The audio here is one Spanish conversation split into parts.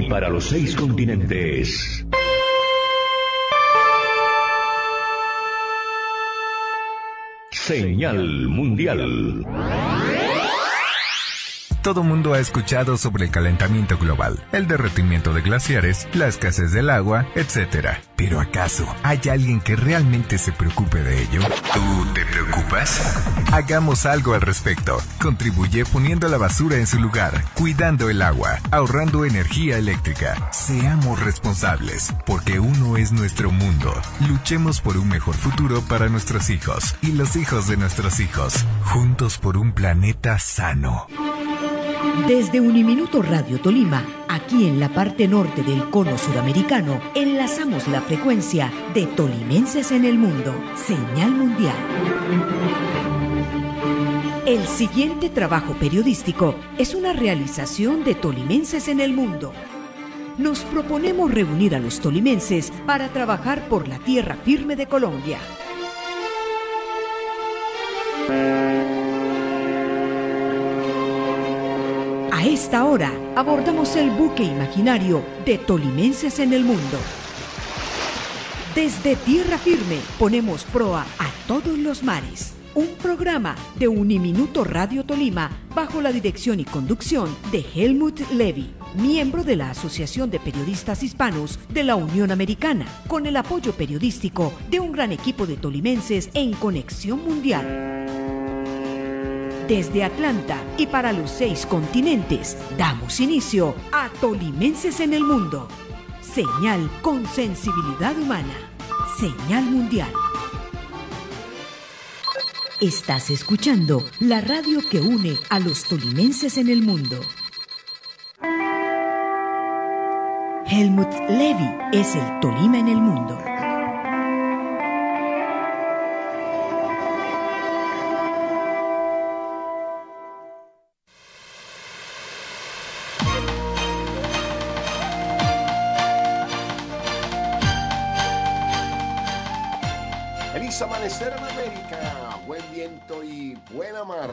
para los 6 continentes. Señal Mundial. Todo mundo ha escuchado sobre el calentamiento global, el derretimiento de glaciares, la escasez del agua, etc. ¿Pero acaso hay alguien que realmente se preocupe de ello? ¿Tú te preocupas? Hagamos algo al respecto. Contribuye poniendo la basura en su lugar, cuidando el agua, ahorrando energía eléctrica. Seamos responsables, porque uno es nuestro mundo. Luchemos por un mejor futuro para nuestros hijos y los hijos de nuestros hijos. Juntos por un planeta sano. Desde Uniminuto Radio Tolima, aquí en la parte norte del cono suramericano, enlazamos la frecuencia de tolimenses en el mundo, Señal Mundial. El siguiente trabajo periodístico es una realización de tolimenses en el mundo. Nos proponemos reunir a los tolimenses para trabajar por la tierra firme de Colombia. A esta hora abordamos el buque imaginario de tolimenses en el mundo. Desde tierra firme ponemos proa a todos los mares. Un programa de Uniminuto Radio Tolima bajo la dirección y conducción de Helmut Levy, miembro de la Asociación de Periodistas Hispanos de la Unión Americana, con el apoyo periodístico de un gran equipo de tolimenses en Conexión Mundial. Desde Atlanta y para los 6 continentes, damos inicio a Tolimenses en el Mundo. Señal con sensibilidad humana. Señal Mundial. Estás escuchando la radio que une a los tolimenses en el mundo. Helmut Levy es el Tolima en el mundo. Amanecer en América, buen viento y buena mar.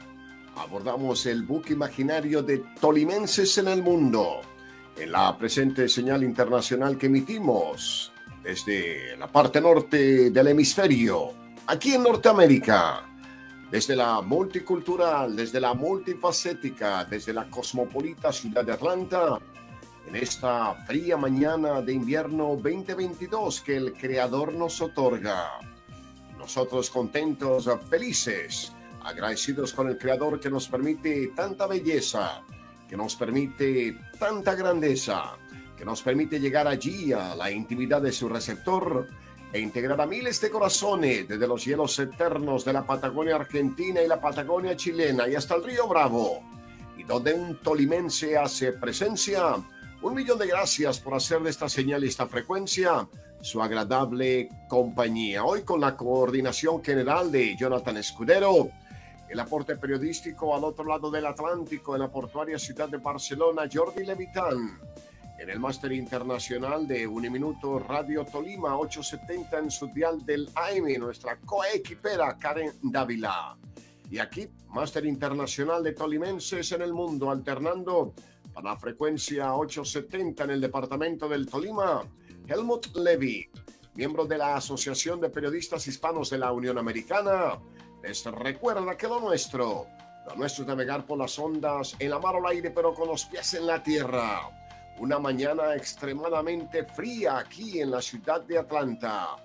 Abordamos el buque imaginario de tolimenses en el mundo, en la presente señal internacional que emitimos desde la parte norte del hemisferio, aquí en Norteamérica, desde la multicultural, desde la multifacética, desde la cosmopolita ciudad de Atlanta, en esta fría mañana de invierno 2022 que el Creador nos otorga. Nosotros contentos, felices, agradecidos con el Creador que nos permite tanta belleza, que nos permite tanta grandeza, que nos permite llegar allí a la intimidad de su receptor e integrar a miles de corazones desde los hielos eternos de la Patagonia Argentina y la Patagonia chilena y hasta el Río Bravo, y donde un tolimense hace presencia. 1.000.000 de gracias por hacer de esta señal y esta frecuencia su agradable compañía. Hoy con la coordinación general de Jonathan Escudero, el aporte periodístico al otro lado del Atlántico, en la portuaria ciudad de Barcelona, Jordi Levitán, en el máster internacional de Uniminuto Radio Tolima, 870 en su dial del AM, nuestra coequipera Karen Dávila. Y aquí, máster internacional de tolimenses en el mundo, alternando para la frecuencia 870 en el departamento del Tolima, Helmut Levy, miembro de la Asociación de Periodistas Hispanos de la Unión Americana, les recuerda que lo nuestro es navegar por las ondas, en la mar o el aire, pero con los pies en la tierra. Una mañana extremadamente fría aquí en la ciudad de Atlanta.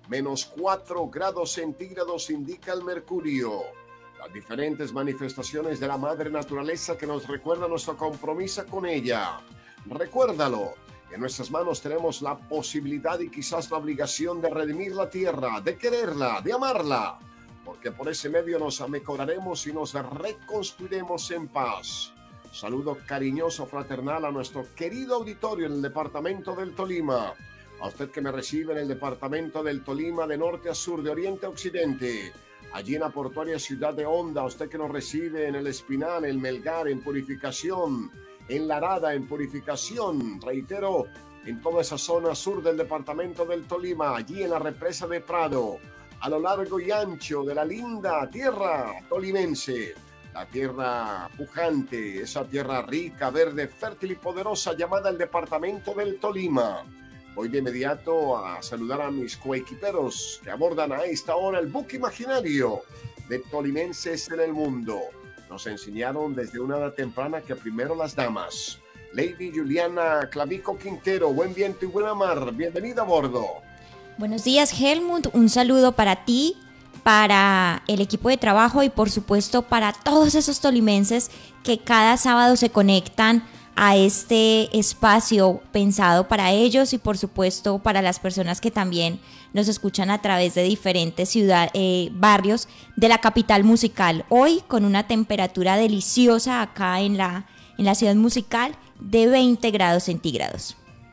-4 grados centígrados indica el mercurio. Las diferentes manifestaciones de la madre naturaleza que nos recuerda nuestro compromiso con ella. Recuérdalo. En nuestras manos tenemos la posibilidad y quizás la obligación de redimir la tierra, de quererla, de amarla, porque por ese medio nos mejoraremos y nos reconstruiremos en paz. Saludo cariñoso, fraternal a nuestro querido auditorio en el departamento del Tolima, a usted que me recibe en el departamento del Tolima de norte a sur, de oriente a occidente, allí en la portuaria ciudad de Honda, a usted que nos recibe en el Espinal, en Melgar, en Purificación, en La Arada, en Purificación, reitero, en toda esa zona sur del departamento del Tolima, allí en la represa de Prado, a lo largo y ancho de la linda tierra tolimense, la tierra pujante, esa tierra rica, verde, fértil y poderosa llamada el departamento del Tolima. Voy de inmediato a saludar a mis coequiperos que abordan a esta hora el buque imaginario de tolimenses en el mundo. Nos enseñaron desde una edad temprana que primero las damas. Lady Juliana Clavico Quintero, buen viento y buena mar, bienvenida a bordo. Buenos días, Helmut, un saludo para ti, para el equipo de trabajo y por supuesto para todos esos tolimenses que cada sábado se conectan a este espacio pensado para ellos y por supuesto para las personas que también nos escuchan a través de diferentes barrios de la capital musical. Hoy con una temperatura deliciosa acá en la ciudad musical de 20 grados centígrados.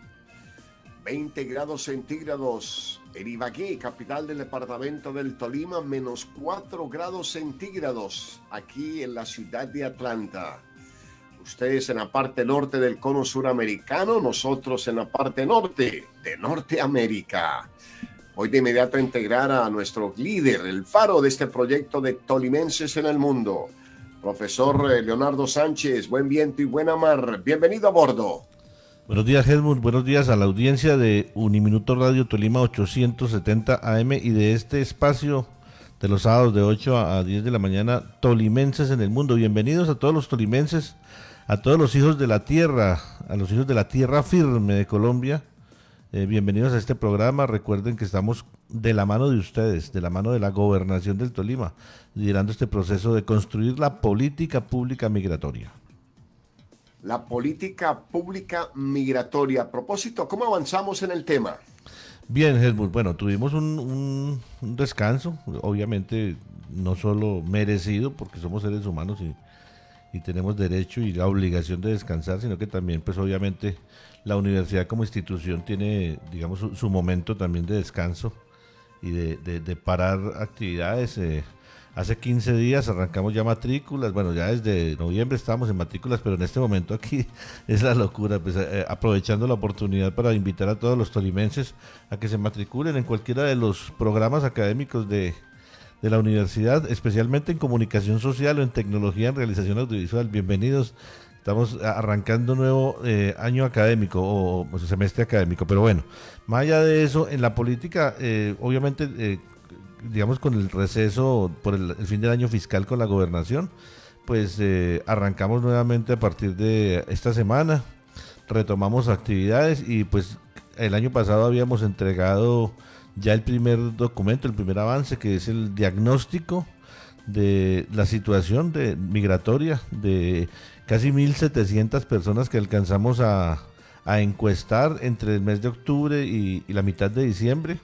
20 grados centígrados en Ibagué, capital del departamento del Tolima, menos 4 grados centígrados aquí en la ciudad de Atlanta. Ustedes en la parte norte del cono suramericano, nosotros en la parte norte de Norteamérica. Voy de inmediato a integrar a nuestro líder, el faro de este proyecto de tolimenses en el mundo, profesor Leonardo Sánchez. Buen viento y buena mar. Bienvenido a bordo. Buenos días, Helmut. Buenos días a la audiencia de Uniminuto Radio Tolima 870 AM y de este espacio de los sábados de 8 a 10 de la mañana, tolimenses en el mundo. Bienvenidos a todos los tolimenses, a todos los hijos de la tierra, a los hijos de la tierra firme de Colombia. Bienvenidos a este programa. Recuerden que estamos de la mano de ustedes, de la mano de la gobernación del Tolima, liderando este proceso de construir la política pública migratoria. La política pública migratoria. A propósito, ¿cómo avanzamos en el tema? Bien, Helmut. Bueno, tuvimos un descanso, obviamente no solo merecido, porque somos seres humanos y tenemos derecho y la obligación de descansar, sino que también, pues obviamente, la universidad como institución tiene, digamos, su momento también de descanso y de parar actividades. Hace 15 días arrancamos ya matrículas, bueno, ya desde noviembre estábamos en matrículas, pero en este momento aquí es la locura, pues aprovechando la oportunidad para invitar a todos los tolimenses a que se matriculen en cualquiera de los programas académicos de la universidad, especialmente en comunicación social o en tecnología en realización audiovisual. Bienvenidos, estamos arrancando un nuevo año académico o semestre académico, pero bueno, más allá de eso, en la política, obviamente, digamos con el receso por el fin del año fiscal con la gobernación, pues arrancamos nuevamente a partir de esta semana, retomamos actividades y pues el año pasado habíamos entregado ya el primer documento, el primer avance, que es el diagnóstico de la situación migratoria de casi 1.700 personas que alcanzamos a encuestar entre el mes de octubre y la mitad de diciembre.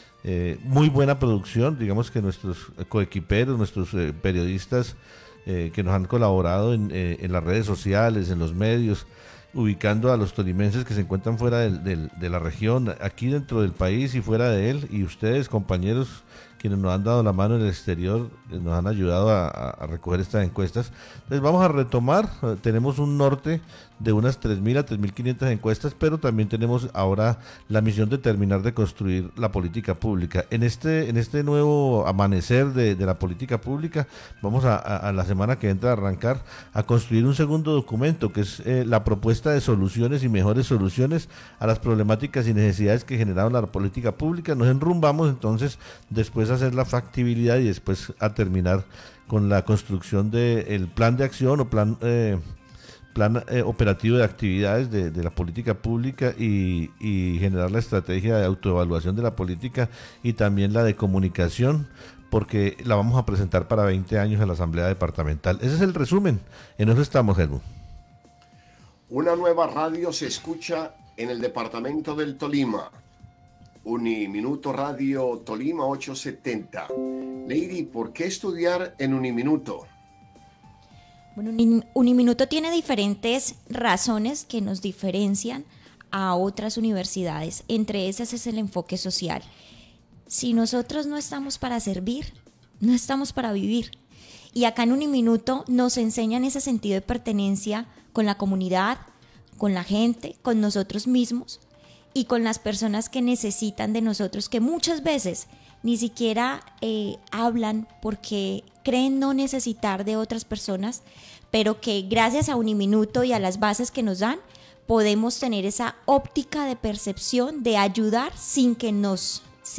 Muy buena producción, digamos que nuestros coequiperos, nuestros periodistas que nos han colaborado en las redes sociales, en los medios, ubicando a los tolimenses que se encuentran fuera de la región, aquí dentro del país y fuera de él, y ustedes, compañeros, quienes nos han dado la mano en el exterior, nos han ayudado a recoger estas encuestas. Entonces vamos a retomar, tenemos un norte de unas 3.000 a 3.500 encuestas, pero también tenemos ahora la misión de terminar de construir la política pública. En este nuevo amanecer de la política pública, vamos a la semana que entra a arrancar a construir un segundo documento, que es la propuesta de soluciones y mejores soluciones a las problemáticas y necesidades que generaron la política pública. Nos enrumbamos entonces después a hacer la factibilidad y después a terminar con la construcción del plan de acción o plan operativo de actividades de la política pública y generar la estrategia de autoevaluación de la política y también la de comunicación, porque la vamos a presentar para 20 años en la Asamblea Departamental. Ese es el resumen, en eso estamos, Helmut. Una nueva radio se escucha en el departamento del Tolima. Uniminuto Radio Tolima 870. Lady, ¿por qué estudiar en Uniminuto? Bueno, Uniminuto tiene diferentes razones que nos diferencian a otras universidades. Entre esas es el enfoque social. Si nosotros no estamos para servir, no estamos para vivir. Y acá en Uniminuto nos enseñan ese sentido de pertenencia con la comunidad, con la gente, con nosotros mismos. y con las personas que necesitan de nosotros, que muchas veces ni siquiera hablan porque creen no necesitar de otras personas, pero que gracias a Uniminuto y a las bases que nos dan, podemos tener esa óptica de percepción de ayudar sin que nos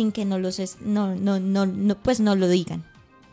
lo digan.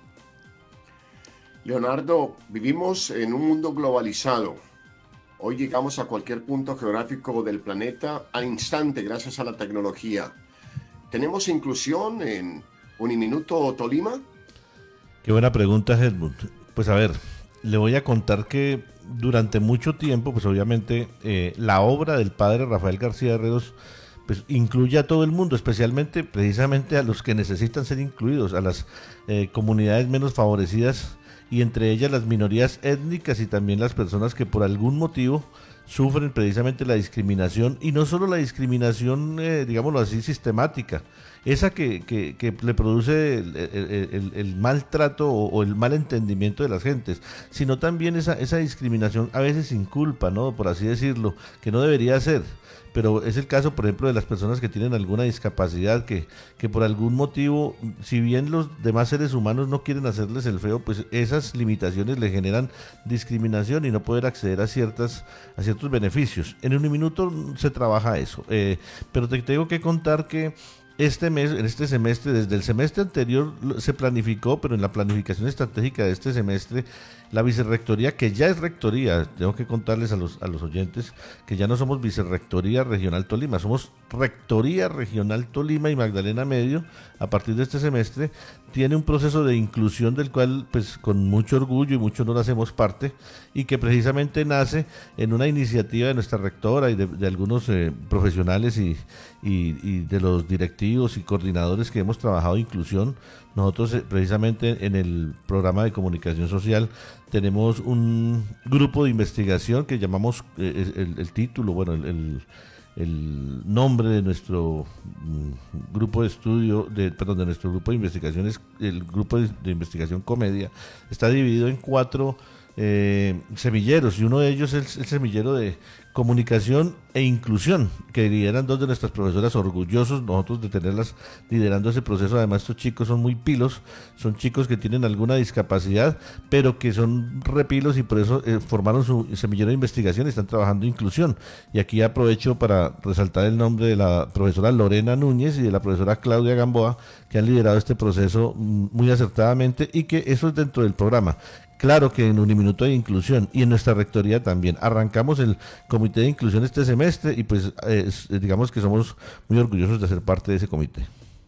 Leonardo, vivimos en un mundo globalizado. Hoy llegamos a cualquier punto geográfico del planeta al instante gracias a la tecnología. ¿Tenemos inclusión en Uniminuto Tolima? Qué buena pregunta, Helmut. Pues a ver, le voy a contar que durante mucho tiempo, pues obviamente la obra del padre Rafael García Herreros pues incluye a todo el mundo, especialmente precisamente a los que necesitan ser incluidos, a las comunidades menos favorecidas, y entre ellas las minorías étnicas y también las personas que por algún motivo sufren precisamente la discriminación, y no solo la discriminación, digámoslo así, sistemática, esa que le produce el maltrato o el mal entendimiento de las gentes, sino también esa discriminación a veces sin culpa, ¿no? Por así decirlo, que no debería ser. Pero es el caso, por ejemplo, de las personas que tienen alguna discapacidad, que por algún motivo, si bien los demás seres humanos no quieren hacerles el feo, pues esas limitaciones le generan discriminación y no poder acceder a ciertos beneficios. En Uniminuto se trabaja eso, pero te tengo que contar que en este semestre, desde el semestre anterior se planificó, pero en la planificación estratégica de este semestre, la vicerrectoría, que ya es rectoría, tengo que contarles a los oyentes que ya no somos Vicerrectoría Regional Tolima, somos Rectoría Regional Tolima y Magdalena Medio. A partir de este semestre tiene un proceso de inclusión del cual pues con mucho orgullo y mucho honor hacemos parte, y que precisamente nace en una iniciativa de nuestra rectora y de algunos profesionales y de los directivos y coordinadores que hemos trabajado inclusión. Nosotros precisamente en el programa de comunicación social tenemos un grupo de investigación que llamamos el título, bueno, el nombre de nuestro grupo de estudio, de nuestro grupo de investigación es el grupo de investigación Comedia. Está dividido en 4 semilleros, y uno de ellos es el semillero de comunicación e inclusión, que lideran 2 de nuestras profesoras, orgullosos nosotros de tenerlas liderando ese proceso. Además, estos chicos son muy pilos, son chicos que tienen alguna discapacidad, pero que son repilos, y por eso formaron su semillero de investigación y están trabajando inclusión. Y aquí aprovecho para resaltar el nombre de la profesora Lorena Núñez y de la profesora Claudia Gamboa, que han liderado este proceso muy acertadamente, y que eso es dentro del programa. Claro que en Uniminuto hay inclusión, y en nuestra rectoría también. Arrancamos el comité de inclusión este semestre, y pues digamos que somos muy orgullosos de ser parte de ese comité.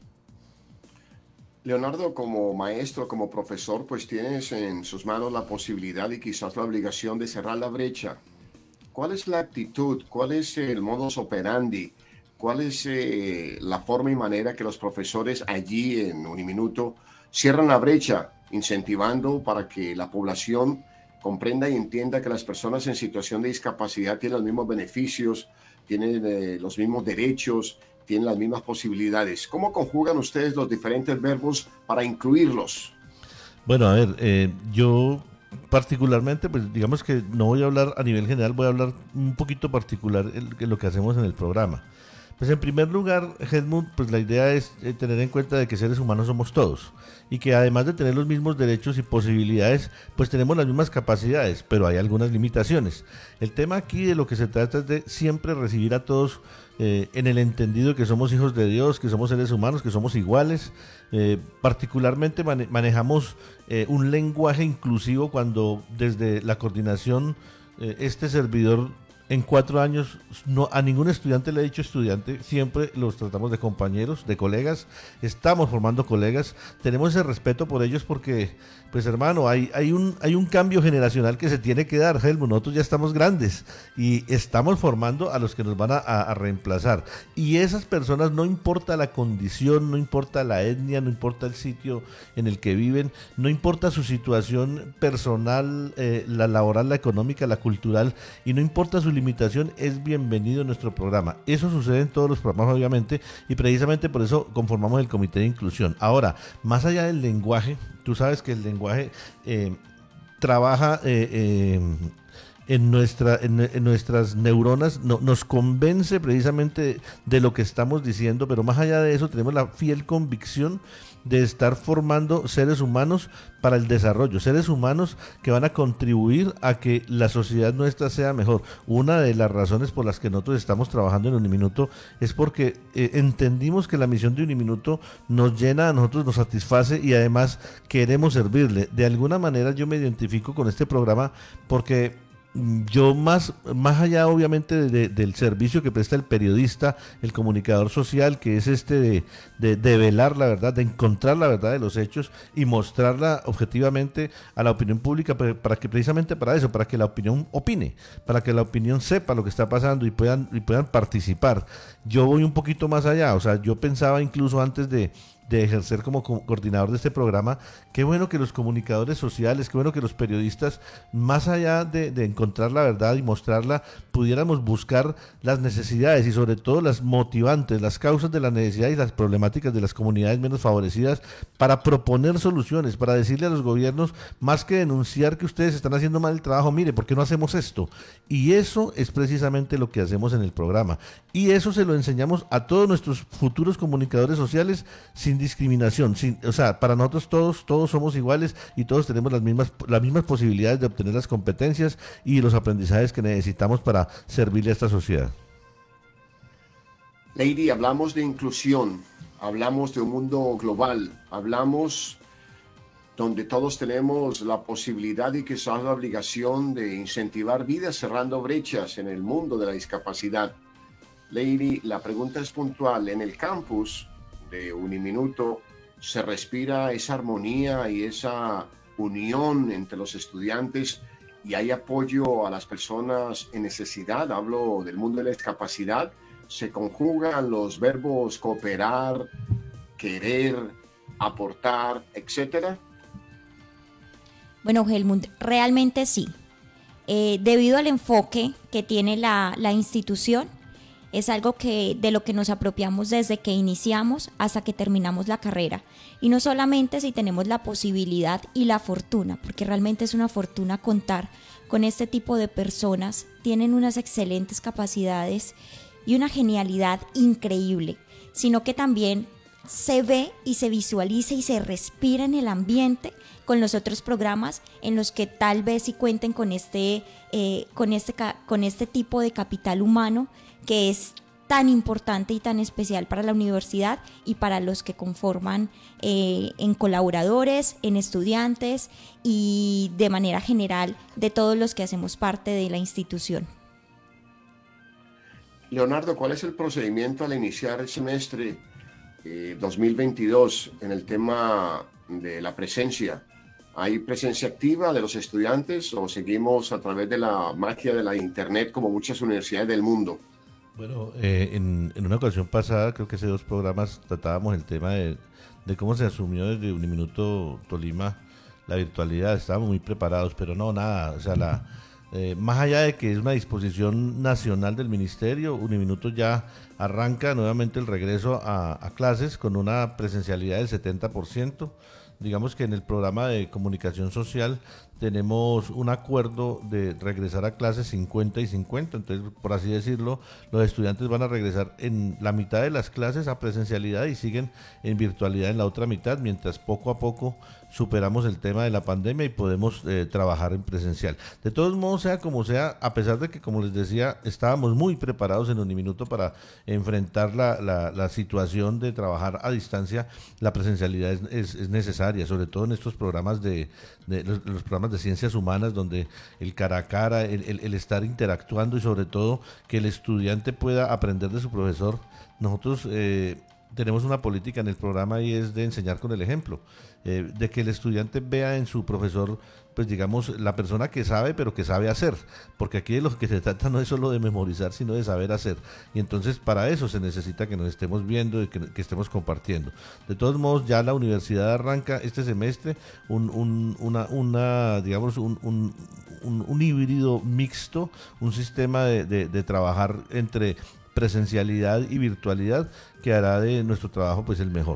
Leonardo, como maestro, como profesor, pues tienes en sus manos la posibilidad y quizás la obligación de cerrar la brecha. ¿Cuál es la actitud? ¿Cuál es el modus operandi? ¿Cuál es la forma y manera que los profesores allí en Uniminuto cierran la brecha, incentivando para que la población comprenda y entienda que las personas en situación de discapacidad tienen los mismos beneficios, tienen los mismos derechos, tienen las mismas posibilidades? ¿Cómo conjugan ustedes los diferentes verbos para incluirlos? Bueno, a ver, yo particularmente, pues digamos que no voy a hablar a nivel general, voy a hablar un poquito particular de lo que hacemos en el programa. Pues en primer lugar, Helmut, pues la idea es tener en cuenta de que seres humanos somos todos, y que además de tener los mismos derechos y posibilidades, pues tenemos las mismas capacidades, pero hay algunas limitaciones. El tema aquí de lo que se trata es de siempre recibir a todos en el entendido que somos hijos de Dios, que somos seres humanos, que somos iguales. Particularmente manejamos un lenguaje inclusivo cuando desde la coordinación este servidor en 4 años a ningún estudiante le he dicho estudiante, siempre los tratamos de compañeros, de colegas. Estamos formando colegas, tenemos ese respeto por ellos porque, pues hermano, hay un cambio generacional que se tiene que dar, Helmut. Nosotros ya estamos grandes y estamos formando a los que nos van a reemplazar, y esas personas, no importa la condición, no importa la etnia, no importa el sitio en el que viven, no importa su situación personal, la laboral, la económica, la cultural, y no importa su limitación, es bienvenido en nuestro programa. Eso sucede en todos los programas, obviamente, y precisamente por eso conformamos el comité de inclusión. Ahora, más allá del lenguaje, tú sabes que el lenguaje trabaja en nuestras neuronas, nos convence precisamente de lo que estamos diciendo, pero más allá de eso tenemos la fiel convicción de estar formando seres humanos para el desarrollo, seres humanos que van a contribuir a que la sociedad nuestra sea mejor. Una de las razones por las que nosotros estamos trabajando en Uniminuto es porque entendimos que la misión de Uniminuto nos llena a nosotros, nos satisface y además queremos servirle. De alguna manera yo me identifico con este programa porque yo más allá obviamente del servicio que presta el periodista, el comunicador social, que es de velar la verdad, de encontrar la verdad de los hechos y mostrarla objetivamente a la opinión pública, para que precisamente para eso, para que la opinión opine, para que la opinión sepa lo que está pasando y puedan participar. Yo voy un poquito más allá, o sea, yo pensaba incluso antes de ejercer como coordinador de este programa, qué bueno que los comunicadores sociales, qué bueno que los periodistas, más allá de encontrar la verdad y mostrarla, pudiéramos buscar las necesidades y sobre todo las motivantes, las causas de la necesidad y las problemáticas de las comunidades menos favorecidas, para proponer soluciones, para decirle a los gobiernos, más que denunciar que ustedes están haciendo mal el trabajo, mire, ¿por qué no hacemos esto? Y eso es precisamente lo que hacemos en el programa, y eso se lo enseñamos a todos nuestros futuros comunicadores sociales sin discriminación, o sea, para nosotros todos somos iguales y todos tenemos las mismas posibilidades de obtener las competencias y los aprendizajes que necesitamos para servirle a esta sociedad. Lady, hablamos de inclusión, hablamos de un mundo global, hablamos donde todos tenemos la posibilidad y quizás la obligación de incentivar vidas cerrando brechas en el mundo de la discapacidad. Lady, la pregunta es puntual. En el campus de Uniminuto se respira esa armonía y esa unión entre los estudiantes y hay apoyo a las personas en necesidad. Hablo del mundo de la discapacidad. Se conjugan los verbos cooperar, querer, aportar, etcétera. Bueno, Helmut, realmente sí. Debido al enfoque que tiene la institución, es algo de lo que nos apropiamos desde que iniciamos hasta que terminamos la carrera. Y no solamente si tenemos la posibilidad y la fortuna, porque realmente es una fortuna contar con este tipo de personas, tienen unas excelentes capacidades y una genialidad increíble, sino que también se ve y se visualiza y se respira en el ambiente con los otros programas en los que tal vez sí cuenten con este tipo de capital humano que es tan importante y tan especial para la universidad y para los que conforman en colaboradores, en estudiantes y de manera general de todos los que hacemos parte de la institución. Leonardo, ¿cuál es el procedimiento al iniciar el semestre 2022 en el tema de la presencia? ¿Hay presencia activa de los estudiantes o seguimos a través de la magia de la internet como muchas universidades del mundo? Bueno, en una ocasión pasada, creo que hace 2 programas, tratábamos el tema de cómo se asumió desde Uniminuto Tolima la virtualidad. Estábamos muy preparados, pero no, nada, o sea, más allá de que es una disposición nacional del ministerio, Uniminuto ya arranca nuevamente el regreso a clases con una presencialidad del 70%. Digamos que en el programa de comunicación social tenemos un acuerdo de regresar a clases 50 y 50, entonces por así decirlo, los estudiantes van a regresar en la mitad de las clases a presencialidad y siguen en virtualidad en la otra mitad, mientras poco a poco superamos el tema de la pandemia y podemos trabajar en presencial. De todos modos, sea como sea, a pesar de que, como les decía, estábamos muy preparados en Uniminuto para enfrentar la situación de trabajar a distancia, la presencialidad es necesaria, sobre todo en estos programas los programas de ciencias humanas, donde el cara a cara, el estar interactuando y sobre todo que el estudiante pueda aprender de su profesor. Nosotros tenemos una política en el programa y es de enseñar con el ejemplo, de que el estudiante vea en su profesor, pues digamos, la persona que sabe, pero que sabe hacer, porque aquí de lo que se trata no es solo de memorizar, sino de saber hacer, y entonces para eso se necesita que nos estemos viendo y que estemos compartiendo. De todos modos, ya la universidad arranca este semestre un híbrido mixto, un sistema de trabajar entre presencialidad y virtualidad que hará de nuestro trabajo pues el mejor.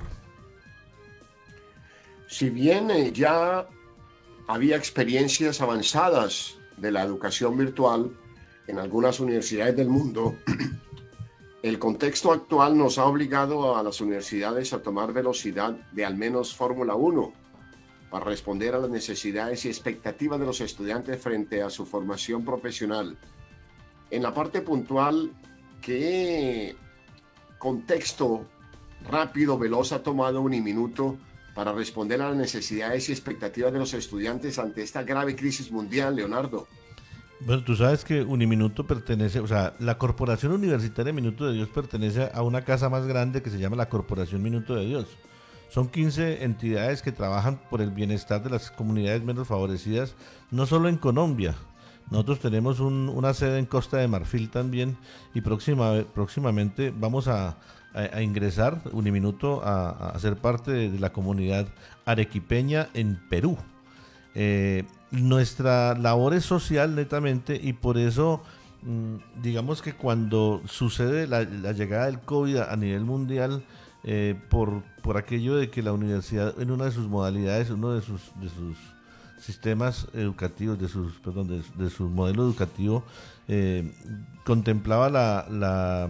Si bien ya había experiencias avanzadas de la educación virtual en algunas universidades del mundo, el contexto actual nos ha obligado a las universidades a tomar velocidad de al menos Fórmula 1 para responder a las necesidades y expectativas de los estudiantes frente a su formación profesional. En la parte puntual, ¿qué contexto rápido, veloz ha tomado Uniminuto para responder a las necesidades y expectativas de los estudiantes ante esta grave crisis mundial, Leonardo? Bueno, tú sabes que Uniminuto pertenece, o sea, la Corporación Universitaria Minuto de Dios pertenece a una casa más grande que se llama la Corporación Minuto de Dios. Son 15 entidades que trabajan por el bienestar de las comunidades menos favorecidas, no solo en Colombia. Nosotros tenemos una sede en Costa de Marfil también, y próximamente vamos a ingresar Uniminuto a ser parte de la comunidad arequipeña en Perú. Nuestra labor es social netamente, y por eso digamos que cuando sucede la llegada del COVID a nivel mundial, por aquello de que la universidad en una de sus modalidades, uno de sus sistemas educativos, de su modelo educativo, contemplaba la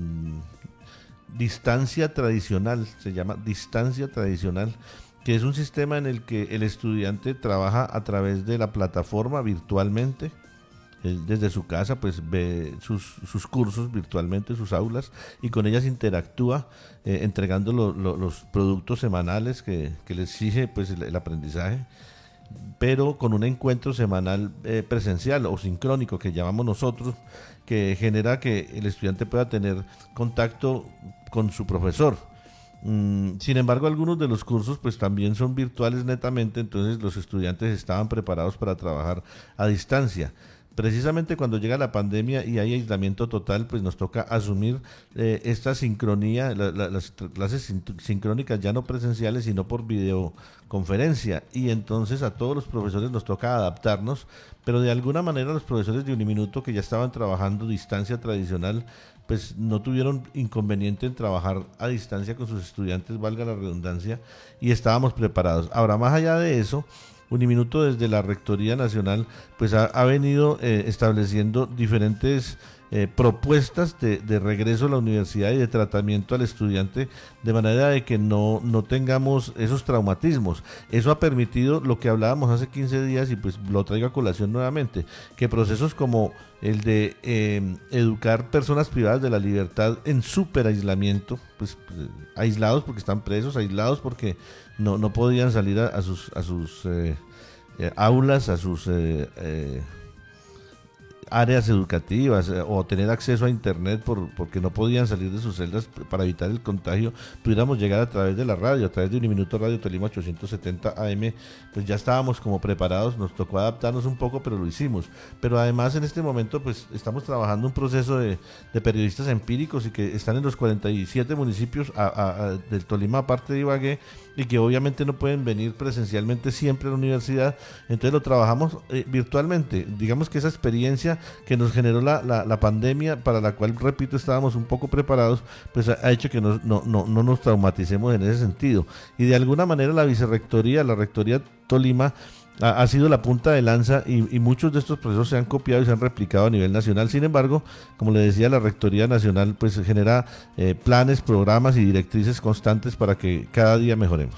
distancia tradicional, se llama distancia tradicional, que es un sistema en el que el estudiante trabaja a través de la plataforma virtualmente. Él desde su casa pues ve sus cursos virtualmente, sus aulas, y con ellas interactúa, entregando los productos semanales que le exige pues el aprendizaje, pero con un encuentro semanal presencial o sincrónico que llamamos nosotros, que genera que el estudiante pueda tener contacto con su profesor. Sin embargo, algunos de los cursos pues también son virtuales netamente, entonces los estudiantes estaban preparados para trabajar a distancia. Precisamente cuando llega la pandemia y hay aislamiento total, pues nos toca asumir esta sincronía, las clases sincrónicas ya no presenciales, sino por videoconferencia, y entonces a todos los profesores nos toca adaptarnos, pero de alguna manera los profesores de Uniminuto, que ya estaban trabajando distancia tradicional, pues no tuvieron inconveniente en trabajar a distancia con sus estudiantes, valga la redundancia, y estábamos preparados. Ahora, más allá de eso, Uniminuto desde la Rectoría Nacional pues ha venido estableciendo diferentes propuestas de regreso a la universidad y de tratamiento al estudiante, de manera de que no tengamos esos traumatismos. Eso ha permitido lo que hablábamos hace 15 días, y pues lo traigo a colación nuevamente, que procesos como el de educar personas privadas de la libertad en súper aislamiento, pues aislados porque están presos, aislados porque no podían salir a sus aulas, a sus áreas educativas, o tener acceso a internet porque no podían salir de sus celdas para evitar el contagio, pudiéramos llegar a través de la radio, a través de Uniminuto Radio Tolima 870 AM, pues ya estábamos como preparados, nos tocó adaptarnos un poco, pero lo hicimos. Pero además en este momento pues estamos trabajando un proceso de periodistas empíricos, y que están en los 47 municipios del Tolima, aparte de Ibagué, y que obviamente no pueden venir presencialmente siempre a la universidad, entonces lo trabajamos virtualmente. Digamos que esa experiencia que nos generó la pandemia, para la cual, repito, estábamos un poco preparados, pues ha hecho que no nos traumaticemos en ese sentido. Y de alguna manera la Rectoría Tolima ha sido la punta de lanza, y muchos de estos procesos se han copiado y se han replicado a nivel nacional. Sin embargo, como le decía, la Rectoría Nacional pues genera planes, programas y directrices constantes para que cada día mejoremos.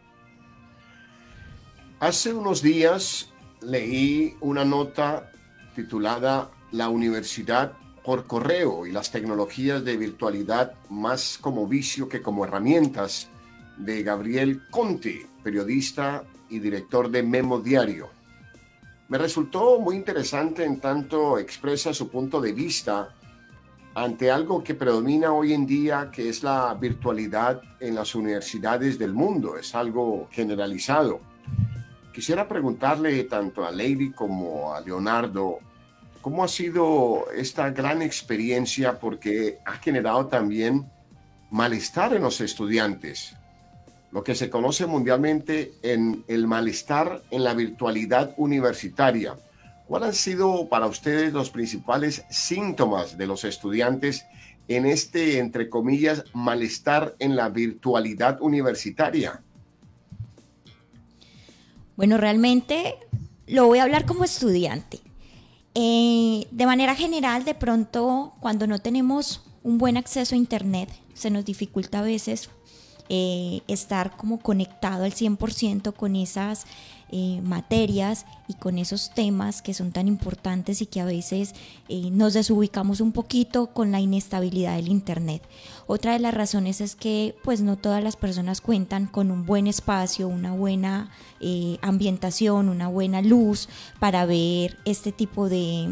Hace unos días leí una nota titulada "La universidad por correo y las tecnologías de virtualidad más como vicio que como herramientas", de Gabriel Conti, periodista y director de Memo Diario. Me resultó muy interesante en tanto expresa su punto de vista ante algo que predomina hoy en día, que es la virtualidad en las universidades del mundo. Es algo generalizado. Quisiera preguntarle tanto a Lady como a Leonardo, ¿cómo ha sido esta gran experiencia? Porque ha generado también malestar en los estudiantes, lo que se conoce mundialmente en el malestar en la virtualidad universitaria. ¿Cuáles han sido para ustedes los principales síntomas de los estudiantes en este, entre comillas, malestar en la virtualidad universitaria? Bueno, realmente lo voy a hablar como estudiante. De manera general, de pronto, cuando no tenemos un buen acceso a Internet, se nos dificulta a veces estar como conectado al 100% con esas materias y con esos temas que son tan importantes y que a veces nos desubicamos un poquito con la inestabilidad del Internet. Otra de las razones es que pues no todas las personas cuentan con un buen espacio, una buena ambientación, una buena luz para ver este tipo de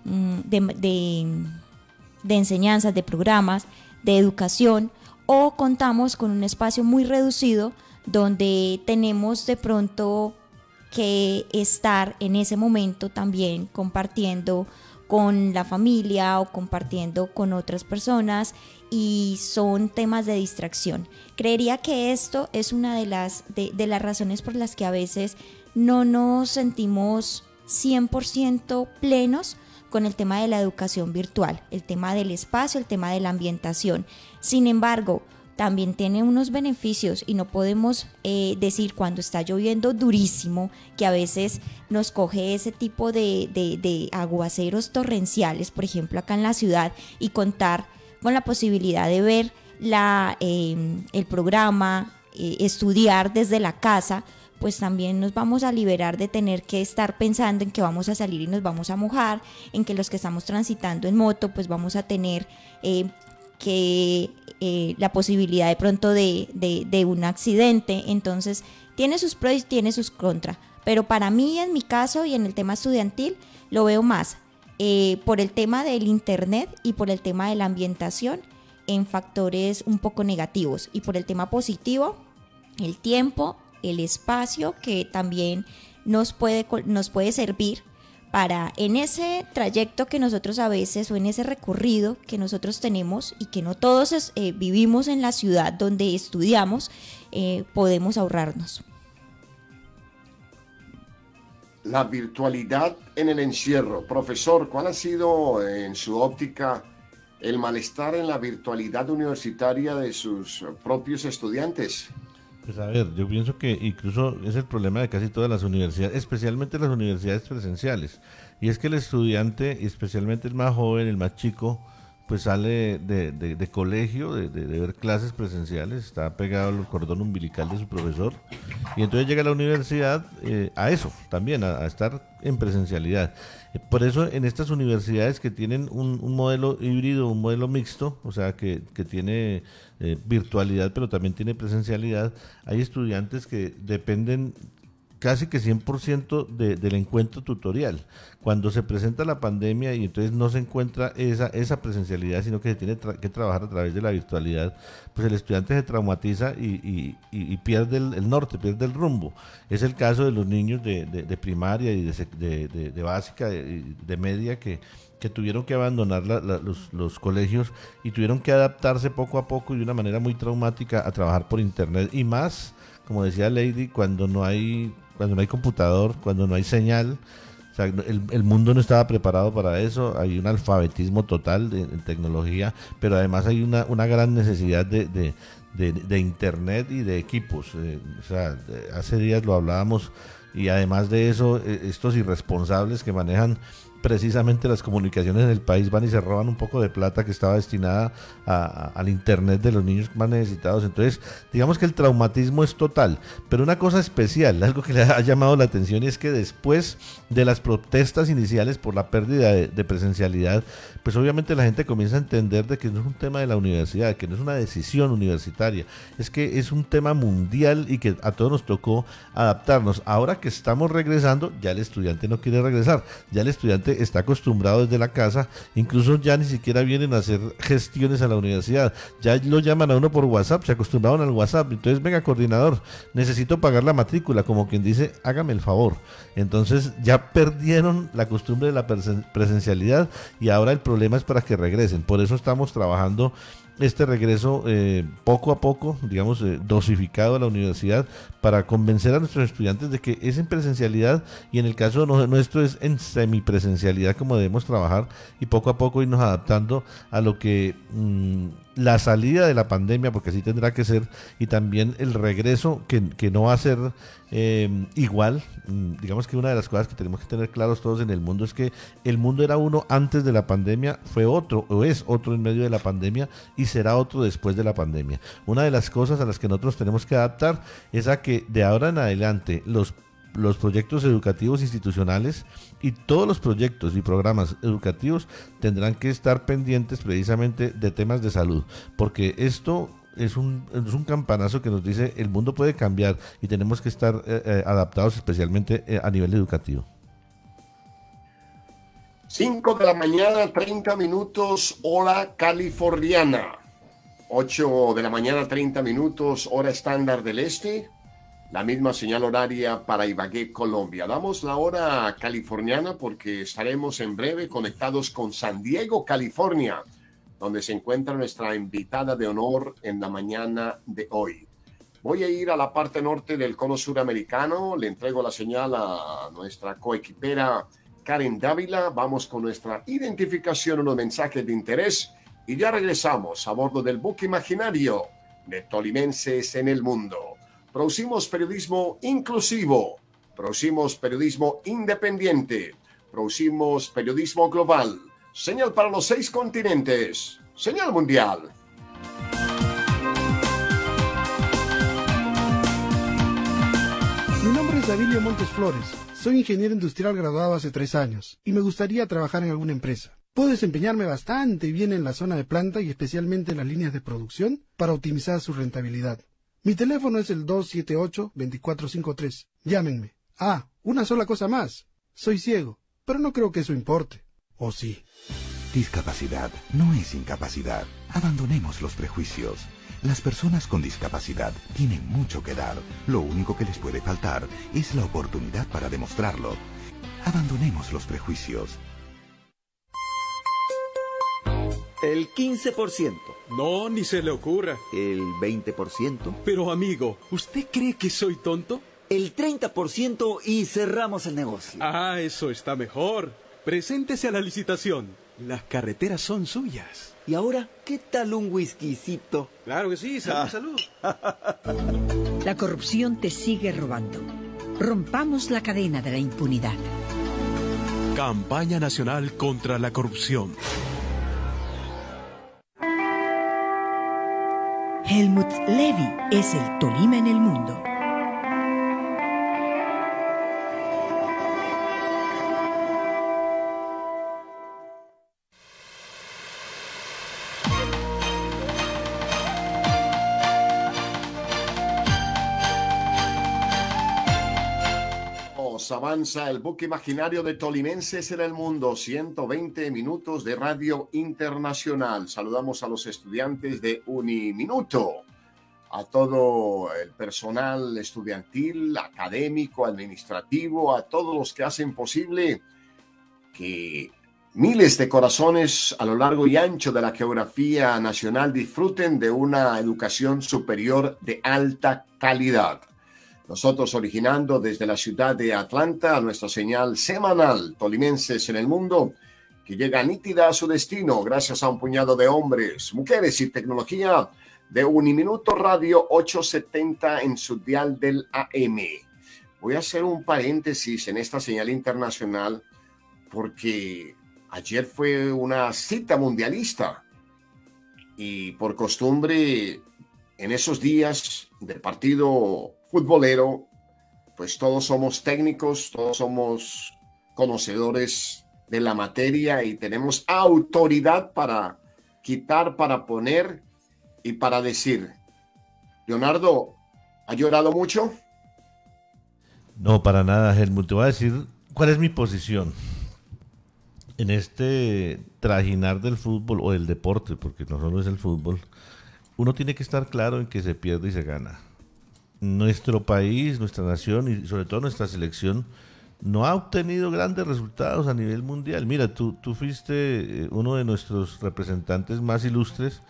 enseñanzas, de programas, de educación, o contamos con un espacio muy reducido donde tenemos de pronto que estar en ese momento también compartiendo con la familia o compartiendo con otras personas, y son temas de distracción. Creería que esto es una de las razones por las que a veces no nos sentimos 100% plenos con el tema de la educación virtual, el tema del espacio, el tema de la ambientación. Sin embargo, también tiene unos beneficios y no podemos decir cuando está lloviendo durísimo, que a veces nos coge ese tipo de aguaceros torrenciales, por ejemplo acá en la ciudad, y contar con la posibilidad de ver el programa, estudiar desde la casa, pues también nos vamos a liberar de tener que estar pensando en que vamos a salir y nos vamos a mojar, en que los que estamos transitando en moto pues vamos a tener la posibilidad de pronto de un accidente. Entonces tiene sus pros y tiene sus contras, pero para mí, en mi caso y en el tema estudiantil, lo veo más por el tema del Internet y por el tema de la ambientación en factores un poco negativos, y por el tema positivo, el tiempo, el espacio, que también nos puede servir para, en ese trayecto que nosotros a veces, o en ese recorrido que nosotros tenemos y que no todos vivimos en la ciudad donde estudiamos, podemos ahorrarnos. La virtualidad en el encierro. Profesor, ¿cuál ha sido, en su óptica, el malestar en la virtualidad universitaria de sus propios estudiantes? Pues a ver, yo pienso que incluso es el problema de casi todas las universidades, especialmente las universidades presenciales, y es que el estudiante, especialmente el más joven, el más chico, pues sale de colegio, de ver clases presenciales, está pegado al cordón umbilical de su profesor, y entonces llega a la universidad a eso también, a estar en presencialidad. Por eso en estas universidades que tienen un modelo híbrido, un modelo mixto, o sea que tiene virtualidad pero también tiene presencialidad, hay estudiantes que dependen casi que 100% del encuentro tutorial. Cuando se presenta la pandemia y entonces no se encuentra esa presencialidad, sino que se tiene que trabajar a través de la virtualidad, pues el estudiante se traumatiza y pierde el norte, pierde el rumbo. Es el caso de los niños de primaria y de básica y de media que tuvieron que abandonar los colegios y tuvieron que adaptarse poco a poco y de una manera muy traumática a trabajar por internet, y más, como decía Lady, cuando no hay computador, cuando no hay señal. O sea, el mundo no estaba preparado para eso. Hay un alfabetismo total en tecnología, pero además hay una gran necesidad de internet y de equipos. O sea, hace días lo hablábamos, y además de eso, estos irresponsables que manejan precisamente las comunicaciones en el país van y se roban un poco de plata que estaba destinada al internet de los niños más necesitados. Entonces, digamos que el traumatismo es total, pero una cosa especial, algo que le ha llamado la atención, es que después de las protestas iniciales por la pérdida de presencialidad, pues obviamente la gente comienza a entender de que no es un tema de la universidad, que no es una decisión universitaria, es que es un tema mundial y que a todos nos tocó adaptarnos. Ahora que estamos regresando, ya el estudiante no quiere regresar, ya el estudiante está acostumbrado desde la casa, incluso ya ni siquiera vienen a hacer gestiones a la universidad, ya lo llaman a uno por WhatsApp, se acostumbraron al WhatsApp, entonces venga coordinador, necesito pagar la matrícula, como quien dice, hágame el favor. Entonces ya perdieron la costumbre de la presencialidad y ahora el problema es para que regresen. Por eso estamos trabajando este regreso poco a poco, digamos, dosificado a la universidad, para convencer a nuestros estudiantes de que es en presencialidad y en el caso nuestro es en semipresencialidad como debemos trabajar y poco a poco irnos adaptando a lo que la salida de la pandemia, porque así tendrá que ser, y también el regreso que no va a ser igual. Digamos que una de las cosas que tenemos que tener claros todos en el mundo es que el mundo era uno antes de la pandemia, fue otro o es otro en medio de la pandemia y será otro después de la pandemia. Una de las cosas a las que nosotros tenemos que adaptar es a que de ahora en adelante los proyectos educativos institucionales y todos los proyectos y programas educativos tendrán que estar pendientes precisamente de temas de salud, porque esto es un campanazo que nos dice el mundo puede cambiar y tenemos que estar adaptados especialmente a nivel educativo. 5 de la mañana, 30 minutos, hora californiana. 8 de la mañana, 30 minutos, hora estándar del este. La misma señal horaria para Ibagué, Colombia. Damos la hora californiana porque estaremos en breve conectados con San Diego, California, donde se encuentra nuestra invitada de honor en la mañana de hoy. Voy a ir a la parte norte del cono suramericano. Le entrego la señal a nuestra coequipera Karen Dávila. Vamos con nuestra identificación, unos mensajes de interés y ya regresamos a bordo del buque imaginario de Tolimenses en el Mundo. Producimos periodismo inclusivo, producimos periodismo independiente, producimos periodismo global, señal para los 6 continentes, señal mundial. Mi nombre es Davilio Montes Flores, soy ingeniero industrial graduado hace 3 años y me gustaría trabajar en alguna empresa. Puedo desempeñarme bastante bien en la zona de planta y especialmente en las líneas de producción para optimizar su rentabilidad. Mi teléfono es el 278-2453. Llámenme. Ah, una sola cosa más. Soy ciego, pero no creo que eso importe. ¿O sí? Discapacidad no es incapacidad. Abandonemos los prejuicios. Las personas con discapacidad tienen mucho que dar. Lo único que les puede faltar es la oportunidad para demostrarlo. Abandonemos los prejuicios. El 15%. No, ni se le ocurra. El 20%. Pero amigo, ¿usted cree que soy tonto? El 30% y cerramos el negocio. Ah, eso está mejor. Preséntese a la licitación. Las carreteras son suyas. ¿Y ahora qué tal un whiskycito? Claro que sí, salud, salud. La corrupción te sigue robando. Rompamos la cadena de la impunidad. Campaña Nacional contra la Corrupción. Helmut Levy es el Tolima en el mundo. Avanza el buque imaginario de Tolimenses en el mundo, 120 minutos de radio internacional. Saludamos a los estudiantes de Uniminuto, a todo el personal estudiantil, académico, administrativo, a todos los que hacen posible que miles de corazones a lo largo y ancho de la geografía nacional disfruten de una educación superior de alta calidad. Nosotros originando desde la ciudad de Atlanta nuestra señal semanal Tolimenses en el mundo, que llega nítida a su destino gracias a un puñado de hombres, mujeres y tecnología de Uniminuto Radio 870 en su dial del AM. Voy a hacer un paréntesis en esta señal internacional porque ayer fue una cita mundialista y por costumbre en esos días de partido futbolero, pues todos somos técnicos, todos somos conocedores de la materia y tenemos autoridad para quitar, para poner y para decir. Leonardo, ¿ha llorado mucho? No, para nada, Helmut. Te voy a decir cuál es mi posición en este trajinar del fútbol o del deporte, porque no solo es el fútbol. Uno tiene que estar claro en que se pierde y se gana. Nuestro país, nuestra nación y sobre todo nuestra selección no ha obtenido grandes resultados a nivel mundial. Mira, tú fuiste uno de nuestros representantes más ilustres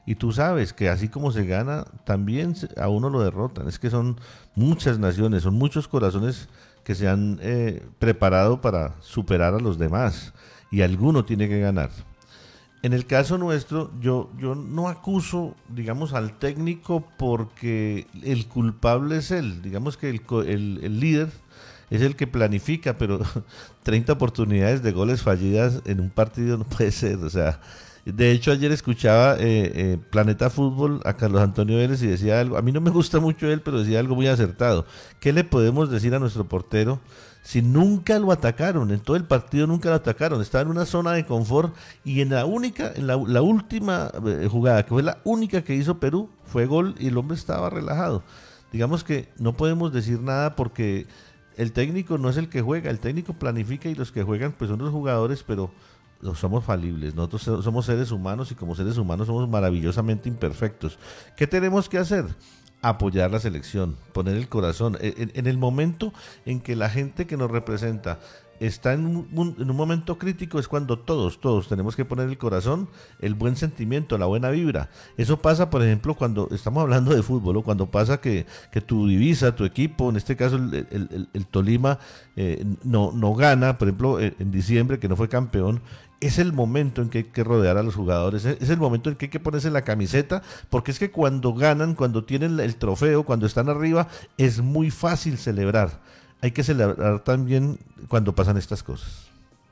Y tú sabes que así como se gana, también a uno lo derrotan. Es que son muchas naciones, son muchos corazones que se han preparado para superar a los demás. Y alguno tiene que ganar. En el caso nuestro, yo no acuso, digamos, al técnico porque el culpable es él. Digamos que el líder es el que planifica, pero 30 oportunidades de goles fallidas en un partido no puede ser. O sea, de hecho ayer escuchaba Planeta Fútbol a Carlos Antonio Vélez y decía algo, a mí no me gusta mucho él, pero decía algo muy acertado. ¿Qué le podemos decir a nuestro portero si nunca lo atacaron? En todo el partido nunca lo atacaron, estaba en una zona de confort y en la última jugada, que fue la única que hizo Perú, fue gol y el hombre estaba relajado. Digamos que no podemos decir nada porque el técnico no es el que juega, el técnico planifica y los que juegan pues son los jugadores, pero no somos falibles, nosotros somos seres humanos y como seres humanos somos maravillosamente imperfectos. ¿Qué tenemos que hacer? Apoyar la selección, poner el corazón. En el momento en que la gente que nos representa está en un momento crítico es cuando todos tenemos que poner el corazón, el buen sentimiento, la buena vibra. Eso pasa, por ejemplo, cuando estamos hablando de fútbol, o cuando pasa que tu divisa, tu equipo, en este caso el Tolima, no gana, por ejemplo, en diciembre, que no fue campeón. Es el momento en que hay que rodear a los jugadores, es el momento en que hay que ponerse la camiseta, porque es que cuando ganan, cuando tienen el trofeo, cuando están arriba, es muy fácil celebrar. Hay que celebrar también cuando pasan estas cosas.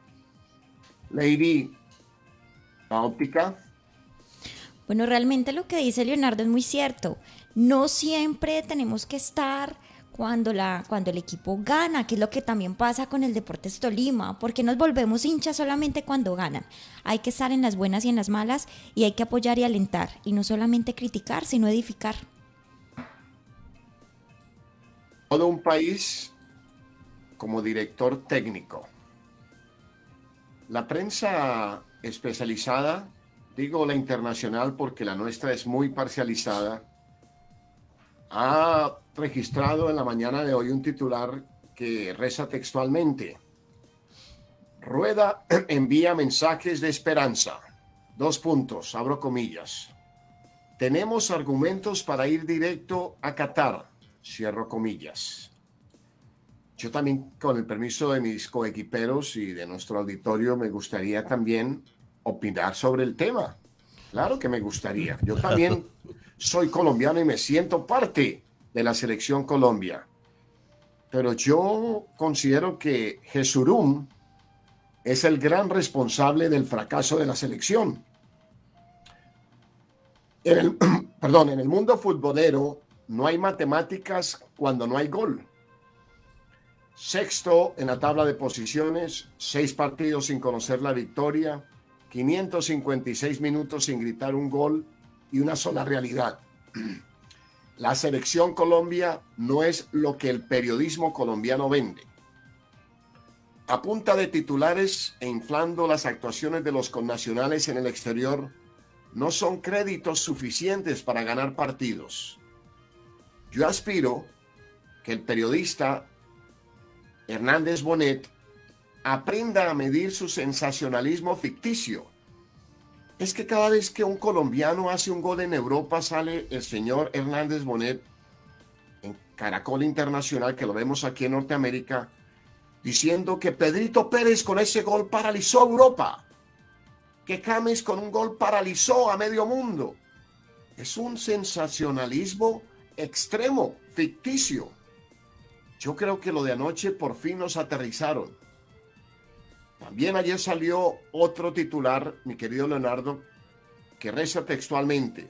Lady, la óptica. Bueno, realmente lo que dice Leonardo es muy cierto. No siempre tenemos que estar cuando el equipo gana, que es lo que también pasa con el Deportes Tolima, porque nos volvemos hinchas solamente cuando ganan. Hay que estar en las buenas y en las malas y hay que apoyar y alentar, y no solamente criticar, sino edificar. Todo un país como director técnico. La prensa especializada, digo la internacional porque la nuestra es muy parcializada, ha registrado en la mañana de hoy un titular que reza textualmente: Rueda envía mensajes de esperanza. 2 puntos, abro comillas. Tenemos argumentos para ir directo a Qatar, cierro comillas. Yo también, con el permiso de mis coequiperos y de nuestro auditorio, me gustaría también opinar sobre el tema. Claro que me gustaría. Yo también soy colombiano y me siento parte de la selección Colombia. Pero yo considero que Jesurum es el gran responsable del fracaso de la selección. En el mundo futbolero no hay matemáticas cuando no hay gol. Sexto en la tabla de posiciones, 6 partidos sin conocer la victoria, 556 minutos sin gritar un gol y una sola realidad. La selección Colombia no es lo que el periodismo colombiano vende. A punta de titulares e inflando las actuaciones de los connacionales en el exterior, no son créditos suficientes para ganar partidos. Yo aspiro que el periodista Hernández Bonet aprenda a medir su sensacionalismo ficticio. Es que cada vez que un colombiano hace un gol en Europa sale el señor Hernández Bonet en Caracol Internacional, que lo vemos aquí en Norteamérica, diciendo que Pedrito Pérez con ese gol paralizó a Europa, que James con un gol paralizó a medio mundo. Es un sensacionalismo extremo, ficticio. Yo creo que lo de anoche por fin nos aterrizaron. También ayer salió otro titular, mi querido Leonardo, que reza textualmente: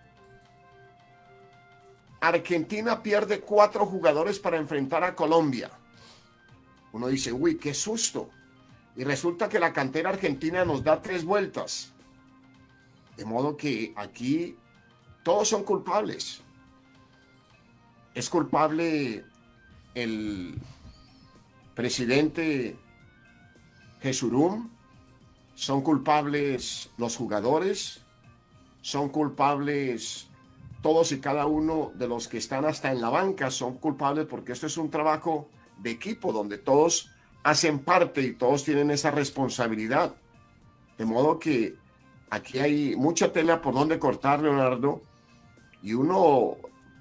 Argentina pierde 4 jugadores para enfrentar a Colombia. Uno dice, uy, qué susto. Y resulta que la cantera argentina nos da 3 vueltas. De modo que aquí todos son culpables. Es culpable el presidente Jesurum, son culpables los jugadores, son culpables todos y cada uno de los que están hasta en la banca, son culpables porque esto es un trabajo de equipo donde todos hacen parte y todos tienen esa responsabilidad. De modo que aquí hay mucha tela por donde cortar, Leonardo, y uno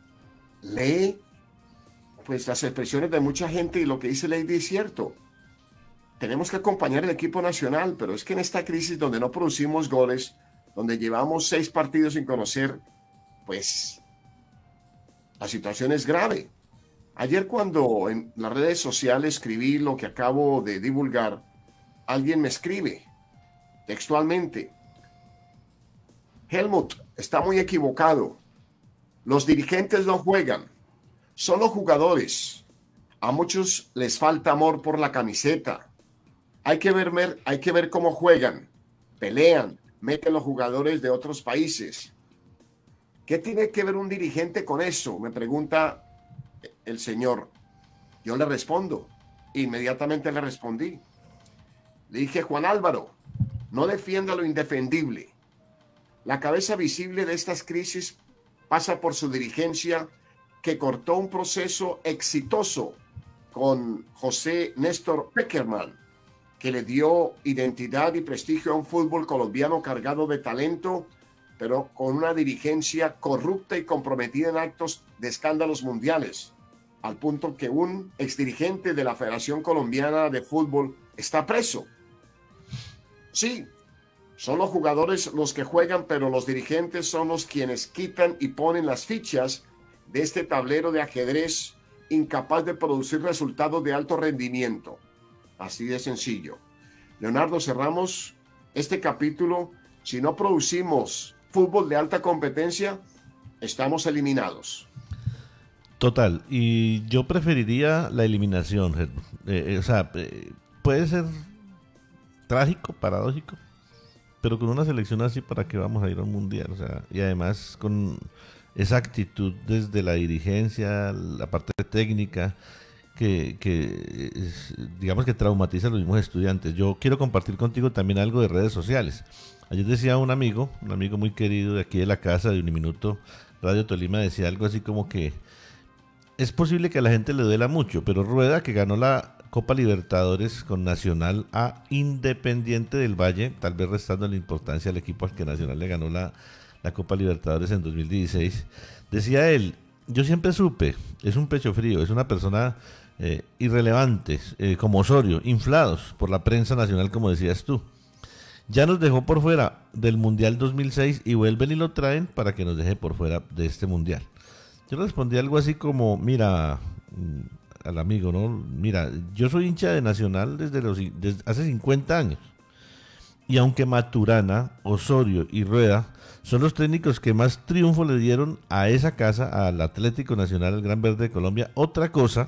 lee pues las expresiones de mucha gente y lo que dice Lady es cierto. Tenemos que acompañar al equipo nacional, pero es que en esta crisis donde no producimos goles, donde llevamos 6 partidos sin conocer, pues la situación es grave. Ayer cuando en las redes sociales escribí lo que acabo de divulgar, alguien me escribe textualmente: Helmut, está muy equivocado. Los dirigentes no juegan, son los jugadores. A muchos les falta amor por la camiseta. Hay que ver cómo juegan, pelean, meten los jugadores de otros países. ¿Qué tiene que ver un dirigente con eso?, me pregunta el señor. Yo le respondo, inmediatamente le respondí. Le dije: Juan Álvaro, no defienda lo indefendible. La cabeza visible de estas crisis pasa por su dirigencia, que cortó un proceso exitoso con José Néstor Pekerman, que le dio identidad y prestigio a un fútbol colombiano cargado de talento, pero con una dirigencia corrupta y comprometida en actos de escándalos mundiales, al punto que un exdirigente de la Federación Colombiana de Fútbol está preso. Sí, son los jugadores los que juegan, pero los dirigentes son los quienes quitan y ponen las fichas de este tablero de ajedrez incapaz de producir resultados de alto rendimiento. Así de sencillo. Leonardo, cerramos este capítulo. Si no producimos fútbol de alta competencia, estamos eliminados. Total, y yo preferiría la eliminación. Puede ser trágico, paradójico, pero con una selección así, ¿para qué vamos a ir a un mundial? O sea, y además con esa actitud desde la dirigencia, la parte técnica, digamos que traumatiza a los mismos estudiantes. Yo quiero compartir contigo también algo de redes sociales. Ayer decía un amigo muy querido de aquí de la casa, de Uniminuto Radio Tolima, decía algo así como que es posible que a la gente le duela mucho, pero Rueda, que ganó la Copa Libertadores con Nacional a Independiente del Valle, tal vez restando la importancia al equipo al que Nacional le ganó la Copa Libertadores en 2016, decía él: yo siempre supe, es un pecho frío, es una persona irrelevante, como Osorio, inflados por la prensa nacional, como decías tú. Ya nos dejó por fuera del Mundial 2006 y vuelven y lo traen para que nos deje por fuera de este Mundial. Yo respondí algo así como: mira, al amigo, ¿no? Mira, yo soy hincha de Nacional desde hace 50 años. Y aunque Maturana, Osorio y Rueda son los técnicos que más triunfo le dieron a esa casa, al Atlético Nacional, al Gran Verde de Colombia, otra cosa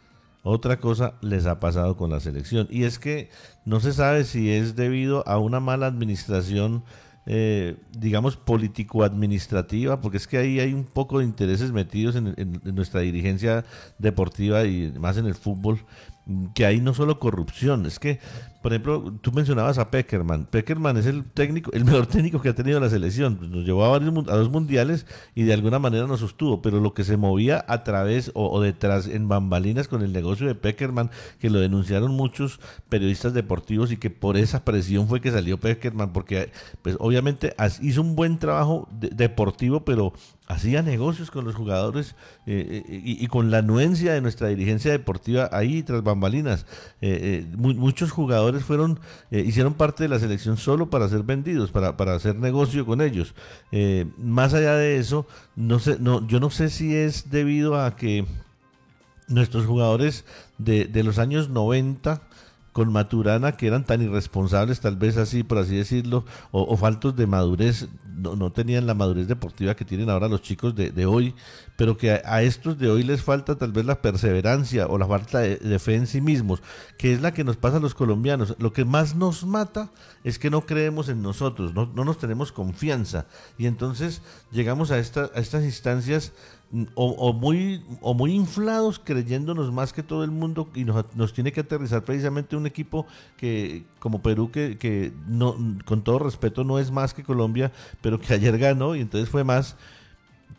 les ha pasado con la selección. Y es que no se sabe si es debido a una mala administración, digamos, político-administrativa, porque es que ahí hay un poco de intereses metidos en nuestra dirigencia deportiva y más en el fútbol, que hay no solo corrupción, es que, por ejemplo, tú mencionabas a Pekerman. Pekerman es el mejor técnico que ha tenido la selección. Nos llevó a 2 mundiales y de alguna manera nos sostuvo, pero lo que se movía a través o detrás en bambalinas con el negocio de Pekerman, que lo denunciaron muchos periodistas deportivos y que por esa presión fue que salió Pekerman, porque pues obviamente hizo un buen trabajo deportivo, pero hacía negocios con los jugadores y con la anuencia de nuestra dirigencia deportiva ahí tras bambalinas. Muchos jugadores hicieron parte de la selección solo para ser vendidos, para hacer negocio con ellos. Más allá de eso, yo no sé si es debido a que nuestros jugadores de los años 90 con Maturana, que eran tan irresponsables, tal vez así, por así decirlo, o faltos de madurez, no tenían la madurez deportiva que tienen ahora los chicos de hoy, pero que a estos de hoy les falta tal vez la perseverancia o la falta de fe en sí mismos, que es la que nos pasa a los colombianos. Lo que más nos mata es que no creemos en nosotros, no nos tenemos confianza, y entonces llegamos a estas instancias o muy inflados, creyéndonos más que todo el mundo, y nos tiene que aterrizar precisamente un equipo que como Perú, que no, con todo respeto, no es más que Colombia, pero que ayer ganó y entonces fue más.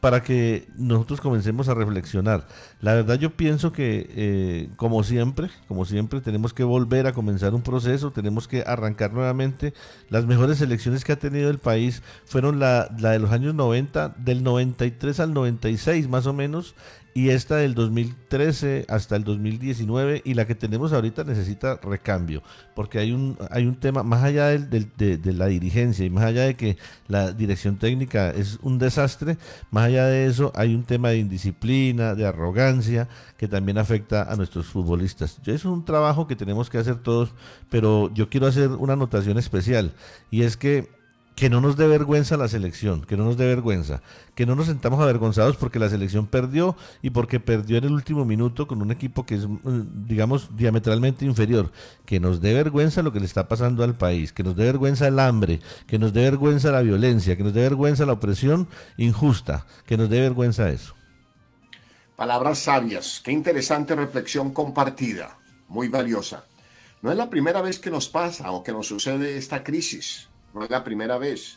para que nosotros comencemos a reflexionar. La verdad yo pienso que como siempre tenemos que volver a comenzar un proceso, tenemos que arrancar nuevamente. Las mejores elecciones que ha tenido el país fueron la de los años 90, del 93 al 96 más o menos, y esta del 2013 hasta el 2019, y la que tenemos ahorita necesita recambio, porque hay un tema, más allá de la dirigencia y más allá de que la dirección técnica es un desastre, más allá de eso hay un tema de indisciplina, de arrogancia, que también afecta a nuestros futbolistas. Eso es un trabajo que tenemos que hacer todos, pero yo quiero hacer una anotación especial, y es que no nos dé vergüenza la selección, que no nos dé vergüenza, que no nos sentamos avergonzados porque la selección perdió y porque perdió en el último minuto con un equipo que es, digamos, diametralmente inferior, que nos dé vergüenza lo que le está pasando al país, que nos dé vergüenza el hambre, que nos dé vergüenza la violencia, que nos dé vergüenza la opresión injusta, que nos dé vergüenza eso. Palabras sabias, qué interesante reflexión compartida, muy valiosa. No es la primera vez que nos pasa o que nos sucede esta crisis. No es la primera vez.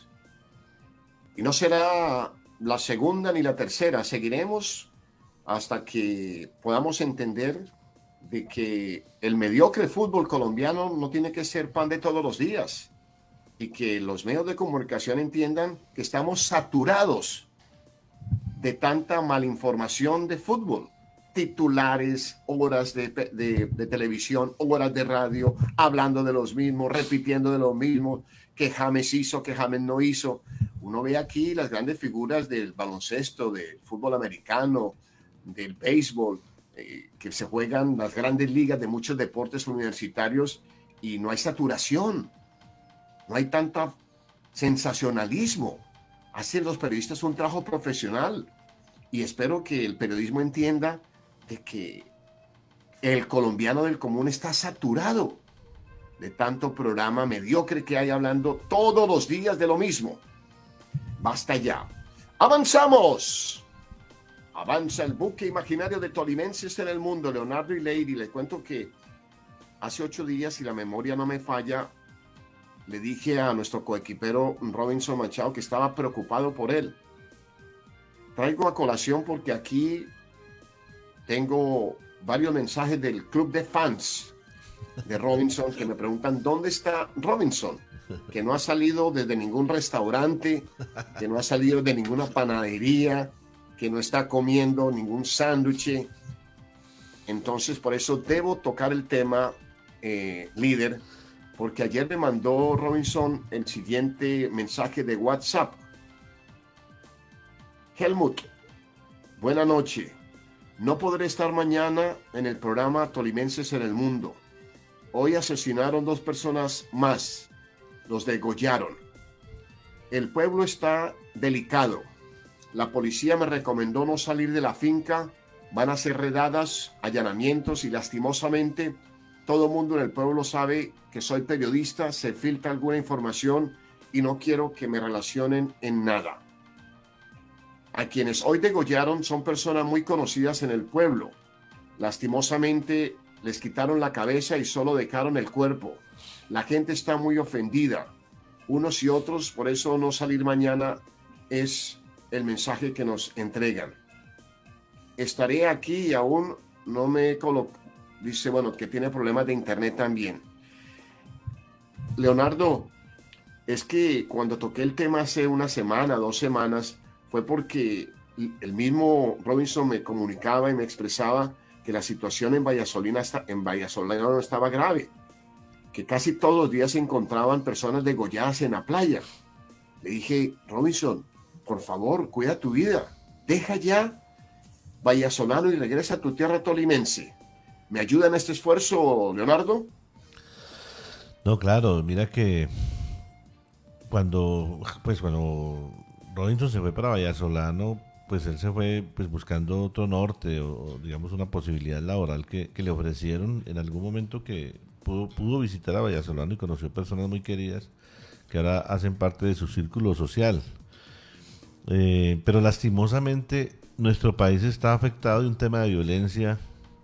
Y no será la segunda ni la tercera. Seguiremos hasta que podamos entender de que el mediocre fútbol colombiano no tiene que ser pan de todos los días. Y que los medios de comunicación entiendan que estamos saturados de tanta malinformación de fútbol. Titulares, horas de televisión, horas de radio, hablando de los mismos, repitiendo de lo mismo, que James hizo, que James no hizo. Uno ve aquí las grandes figuras del baloncesto, del fútbol americano, del béisbol, que se juegan las grandes ligas de muchos deportes universitarios y no hay saturación, no hay tanta sensacionalismo. Hacen los periodistas un trabajo profesional y espero que el periodismo entienda de que el colombiano del común está saturado de tanto programa mediocre que hay hablando todos los días de lo mismo. Basta ya. ¡Avanzamos! Avanza el buque imaginario de tolimenses en el mundo, Leonardo y Lady. Les cuento que hace 8 días, si la memoria no me falla, le dije a nuestro coequipero Robinson Machado que estaba preocupado por él. Traigo a colación porque aquí tengo varios mensajes del club de fans de Robinson que me preguntan ¿dónde está Robinson? Que no ha salido desde ningún restaurante, que no ha salido de ninguna panadería, que no está comiendo ningún sándwich. Entonces por eso debo tocar el tema, líder, porque ayer me mandó Robinson el siguiente mensaje de WhatsApp. Helmut, buena noche. No podré estar mañana en el programa Tolimenses en el Mundo. Hoy asesinaron 2 personas más. Los degollaron. El pueblo está delicado. La policía me recomendó no salir de la finca. Van a ser redadas, allanamientos y lastimosamente todo el mundo en el pueblo sabe que soy periodista, se filtra alguna información y no quiero que me relacionen en nada. A quienes hoy degollaron son personas muy conocidas en el pueblo. Lastimosamente les quitaron la cabeza y solo dejaron el cuerpo. La gente está muy ofendida. Unos y otros, por eso no salir mañana es el mensaje que nos entregan. Estaré aquí y aún no me coloco. Dice, bueno, que tiene problemas de internet también. Leonardo, es que cuando toqué el tema hace 1 semana, 2 semanas, fue porque el mismo Robinson me comunicaba y me expresaba que la situación en Valladolid no estaba grave, que casi todos los días se encontraban personas degolladas en la playa. Le dije, Robinson, por favor, cuida tu vida, deja ya Valladolid y regresa a tu tierra tolimense. ¿Me ayuda en este esfuerzo, Leonardo? No, claro, mira que cuando Robinson se fue para Vallasolano, pues él se fue pues buscando otro norte o digamos una posibilidad laboral que le ofrecieron en algún momento, que pudo visitar a Vallasolano y conoció personas muy queridas que ahora hacen parte de su círculo social. Pero lastimosamente nuestro país está afectado de un tema de violencia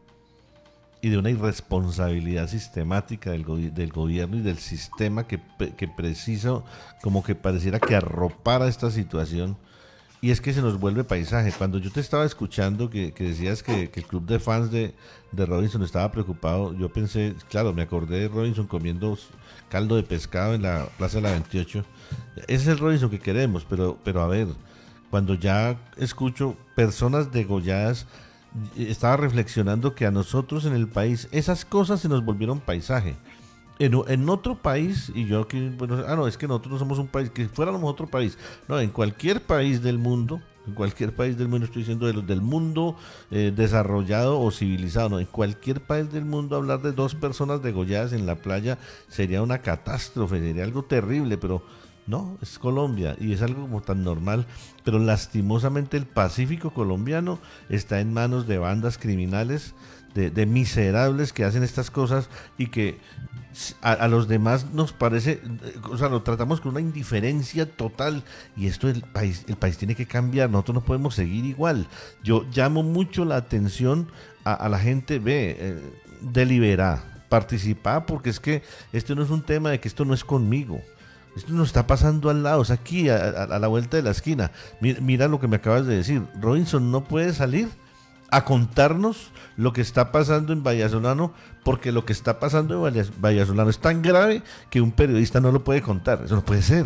y de una irresponsabilidad sistemática del gobierno y del sistema que preciso, como que pareciera que arropara esta situación, y es que se nos vuelve paisaje. Cuando yo te estaba escuchando que decías que el club de fans de Robinson estaba preocupado, yo pensé, claro, me acordé de Robinson comiendo caldo de pescado en la Plaza de la 28. Ese es el Robinson que queremos, pero a ver, cuando ya escucho personas degolladas, estaba reflexionando que a nosotros en el país esas cosas se nos volvieron paisaje. En otro país, y yo aquí, bueno, no, es que nosotros no somos un país, que fuéramos otro país, no, en cualquier país del mundo, estoy diciendo del mundo desarrollado o civilizado, no, en cualquier país del mundo hablar de 2 personas degolladas en la playa sería una catástrofe, sería algo terrible, pero no, es Colombia y es algo como tan normal, pero lastimosamente el Pacífico colombiano está en manos de bandas criminales, de miserables que hacen estas cosas y que a los demás nos parece, o sea, lo tratamos con una indiferencia total, y esto el país tiene que cambiar, nosotros no podemos seguir igual. Yo llamo mucho la atención a la gente, deliberá, participa, porque es que este no es un tema de que esto no es conmigo. Esto nos está pasando al lado, es aquí, a la vuelta de la esquina. Mira lo que me acabas de decir. Robinson no puede salir a contarnos lo que está pasando en Vallasolano, porque lo que está pasando en Vallasolano es tan grave que un periodista no lo puede contar. Eso no puede ser.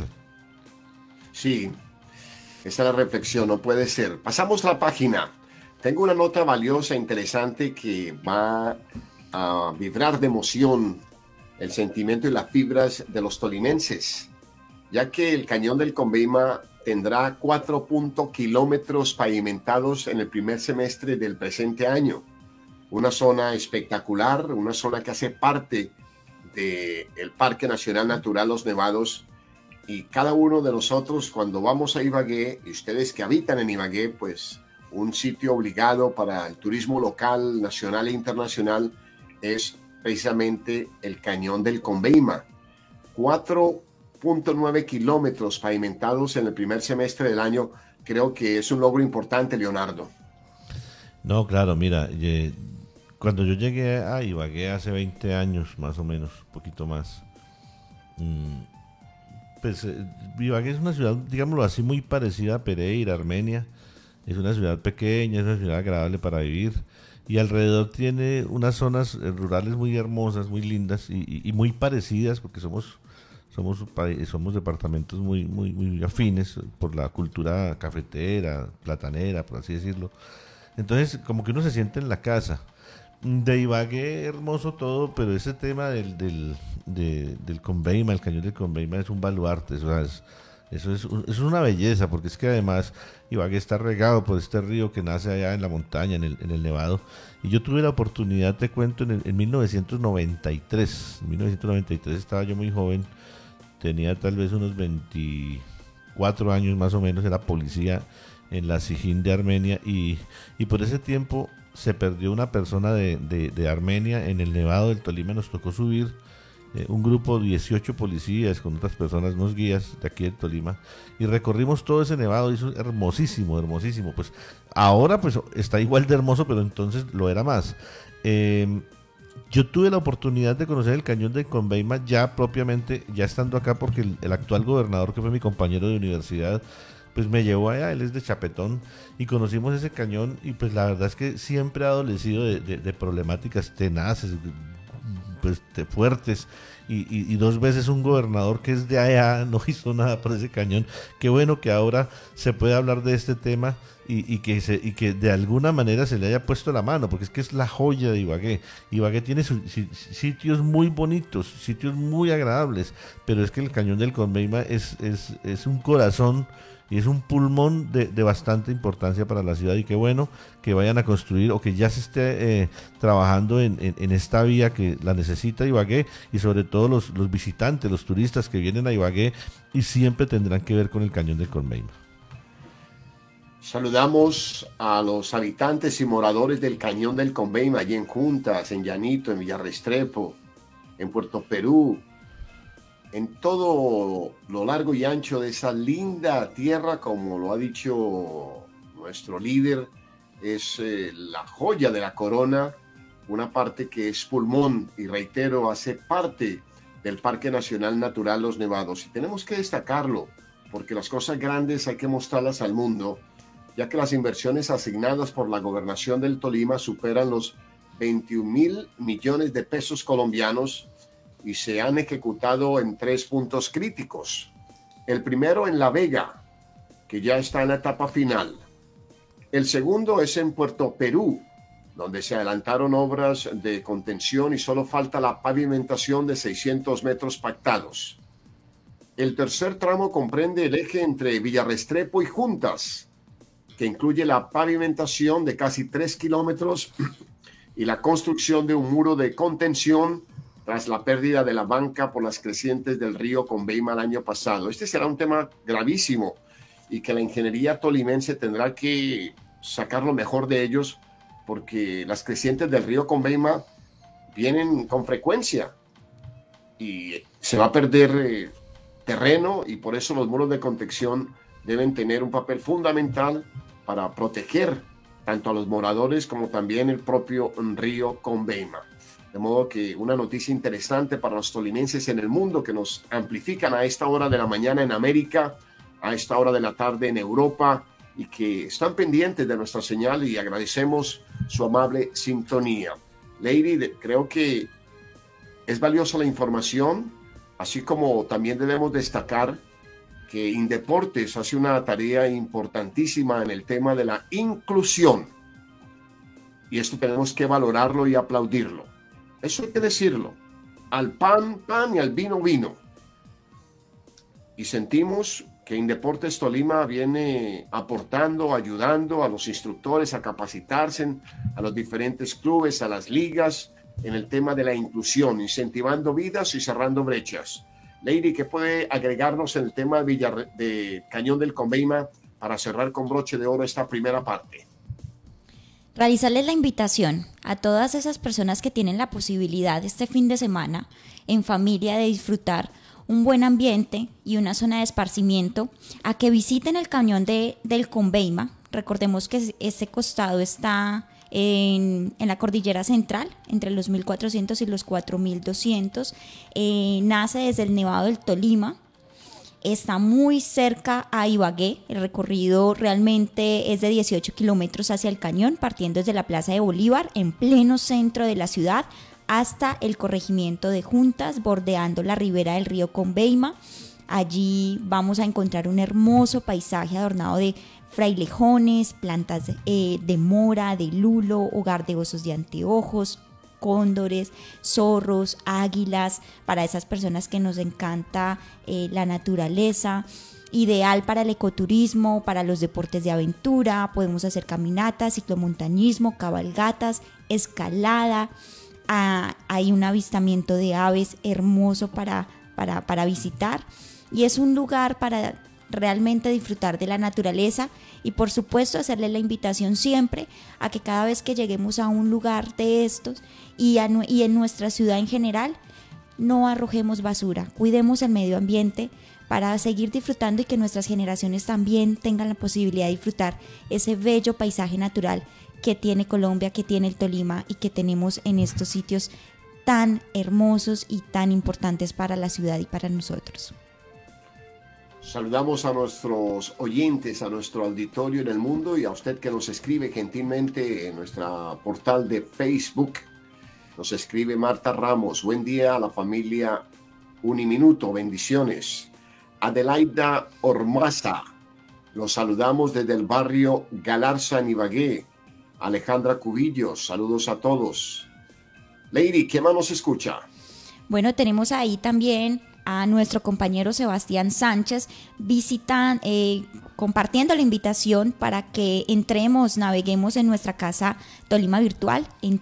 Sí, esa es la reflexión, no puede ser. Pasamos la página. Tengo una nota valiosa, interesante, que va a vibrar de emoción el sentimiento y las fibras de los tolimenses, ya que el cañón del Conveima tendrá 4 kilómetros pavimentados en el primer semestre del presente año. Una zona espectacular, una zona que hace parte del Parque Nacional Natural Los Nevados, y cada uno de nosotros cuando vamos a Ibagué, y ustedes que habitan en Ibagué, pues un sitio obligado para el turismo local, nacional e internacional es precisamente el cañón del Conveima. 4.9 kilómetros pavimentados en el primer semestre del año, creo que es un logro importante, Leonardo. No, claro, mira, cuando yo llegué a Ibagué hace 20 años, más o menos, un poquito más, pues Ibagué es una ciudad, digámoslo así, muy parecida a Pereira, Armenia. Es una ciudad pequeña, es una ciudad agradable para vivir, y alrededor tiene unas zonas rurales muy hermosas, muy lindas y muy parecidas, porque somos departamentos muy afines por la cultura cafetera, platanera, por así decirlo. Entonces, como que uno se siente en la casa. De Ibagué, hermoso todo, pero ese tema del Conveima, el cañón del Conveima, es un baluarte, eso es una belleza, porque es que además Ibagué está regado por este río que nace allá en la montaña, en el Nevado. Y yo tuve la oportunidad, te cuento, en 1993. En 1993 estaba yo muy joven, tenía tal vez unos 24 años más o menos, era policía en la Sijín de Armenia, y por ese tiempo se perdió una persona de Armenia en el Nevado del Tolima. Nos tocó subir un grupo de 18 policías con otras personas, unos guías de aquí del Tolima, y recorrimos todo ese nevado, y eso es hermosísimo, hermosísimo. Pues ahora pues está igual de hermoso, pero entonces lo era más. Yo tuve la oportunidad de conocer el cañón de Conveima ya propiamente, ya estando acá, porque el actual gobernador, que fue mi compañero de universidad, pues me llevó allá, él es de Chapetón, y conocimos ese cañón, y pues la verdad es que siempre ha adolecido de problemáticas tenaces, pues fuertes, y 2 veces un gobernador que es de allá no hizo nada por ese cañón. Qué bueno que ahora se puede hablar de este tema y que de alguna manera se le haya puesto la mano, porque es que es la joya de Ibagué. Ibagué tiene sitios muy bonitos, sitios muy agradables, pero es que el cañón del Conveima es un corazón y es un pulmón de bastante importancia para la ciudad, y qué bueno que vayan a construir, o que ya se esté trabajando en esta vía que la necesita Ibagué, y sobre todo los visitantes, los turistas que vienen a Ibagué y siempre tendrán que ver con el cañón del Conveima. Saludamos a los habitantes y moradores del cañón del Conveima, allí en Juntas, en Llanito, en Villarrestrepo, en Puerto Perú, en todo lo largo y ancho de esa linda tierra, como lo ha dicho nuestro líder, es la joya de la corona, una parte que es pulmón, y reitero, hace parte del Parque Nacional Natural Los Nevados, y tenemos que destacarlo, porque las cosas grandes hay que mostrarlas al mundo, ya que las inversiones asignadas por la gobernación del Tolima superan los 21.000 millones de pesos colombianos y se han ejecutado en 3 puntos críticos. El primero en La Vega, que ya está en la etapa final. El segundo es en Puerto Perú, donde se adelantaron obras de contención y solo falta la pavimentación de 600 metros pactados. El tercer tramo comprende el eje entre Villarrestrepo y Juntas, que incluye la pavimentación de casi 3 kilómetros y la construcción de un muro de contención tras la pérdida de la banca por las crecientes del río Conveima el año pasado. Este será un tema gravísimo y que la ingeniería tolimense tendrá que sacar lo mejor de ellos, porque las crecientes del río Conveima vienen con frecuencia y se va a perder terreno, y por eso los muros de contención deben tener un papel fundamental para proteger tanto a los moradores como también el propio río Conveima. De modo que una noticia interesante para los tolimenses en el mundo, que nos amplifican a esta hora de la mañana en América, a esta hora de la tarde en Europa, y que están pendientes de nuestra señal, y agradecemos su amable sintonía. Lady, creo que es valiosa la información, así como también debemos destacar que Indeportes hace una tarea importantísima en el tema de la inclusión, y esto tenemos que valorarlo y aplaudirlo. Eso hay que decirlo. Al pan, pan, y al vino, vino. Y sentimos que Indeportes Tolima viene aportando, ayudando a los instructores a capacitarse, a los diferentes clubes, a las ligas, en el tema de la inclusión, incentivando vidas y cerrando brechas. Lady, ¿qué puede agregarnos en el tema de Cañón del Conveima para cerrar con broche de oro esta primera parte? Realizarles la invitación a todas esas personas que tienen la posibilidad este fin de semana en familia de disfrutar un buen ambiente y una zona de esparcimiento, a que visiten el Cañón del Conveima. Recordemos que este costado está en la cordillera central, entre los 1400 y los 4200, nace desde el Nevado del Tolima, está muy cerca a Ibagué. El recorrido realmente es de 18 kilómetros hacia el cañón, partiendo desde la Plaza de Bolívar, en pleno centro de la ciudad, hasta el corregimiento de Juntas, bordeando la ribera del río Conveima. Allí vamos a encontrar un hermoso paisaje adornado de frailejones, plantas de mora, de lulo, hogar de osos de anteojos, cóndores, zorros, águilas, para esas personas que nos encanta la naturaleza. Ideal para el ecoturismo, para los deportes de aventura. Podemos hacer caminatas, ciclomontañismo, cabalgatas, escalada. Hay un avistamiento de aves hermoso para visitar, y es un lugar para realmente disfrutar de la naturaleza, y por supuesto hacerle la invitación siempre a que cada vez que lleguemos a un lugar de estos y en nuestra ciudad en general, no arrojemos basura, cuidemos el medio ambiente para seguir disfrutando y que nuestras generaciones también tengan la posibilidad de disfrutar ese bello paisaje natural que tiene Colombia, que tiene el Tolima y que tenemos en estos sitios tan hermosos y tan importantes para la ciudad y para nosotros. Saludamos a nuestros oyentes, a nuestro auditorio en el mundo, y a usted que nos escribe gentilmente en nuestro portal de Facebook. Nos escribe Marta Ramos: buen día a la familia Uniminuto, bendiciones. Adelaida Ormaza: los saludamos desde el barrio Galarza en Ibagué. Alejandra Cubillos: saludos a todos. Lady, ¿qué más nos escucha? Bueno, tenemos ahí también a nuestro compañero Sebastián Sánchez compartiendo la invitación para que entremos, naveguemos en nuestra casa Tolima Virtual en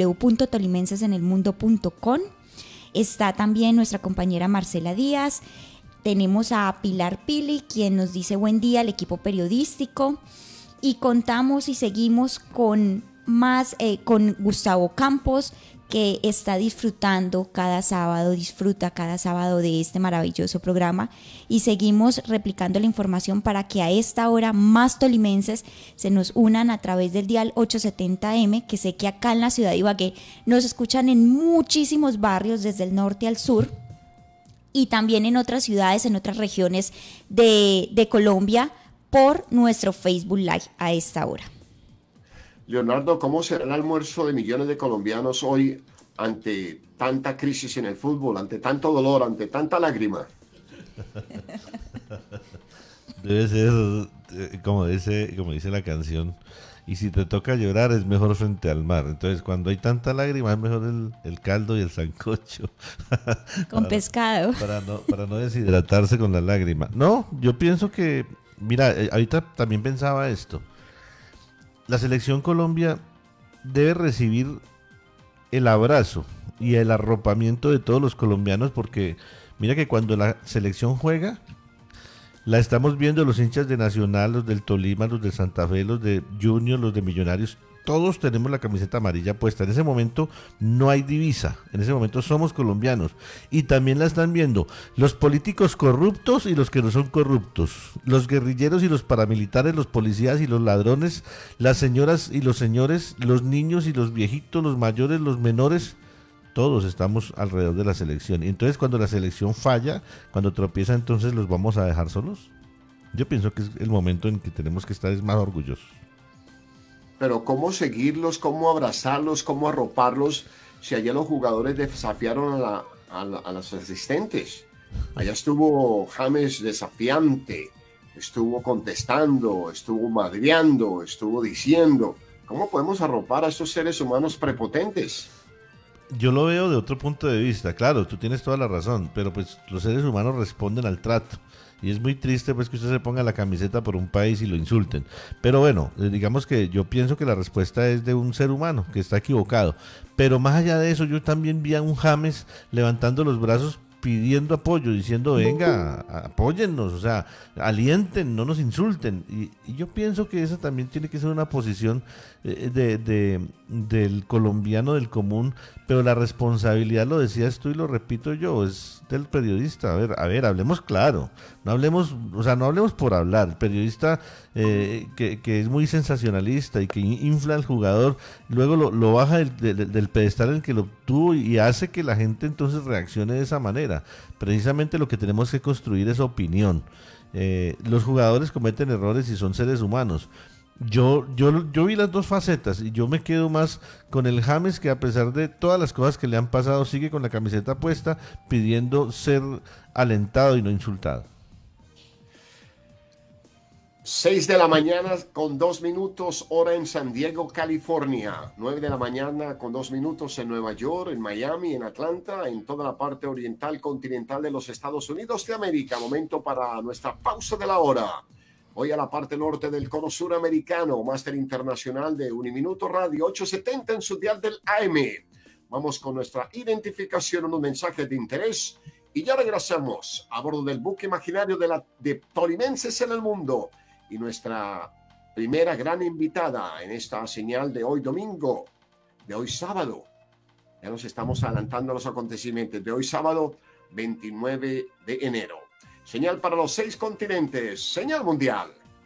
www.tolimensesenelmundo.com. Está también nuestra compañera Marcela Díaz. Tenemos a Pilar Pili, quien nos dice buen día al equipo periodístico, y contamos y seguimos con con Gustavo Campos, que está disfruta cada sábado de este maravilloso programa, y seguimos replicando la información para que a esta hora más tolimenses se nos unan a través del dial 870M, que sé que acá en la ciudad de Ibagué nos escuchan en muchísimos barrios desde el norte al sur, y también en otras ciudades, en otras regiones de Colombia, por nuestro Facebook Live a esta hora. Leonardo, ¿cómo será el almuerzo de millones de colombianos hoy ante tanta crisis en el fútbol, ante tanto dolor, ante tanta lágrima? Debe ser, como dice la canción, y si te toca llorar es mejor frente al mar. Entonces, cuando hay tanta lágrima es mejor el caldo y el sancocho. Con pescado. Para no deshidratarse con la lágrima. No, yo pienso que, mira, ahorita también pensaba esto. La selección Colombia debe recibir el abrazo y el arropamiento de todos los colombianos, porque mira que cuando la selección juega, la estamos viendo los hinchas de Nacional, los del Tolima, los de Santa Fe, los de Junior, los de Millonarios, todos tenemos la camiseta amarilla puesta. En ese momento no hay divisa, en ese momento somos colombianos. Y también la están viendo los políticos corruptos y los que no son corruptos, los guerrilleros y los paramilitares, los policías y los ladrones, las señoras y los señores, los niños y los viejitos, los mayores, los menores. Todos estamos alrededor de la selección. Y entonces cuando la selección falla, cuando tropieza, entonces los vamos a dejar solos. Yo pienso que es el momento en que tenemos que estar más orgullosos. Pero ¿cómo seguirlos? ¿Cómo abrazarlos? ¿Cómo arroparlos? Si allá los jugadores desafiaron a los asistentes. Allá estuvo James desafiante, estuvo contestando, estuvo madreando, estuvo diciendo. ¿Cómo podemos arropar a estos seres humanos prepotentes? Yo lo veo de otro punto de vista, claro, tú tienes toda la razón, pero pues los seres humanos responden al trato. Y es muy triste pues que usted se ponga la camiseta por un país y lo insulten. Pero bueno, digamos que yo pienso que la respuesta es de un ser humano que está equivocado. Pero más allá de eso, yo también vi a un James levantando los brazos pidiendo apoyo, diciendo venga, apóyennos, o sea, alienten, no nos insulten. Y yo pienso que esa también tiene que ser una posición del colombiano del común, pero la responsabilidad, lo decías tú y lo repito yo, es del periodista. A ver, hablemos claro, no hablemos por hablar. El periodista que es muy sensacionalista y que infla al jugador, luego lo baja del pedestal en el que lo obtuvo y hace que la gente entonces reaccione de esa manera. Precisamente lo que tenemos que construir es opinión. Los jugadores cometen errores y son seres humanos. Yo vi las dos facetas y yo me quedo más con el James, que a pesar de todas las cosas que le han pasado sigue con la camiseta puesta pidiendo ser alentado y no insultado. 6 de la mañana con 2 minutos, hora en San Diego, California. 9 de la mañana con 2 minutos en Nueva York, en Miami, en Atlanta, en toda la parte oriental continental de los Estados Unidos de América. Momento para nuestra pausa de la hora. Hoy a la parte norte del cono suramericano, máster internacional de Uniminuto Radio 870 en su dial del AM. Vamos con nuestra identificación, unos mensajes de interés y ya regresamos a bordo del buque imaginario de Tolimenses en el mundo y nuestra primera gran invitada en esta señal de hoy domingo, de hoy sábado. Ya nos estamos adelantando a los acontecimientos de hoy sábado 29 de enero. Señal para los 6 continentes, señal mundial.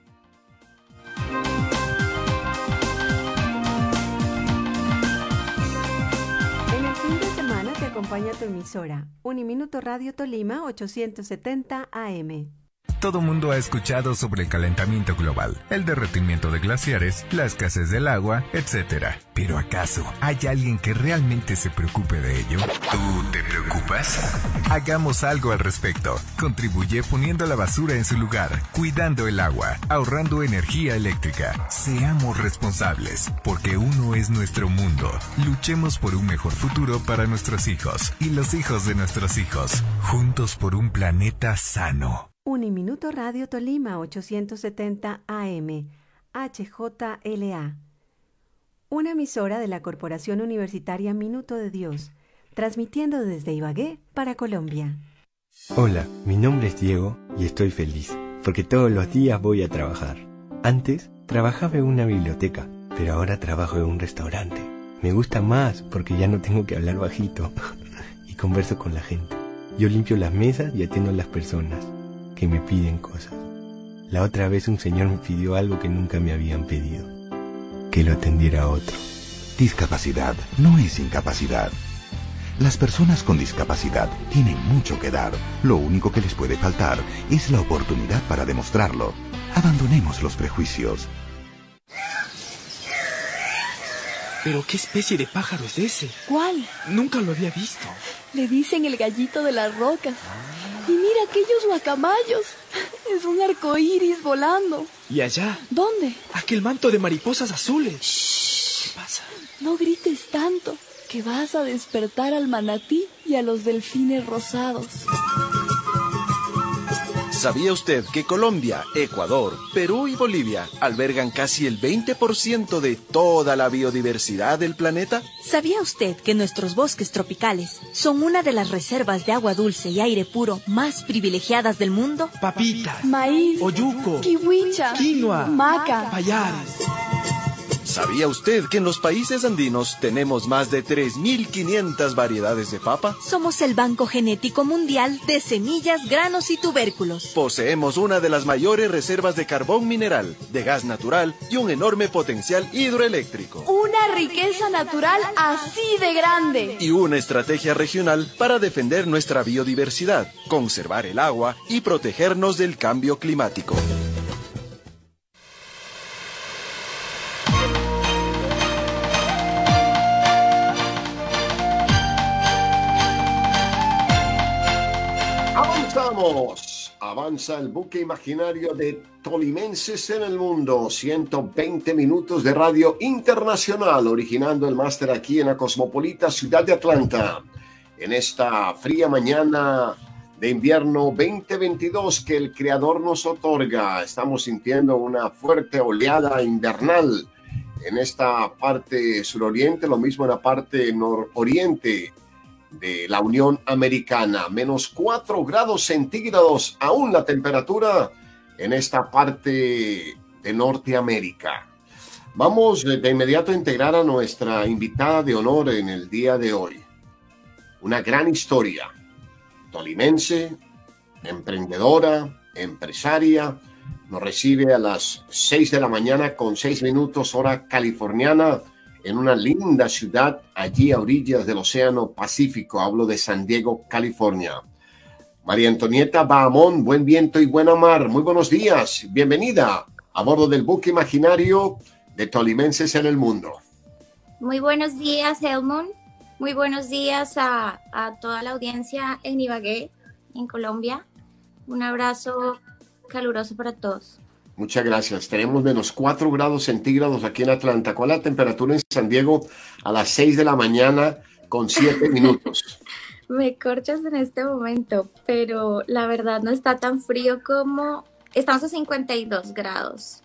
En el fin de semana te acompaña tu emisora, Uniminuto Radio Tolima 870 AM. Todo mundo ha escuchado sobre el calentamiento global, el derretimiento de glaciares, la escasez del agua, etc. Pero ¿acaso hay alguien que realmente se preocupe de ello? ¿Tú te preocupas? Hagamos algo al respecto. Contribuye poniendo la basura en su lugar, cuidando el agua, ahorrando energía eléctrica. Seamos responsables, porque uno es nuestro mundo. Luchemos por un mejor futuro para nuestros hijos y los hijos de nuestros hijos. Juntos por un planeta sano. Uniminuto Radio Tolima 870 AM, HJLA. Una emisora de la Corporación Universitaria Minuto de Dios, transmitiendo desde Ibagué para Colombia. Hola, mi nombre es Diego y estoy feliz, porque todos los días voy a trabajar. Antes trabajaba en una biblioteca, pero ahora trabajo en un restaurante. Me gusta más porque ya no tengo que hablar bajito y converso con la gente. Yo limpio las mesas y atiendo a las personas que me piden cosas. La otra vez un señor me pidió algo que nunca me habían pedido, que lo atendiera a otro. Discapacidad no es incapacidad. Las personas con discapacidad tienen mucho que dar. Lo único que les puede faltar es la oportunidad para demostrarlo. Abandonemos los prejuicios. ¿Pero qué especie de pájaro es ese? ¿Cuál? Nunca lo había visto. Le dicen el gallito de las rocas. Y mira aquellos guacamayos. Es un arcoíris volando. ¿Y allá? ¿Dónde? Aquel manto de mariposas azules. Shh. ¿Qué pasa? No grites tanto, que vas a despertar al manatí y a los delfines rosados. ¿Sabía usted que Colombia, Ecuador, Perú y Bolivia albergan casi el 20% de toda la biodiversidad del planeta? ¿Sabía usted que nuestros bosques tropicales son una de las reservas de agua dulce y aire puro más privilegiadas del mundo? Papitas, maíz, oyuco, kiwicha, quinoa, maca, payares. ¿Sabía usted que en los países andinos tenemos más de 3.500 variedades de papa? Somos el Banco Genético Mundial de semillas, granos y tubérculos. Poseemos una de las mayores reservas de carbón mineral, de gas natural y un enorme potencial hidroeléctrico. Una riqueza natural así de grande. Y una estrategia regional para defender nuestra biodiversidad, conservar el agua y protegernos del cambio climático. Avanza el buque imaginario de Tolimenses en el mundo. 120 minutos de radio internacional, originando el máster aquí en la cosmopolita ciudad de Atlanta. En esta fría mañana de invierno 2022 que el Creador nos otorga, estamos sintiendo una fuerte oleada invernal en esta parte suroriente, lo mismo en la parte nororiente de la Unión Americana. Menos 4 grados centígrados aún la temperatura en esta parte de Norteamérica. Vamos de inmediato a integrar a nuestra invitada de honor en el día de hoy. Una gran historia. Tolimense, emprendedora, empresaria. Nos recibe a las 6 de la mañana con 6 minutos hora californiana en una linda ciudad allí a orillas del Océano Pacífico. Hablo de San Diego, California. María Antonieta Bahamón, buen viento y buena mar. Muy buenos días. Bienvenida a bordo del buque imaginario de Tolimenses en el mundo. Muy buenos días, Helmut. Muy buenos días a toda la audiencia en Ibagué, en Colombia. Un abrazo caluroso para todos. Muchas gracias. Tenemos menos 4 grados centígrados aquí en Atlanta. ¿Cuál es la temperatura en San Diego a las 6 de la mañana con 7 minutos? Me corchas en este momento, pero la verdad no está tan frío como... Estamos a 52 grados.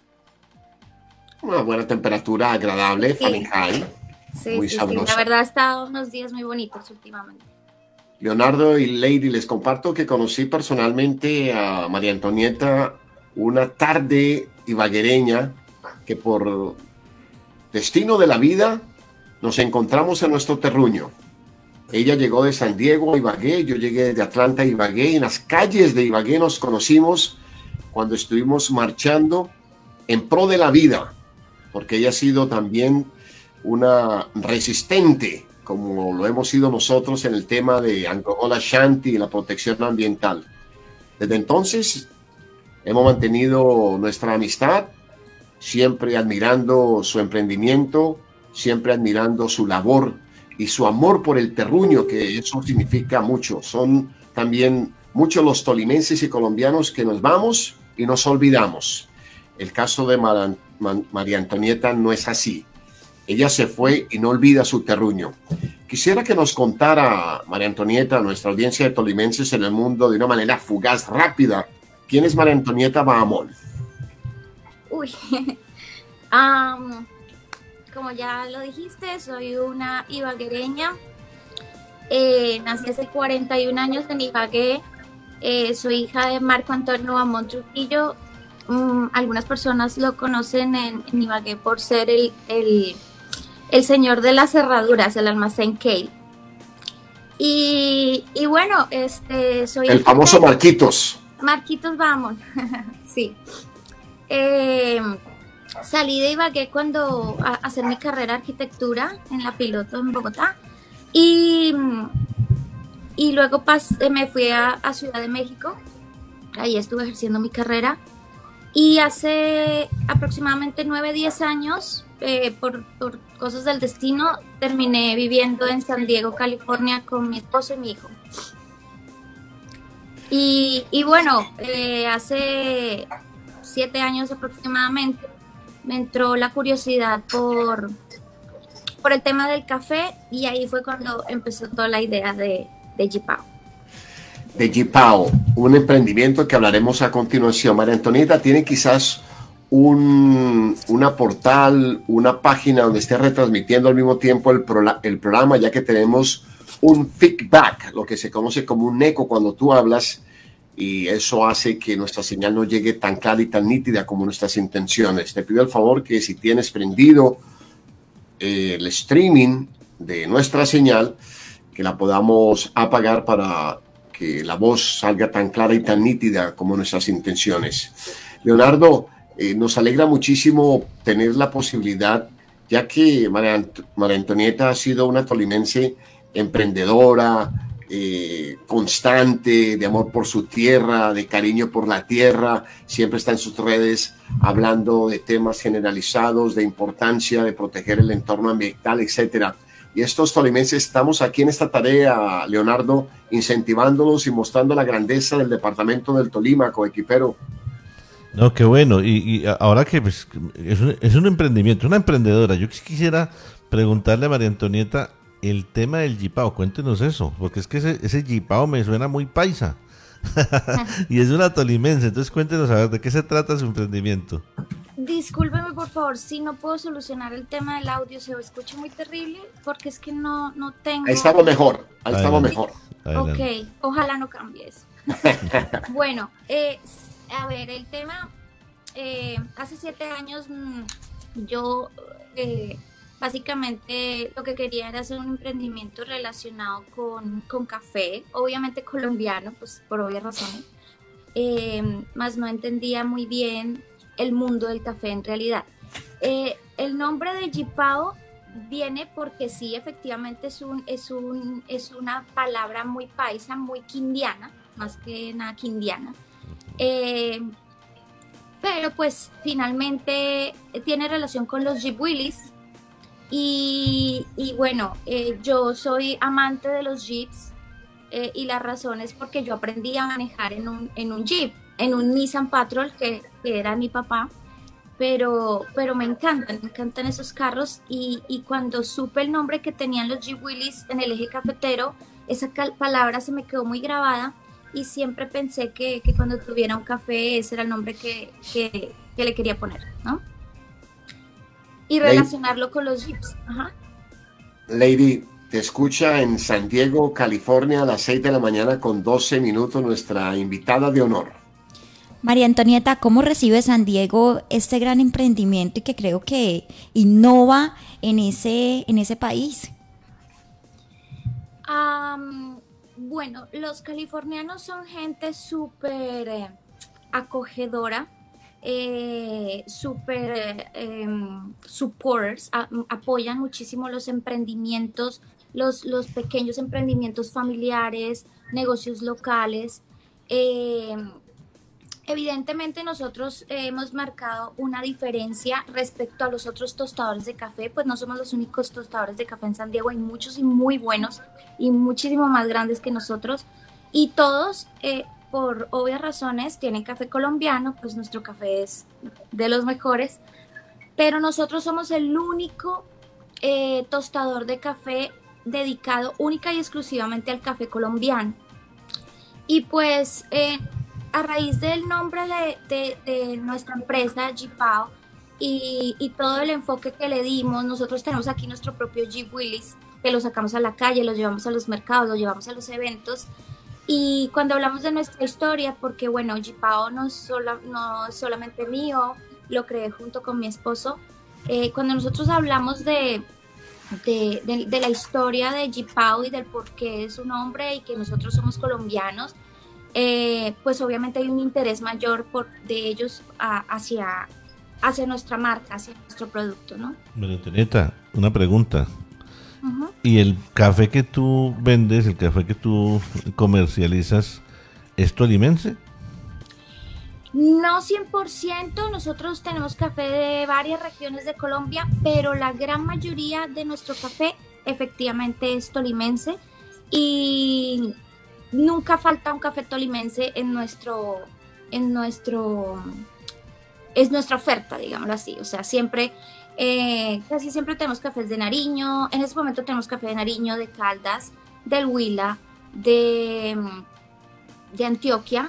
Una buena temperatura agradable, sí. Fahrenheit. Sí, muy sabrosa. Sí. La verdad ha estado unos días muy bonitos últimamente. Leonardo y Lady, les comparto que conocí personalmente a María Antonieta una tarde ibaguereña que por destino de la vida nos encontramos en nuestro terruño. Ella llegó de San Diego a Ibagué, yo llegué de Atlanta a Ibagué, y en las calles de Ibagué nos conocimos cuando estuvimos marchando en pro de la vida, porque ella ha sido también una resistente, como lo hemos sido nosotros en el tema de Angola Shanti y la protección ambiental. Desde entonces hemos mantenido nuestra amistad, siempre admirando su emprendimiento, siempre admirando su labor y su amor por el terruño, que eso significa mucho. Son también muchos los tolimenses y colombianos que nos vamos y nos olvidamos. El caso de María Antonieta no es así. Ella se fue y no olvida su terruño. Quisiera que nos contara, María Antonieta, a nuestra audiencia de tolimenses en el mundo, de una manera fugaz, rápida, ¿quién es María Antonieta Bahamón? Uy, como ya lo dijiste, soy una ibaguereña. Nací hace 41 años en Ibagué. Soy hija de Marco Antonio Bahamón Trujillo. Algunas personas lo conocen en Ibagué por ser el señor de las cerraduras, el almacén Kale. Y bueno, soy el famoso Marquitos. Marquitos Bahamón, sí. Salí de Ibagué a hacer mi carrera de arquitectura en la Piloto en Bogotá. Y Y luego me fui a Ciudad de México, ahí estuve ejerciendo mi carrera. Y hace aproximadamente 9-10 años, por cosas del destino, terminé viviendo en San Diego, California, con mi esposo y mi hijo. Y bueno, hace 7 años aproximadamente me entró la curiosidad por el tema del café, y ahí fue cuando empezó toda la idea de Jipao. De Jipao, un emprendimiento que hablaremos a continuación. María Antonieta, ¿tiene quizás una portal, una página donde esté retransmitiendo al mismo tiempo el programa, ya que tenemos un feedback, lo que se conoce como un eco cuando tú hablas, y eso hace que nuestra señal no llegue tan clara y tan nítida como nuestras intenciones? Te pido el favor que si tienes prendido el streaming de nuestra señal, que la podamos apagar para que la voz salga tan clara y tan nítida como nuestras intenciones. Leonardo, nos alegra muchísimo tener la posibilidad, ya que María Antonieta ha sido una tolimense emprendedora, constante, de amor por su tierra, de cariño por la tierra. Siempre está en sus redes hablando de temas generalizados, de importancia de proteger el entorno ambiental, etcétera. Y estos tolimenses estamos aquí en esta tarea, Leonardo, incentivándolos y mostrando la grandeza del departamento del Tolima, coequipero. No, qué bueno. Y ahora que pues, es un emprendimiento, una emprendedora, yo quisiera preguntarle a María Antonieta el tema del Jipao. Cuéntenos eso, porque es que ese Jipao me suena muy paisa. Y es una tolimense, entonces cuéntenos a ver de qué se trata su emprendimiento. Discúlpeme, por favor, si no puedo solucionar el tema del audio, se escucha muy terrible, porque es que no tengo... Ahí estamos mejor, ahí estamos mejor. Ok, ojalá no cambies. Bueno, a ver, el tema, hace 7 años yo básicamente lo que quería era hacer un emprendimiento relacionado con café, obviamente colombiano, pues por obvias razones, más no entendía muy bien el mundo del café en realidad. El nombre de Jipao viene porque sí, efectivamente es una palabra muy paisa, muy quindiana, más que nada quindiana. Pero pues finalmente tiene relación con los Jeep Willys. Y bueno, yo soy amante de los Jeeps, y la razón es porque yo aprendí a manejar en un Jeep, en un Nissan Patrol que era mi papá, pero me encantan esos carros, y cuando supe el nombre que tenían los Jeep Willys en el eje cafetero, esa palabra se me quedó muy grabada, y siempre pensé que cuando tuviera un café ese era el nombre que le quería poner, ¿no? Y relacionarlo con los Jeeps. Ajá. Lady, te escucha en San Diego, California, a las 6 de la mañana con 12 minutos nuestra invitada de honor. María Antonieta, ¿cómo recibe San Diego este gran emprendimiento y que creo que innova en ese país? Bueno, los californianos son gente súper acogedora, supporters, apoyan muchísimo los emprendimientos, los pequeños emprendimientos familiares, negocios locales. Evidentemente nosotros hemos marcado una diferencia respecto a los otros tostadores de café, pues no somos los únicos tostadores de café en San Diego, hay muchos y muy buenos y muchísimo más grandes que nosotros, y todos por obvias razones tienen café colombiano, pues nuestro café es de los mejores, pero nosotros somos el único tostador de café dedicado única y exclusivamente al café colombiano. Y pues a raíz del nombre de nuestra empresa, Jipao, y todo el enfoque que le dimos, nosotros tenemos aquí nuestro propio Jeep Willys, que lo sacamos a la calle, los llevamos a los mercados, los llevamos a los eventos. Y cuando hablamos de nuestra historia, porque bueno, Jipao no es solamente mío, lo creé junto con mi esposo. Cuando nosotros hablamos de la historia de Jipao y del por qué es su nombre y que nosotros somos colombianos, pues obviamente hay un interés mayor de ellos hacia nuestra marca, hacia nuestro producto, ¿no? María Antonieta, una pregunta. ¿Y el café que tú vendes, el café que tú comercializas, es tolimense? No 100%, nosotros tenemos café de varias regiones de Colombia, pero la gran mayoría de nuestro café efectivamente es tolimense y nunca falta un café tolimense es nuestra oferta, digámoslo así. O sea, siempre, casi siempre tenemos cafés de Nariño. En este momento tenemos café de Nariño, de Caldas, del Huila, de Antioquia.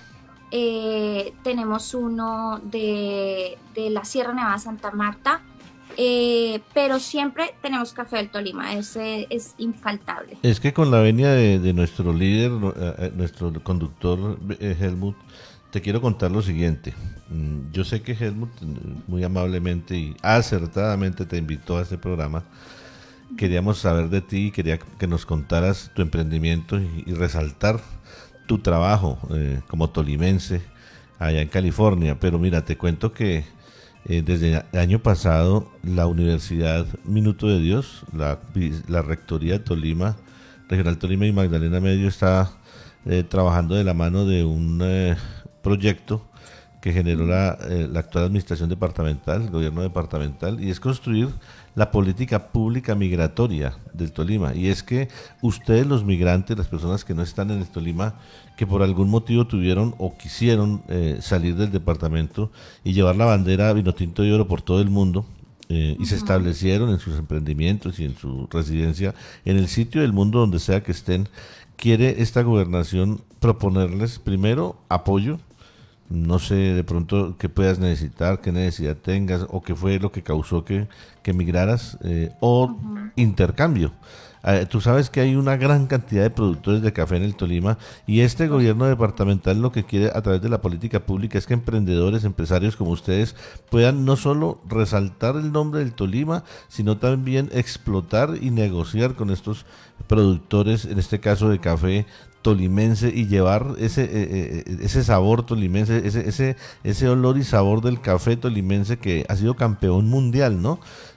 Tenemos uno de la Sierra Nevada Santa Marta, pero siempre tenemos café del Tolima, ese es infaltable. Es que con la venia de nuestro líder, nuestro conductor Helmut, te quiero contar lo siguiente. Yo sé que Helmut muy amablemente y acertadamente te invitó a este programa. Queríamos saber de ti, quería que nos contaras tu emprendimiento y resaltar tu trabajo como tolimense allá en California. Pero mira, te cuento que desde el año pasado la Universidad Minuto de Dios, la Rectoría de Tolima, Regional Tolima y Magdalena Medio, está trabajando de la mano de un proyecto que generó la actual administración departamental, el gobierno departamental, y es construir la política pública migratoria del Tolima. Y es que ustedes, los migrantes, las personas que no están en el Tolima, que por algún motivo tuvieron o quisieron salir del departamento y llevar la bandera Vinotinto y Oro por todo el mundo, y se establecieron en sus emprendimientos y en su residencia, en el sitio del mundo donde sea que estén, quiere esta gobernación proponerles primero apoyo. No sé de pronto qué puedas necesitar, qué necesidad tengas o qué fue lo que causó que migraras, o intercambio. Tú sabes que hay una gran cantidad de productores de café en el Tolima y este gobierno departamental lo que quiere a través de la política pública es que emprendedores, empresarios como ustedes puedan no solo resaltar el nombre del Tolima, sino también explotar y negociar con estos productores, en este caso de café tolimense, y llevar ese sabor tolimense, ese olor y sabor del café tolimense que ha sido campeón mundial, ¿no?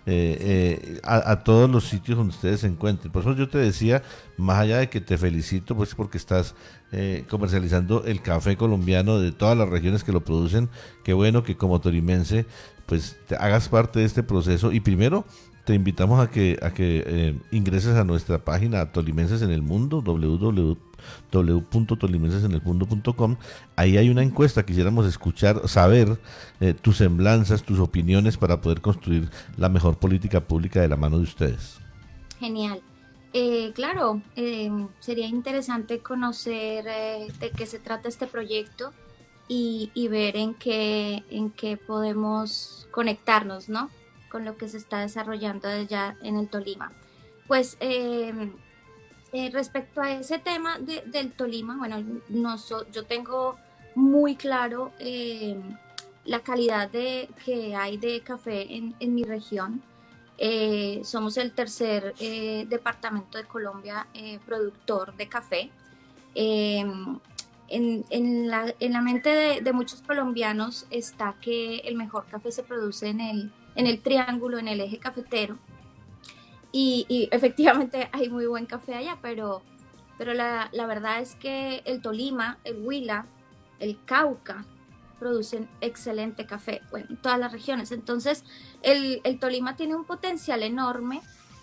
A todos los sitios donde ustedes se encuentren. Por eso yo te decía, más allá de que te felicito, pues porque estás comercializando el café colombiano de todas las regiones que lo producen, qué bueno que como tolimense pues te hagas parte de este proceso. Y primero te invitamos a que ingreses a nuestra página Tolimenses en el Mundo, www.tolimensesenelmundo.com. Ahí hay una encuesta, quisiéramos escuchar, saber tus semblanzas, tus opiniones para poder construir la mejor política pública de la mano de ustedes. Genial. Claro, sería interesante conocer de qué se trata este proyecto y ver en qué podemos conectarnos, ¿no?, con lo que se está desarrollando allá en el Tolima. Pues respecto a ese tema del Tolima, bueno, yo tengo muy claro la calidad que hay de café en mi región. Somos el tercer departamento de Colombia productor de café. En la mente de muchos colombianos está que el mejor café se produce en el triángulo, en el eje cafetero, y efectivamente hay muy buen café allá, pero la verdad es que el Tolima, el Huila, el Cauca producen excelente café, bueno, en todas las regiones. Entonces el Tolima tiene un potencial enorme,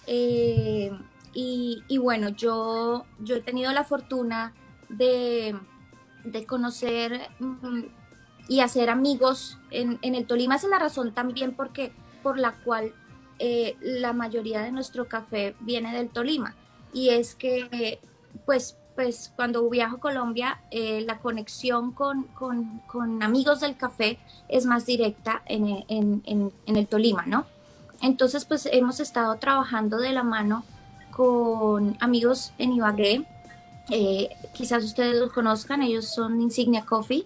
y bueno, yo he tenido la fortuna de conocer y hacer amigos en el Tolima. Esa es la razón también por la cual la mayoría de nuestro café viene del Tolima, y es que pues cuando viajo a Colombia, la conexión con amigos del café es más directa en el Tolima, ¿no? Entonces pues hemos estado trabajando de la mano con amigos en Ibagué. Quizás ustedes los conozcan, ellos son Insignia Coffee.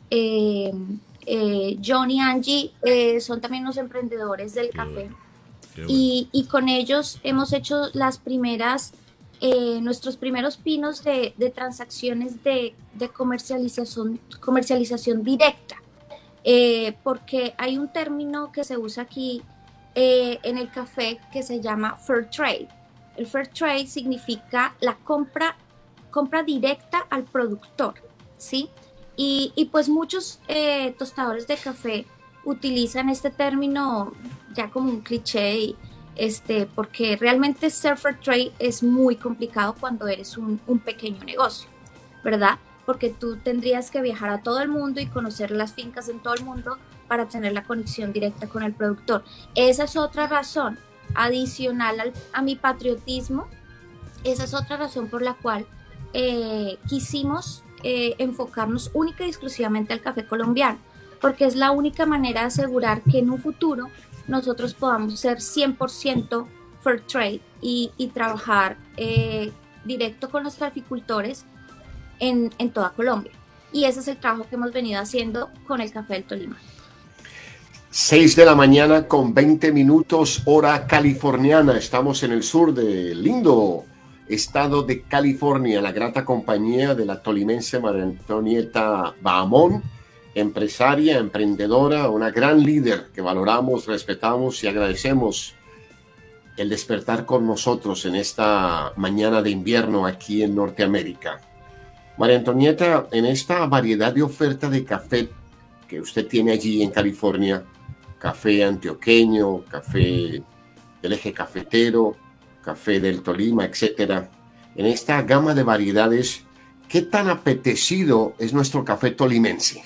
John y Angie son también unos emprendedores del café. Y con ellos hemos hecho nuestros primeros pinos de transacciones de comercialización directa, porque hay un término que se usa aquí en el café que se llama fair trade. El fair trade significa la compra directa al productor, ¿sí? Y pues muchos tostadores de café utilizan este término ya como un cliché, porque realmente ser fair trade es muy complicado cuando eres un pequeño negocio, ¿verdad? Porque tú tendrías que viajar a todo el mundo y conocer las fincas en todo el mundo para tener la conexión directa con el productor. Esa es otra razón adicional a mi patriotismo. Esa es otra razón por la cual quisimos enfocarnos única y exclusivamente al café colombiano, porque es la única manera de asegurar que en un futuro nosotros podamos ser 100% fair trade y trabajar directo con los caficultores en toda Colombia. Y ese es el trabajo que hemos venido haciendo con el café del Tolima. 6 de la mañana con 20 minutos, hora californiana. Estamos en el sur del lindo estado de California, la grata compañía de la tolimense María Antonieta Bahamón, empresaria, emprendedora, una gran líder que valoramos, respetamos y agradecemos el despertar con nosotros en esta mañana de invierno aquí en Norteamérica. María Antonieta, en esta variedad de oferta de café que usted tiene allí en California, café antioqueño, café del eje cafetero, café del Tolima, etcétera, en esta gama de variedades, ¿qué tan apetecido es nuestro café tolimense?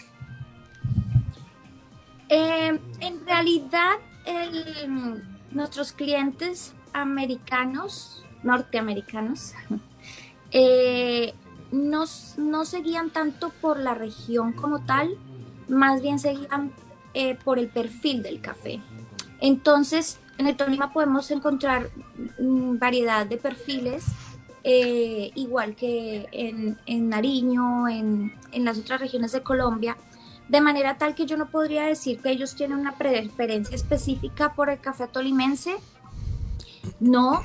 En realidad, nuestros clientes norteamericanos, no seguían tanto por la región como tal, más bien seguían por el perfil del café. Entonces, en el Tolima podemos encontrar variedad de perfiles, igual que en Nariño, en las otras regiones de Colombia, de manera tal que yo no podría decir que ellos tienen una preferencia específica por el café tolimense. No,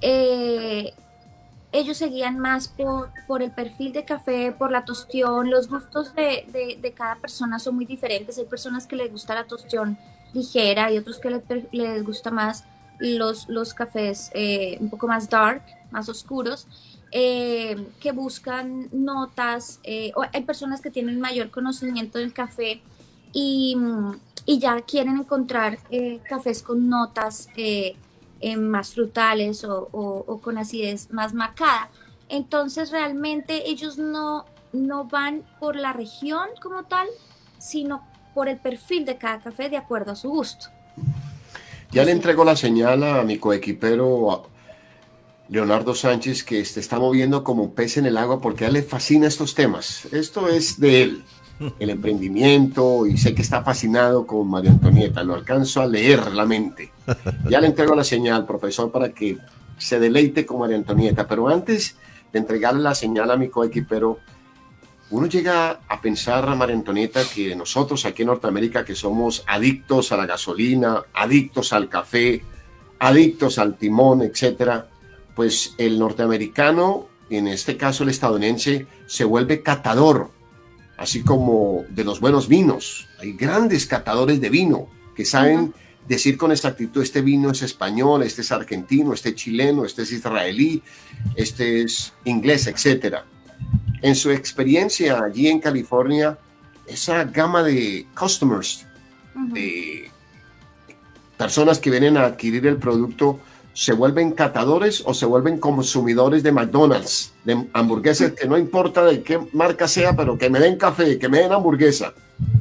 ellos seguían más por el perfil de café, por la tostión. Los gustos de cada persona son muy diferentes. Hay personas que les gusta la tostión ligera y otros que les gusta más los cafés un poco más dark, más oscuros, que buscan notas. Hay personas que tienen mayor conocimiento del café y ya quieren encontrar cafés con notas más frutales o con acidez más marcada. Entonces realmente ellos no van por la región como tal, sino por el perfil de cada café de acuerdo a su gusto. Ya le entrego la señal a mi coequipero Leonardo Sánchez, que se está moviendo como un pez en el agua porque a él le fascina estos temas. Esto es de él, el emprendimiento, y sé que está fascinado con María Antonieta. Lo alcanzo a leer la mente. Ya le entrego la señal, profesor, para que se deleite con María Antonieta. Pero antes de entregarle la señal a mi coequipero, uno llega a pensar, María Antonieta, que nosotros aquí en Norteamérica, que somos adictos a la gasolina, adictos al café, adictos al timón, etcétera, pues el norteamericano, en este caso el estadounidense, se vuelve catador, así como de los buenos vinos. Hay grandes catadores de vino que saben decir con exactitud: este vino es español, este es argentino, este es chileno, este es israelí, este es inglés, etcétera. En su experiencia allí en California, esa gama de customers, de personas que vienen a adquirir el producto, ¿se vuelven catadores o se vuelven consumidores de McDonald's, de hamburguesas, que no importa de qué marca sea, pero que me den café, que me den hamburguesa?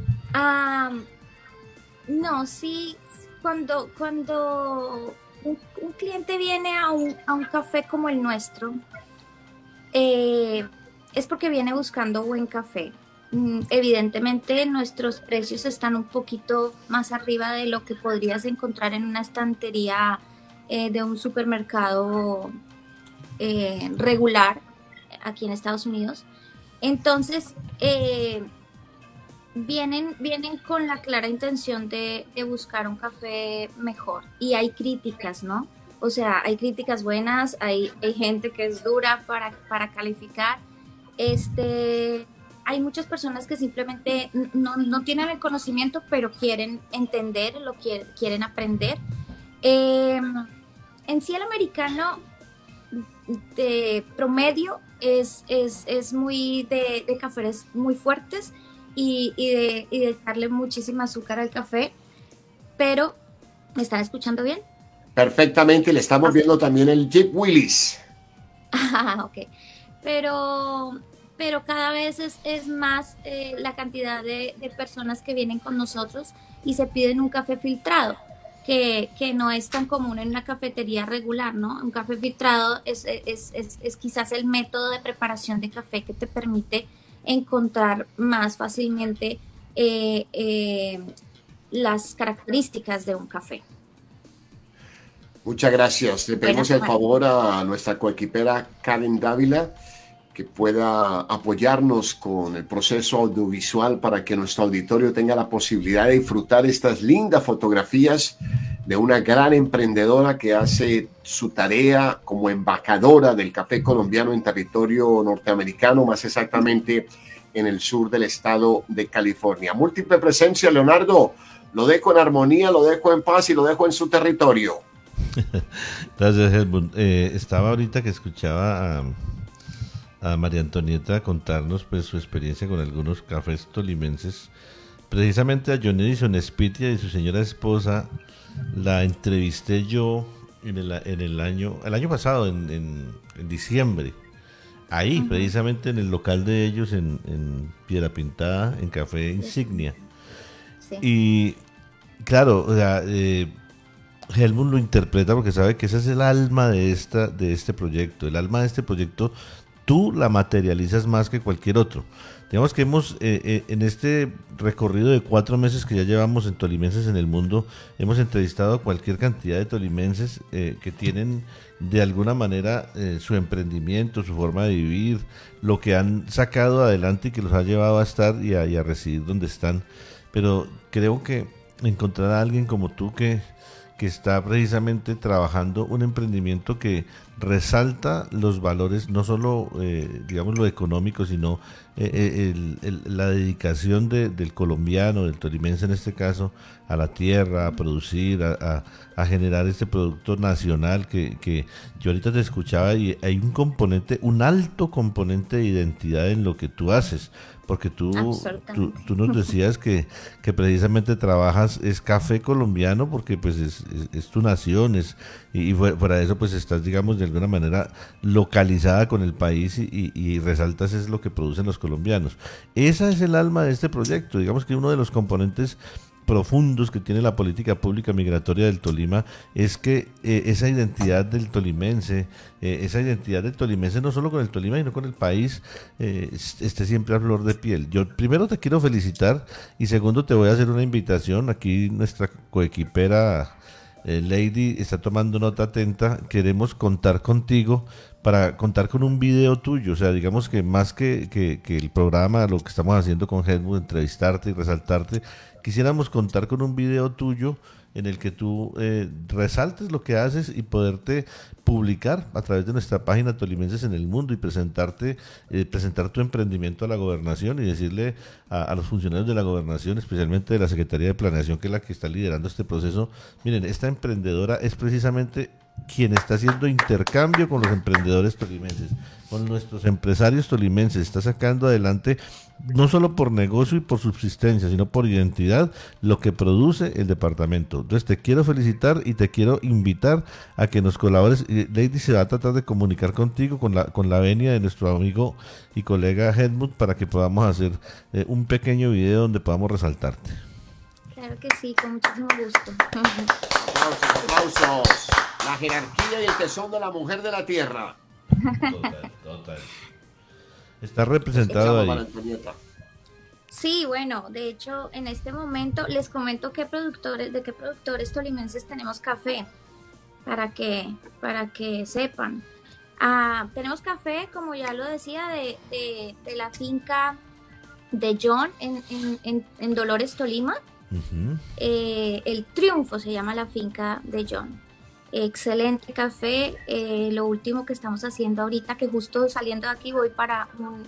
No, sí, cuando un cliente viene a un café como el nuestro, es porque viene buscando buen café. Evidentemente nuestros precios están un poquito más arriba de lo que podrías encontrar en una estantería de un supermercado regular aquí en Estados Unidos. Entonces vienen con la clara intención de buscar un café mejor, y hay críticas, ¿no? O sea, hay críticas buenas, hay gente que es dura para calificar. Hay muchas personas que simplemente no tienen el conocimiento, pero quieren entender, quieren aprender. En sí, el americano de promedio es muy de cafés muy fuertes y de darle muchísima azúcar al café, pero ¿me están escuchando bien? Perfectamente, le estamos viendo también el Jeep Willys. Ok, pero cada vez es más la cantidad de personas que vienen con nosotros y se piden un café filtrado, que no es tan común en una cafetería regular, ¿no? Un café filtrado es quizás el método de preparación de café que te permite encontrar más fácilmente las características de un café. Muchas gracias. Le pedimos el favor a nuestra coequipera Karen Dávila que pueda apoyarnos con el proceso audiovisual para que nuestro auditorio tenga la posibilidad de disfrutar estas lindas fotografías de una gran emprendedora que hace su tarea como embajadora del café colombiano en territorio norteamericano, más exactamente en el sur del estado de California. Múltiple presencia, Leonardo. Lo dejo en armonía, lo dejo en paz y lo dejo en su territorio. Gracias, Helmut. Estaba ahorita que escuchaba a María Antonieta contarnos pues su experiencia con algunos cafés tolimenses. Precisamente a John Edison Spitia y su señora esposa la entrevisté yo en el año pasado, en diciembre. Ahí, precisamente en el local de ellos en Piedra Pintada, en Café Insignia. Sí. Y claro, o sea, Helmut lo interpreta porque sabe que ese es el alma de este proyecto. El alma de este proyecto tú la materializas más que cualquier otro. Digamos que hemos, en este recorrido de 4 meses que ya llevamos en Tolimenses en el Mundo, hemos entrevistado a cualquier cantidad de tolimenses que tienen de alguna manera su emprendimiento, su forma de vivir, lo que han sacado adelante y que los ha llevado a estar y a residir donde están. Pero creo que encontrar a alguien como tú que está precisamente trabajando un emprendimiento que resalta los valores, no solo digamos lo económico, sino la dedicación del colombiano, del tolimense en este caso, a la tierra, a producir, a generar este producto nacional que yo ahorita te escuchaba y hay un alto componente de identidad en lo que tú haces. Porque tú nos decías que precisamente trabajas, es café colombiano porque pues es tu nación, y fuera de eso pues estás, digamos, de alguna manera localizada con el país y resaltas es lo que producen los colombianos. Esa es el alma de este proyecto. Digamos que uno de los componentes profundos que tiene la política pública migratoria del Tolima es que esa identidad del tolimense, no solo con el Tolima sino con el país, esté siempre a flor de piel. Yo primero te quiero felicitar y segundo te voy a hacer una invitación. Aquí nuestra coequipera Lady está tomando nota atenta. Queremos contar contigo para contar con un video tuyo, o sea, digamos que más que el programa, lo que estamos haciendo con Helmut, entrevistarte y resaltarte, quisiéramos contar con un video tuyo en el que tú resaltes lo que haces y poderte publicar a través de nuestra página Tolimenses en el Mundo y presentar tu emprendimiento a la gobernación y decirle a los funcionarios de la gobernación, especialmente de la Secretaría de Planeación, que es la que está liderando este proceso, miren, esta emprendedora es precisamente quien está haciendo intercambio con los emprendedores tolimenses, con nuestros empresarios tolimenses, está sacando adelante no solo por negocio y por subsistencia, sino por identidad lo que produce el departamento. Entonces te quiero felicitar y te quiero invitar a que nos colabores. Lady se va a tratar de comunicar contigo con la venia de nuestro amigo y colega Helmut para que podamos hacer un pequeño video donde podamos resaltarte. Claro que sí, con muchísimo gusto. Aplausos. La jerarquía y el tesón de la mujer de la tierra. Total. Está representado ahí. Sí, bueno, de hecho, en este momento les comento de qué productores tolimenses tenemos café, para que sepan. Tenemos café, como ya lo decía, de la finca de John en Dolores, Tolima. Uh-huh. El Triunfo se llama la finca de John. Excelente café. Lo último que estamos haciendo ahorita, que justo saliendo de aquí voy para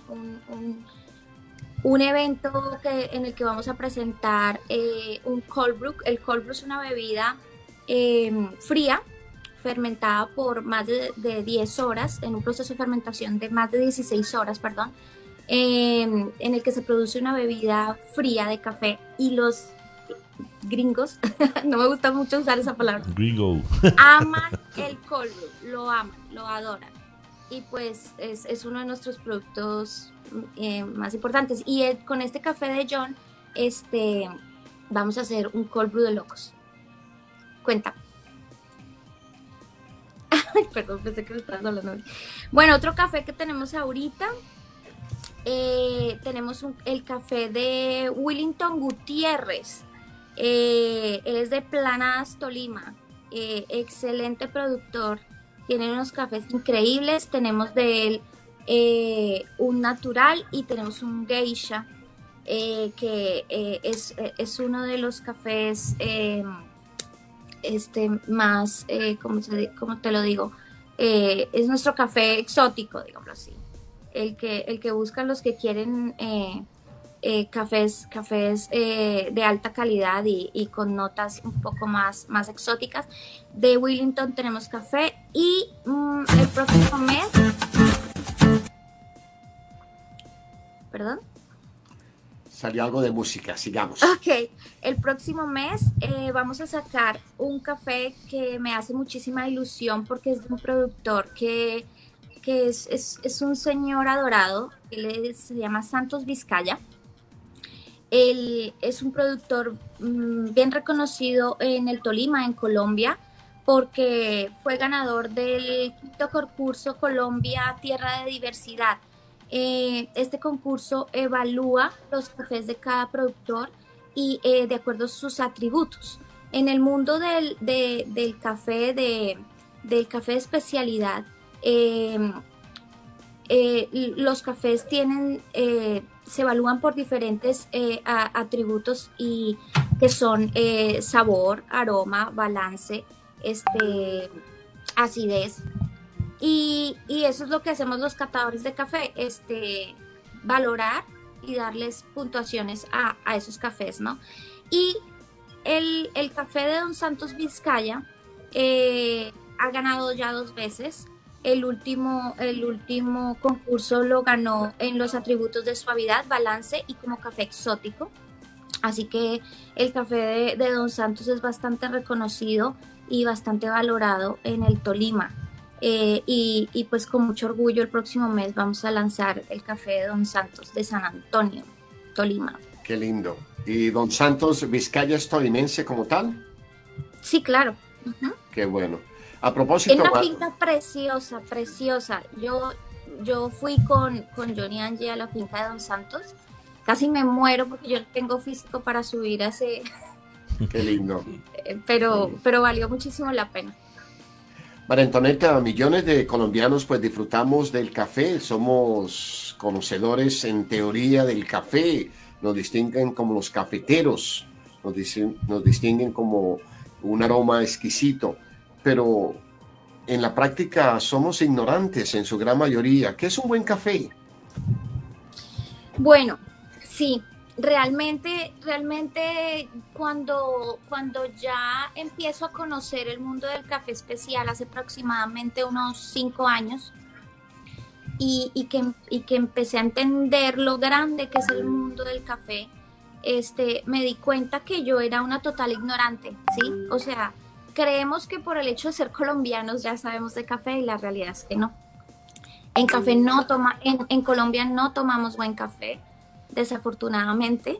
un evento en el que vamos a presentar un cold brew. El cold brew es una bebida fría fermentada por más de 10 horas, en un proceso de fermentación de más de 16 horas, perdón, en el que se produce una bebida fría de café, y los gringos, no me gusta mucho usar esa palabra, Gringo. aman el cold brew, lo aman, lo adoran, y pues es uno de nuestros productos más importantes. Y con este café de John, vamos a hacer un cold brew de locos. Cuéntame. Ay, perdón, pensé que me estabas hablando. Bueno, otro café que tenemos ahorita, tenemos el café de Willington Gutiérrez. Él es de Planadas, Tolima. Excelente productor. Tiene unos cafés increíbles. Tenemos de él un natural y tenemos un geisha, que es uno de los cafés más, ¿cómo te lo digo? Es nuestro café exótico, digámoslo así. El que buscan los que quieren cafés de alta calidad y con notas un poco más exóticas. De Willington tenemos café, y el próximo mes, perdón, salió algo de música, sigamos. Ok, el próximo mes vamos a sacar un café que me hace muchísima ilusión, porque es de un productor que es un señor adorado. Él se llama Santos Vizcaya. Él es un productor bien reconocido en el Tolima, en Colombia, porque fue ganador del quinto concurso Colombia Tierra de Diversidad. Este concurso evalúa los cafés de cada productor y de acuerdo a sus atributos. En el mundo del café del café de especialidad, los cafés se evalúan por diferentes atributos, y que son sabor, aroma, balance, acidez. Y eso es lo que hacemos los catadores de café, valorar y darles puntuaciones a esos cafés, ¿no? Y el café de Don Santos Vizcaya ha ganado ya 2 veces. El último concurso lo ganó en los atributos de suavidad, balance y como café exótico. Así que el café de Don Santos es bastante reconocido y bastante valorado en el Tolima. Y pues con mucho orgullo el próximo mes vamos a lanzar el café de Don Santos de San Antonio, Tolima. Qué lindo. ¿Y Don Santos Vizcaya es tolimense como tal? Sí, claro. Uh-huh. Qué bueno. A propósito... Es una finca preciosa, preciosa. Yo fui con Johnny Angie a la finca de Don Santos. Casi me muero porque yo no tengo físico para subir a ese... Qué lindo. Pero valió muchísimo la pena. María Antonieta, millones de colombianos pues disfrutamos del café, somos conocedores en teoría del café, nos distinguen como los cafeteros, nos distinguen como un aroma exquisito, pero en la práctica somos ignorantes en su gran mayoría. ¿Qué es un buen café? Bueno, sí. Realmente cuando ya empiezo a conocer el mundo del café especial hace aproximadamente unos 5 años y que empecé a entender lo grande que es el mundo del café, me di cuenta que yo era una total ignorante, ¿sí? O sea, creemos que por el hecho de ser colombianos ya sabemos de café, y la realidad es que no. En Colombia no tomamos buen café, desafortunadamente,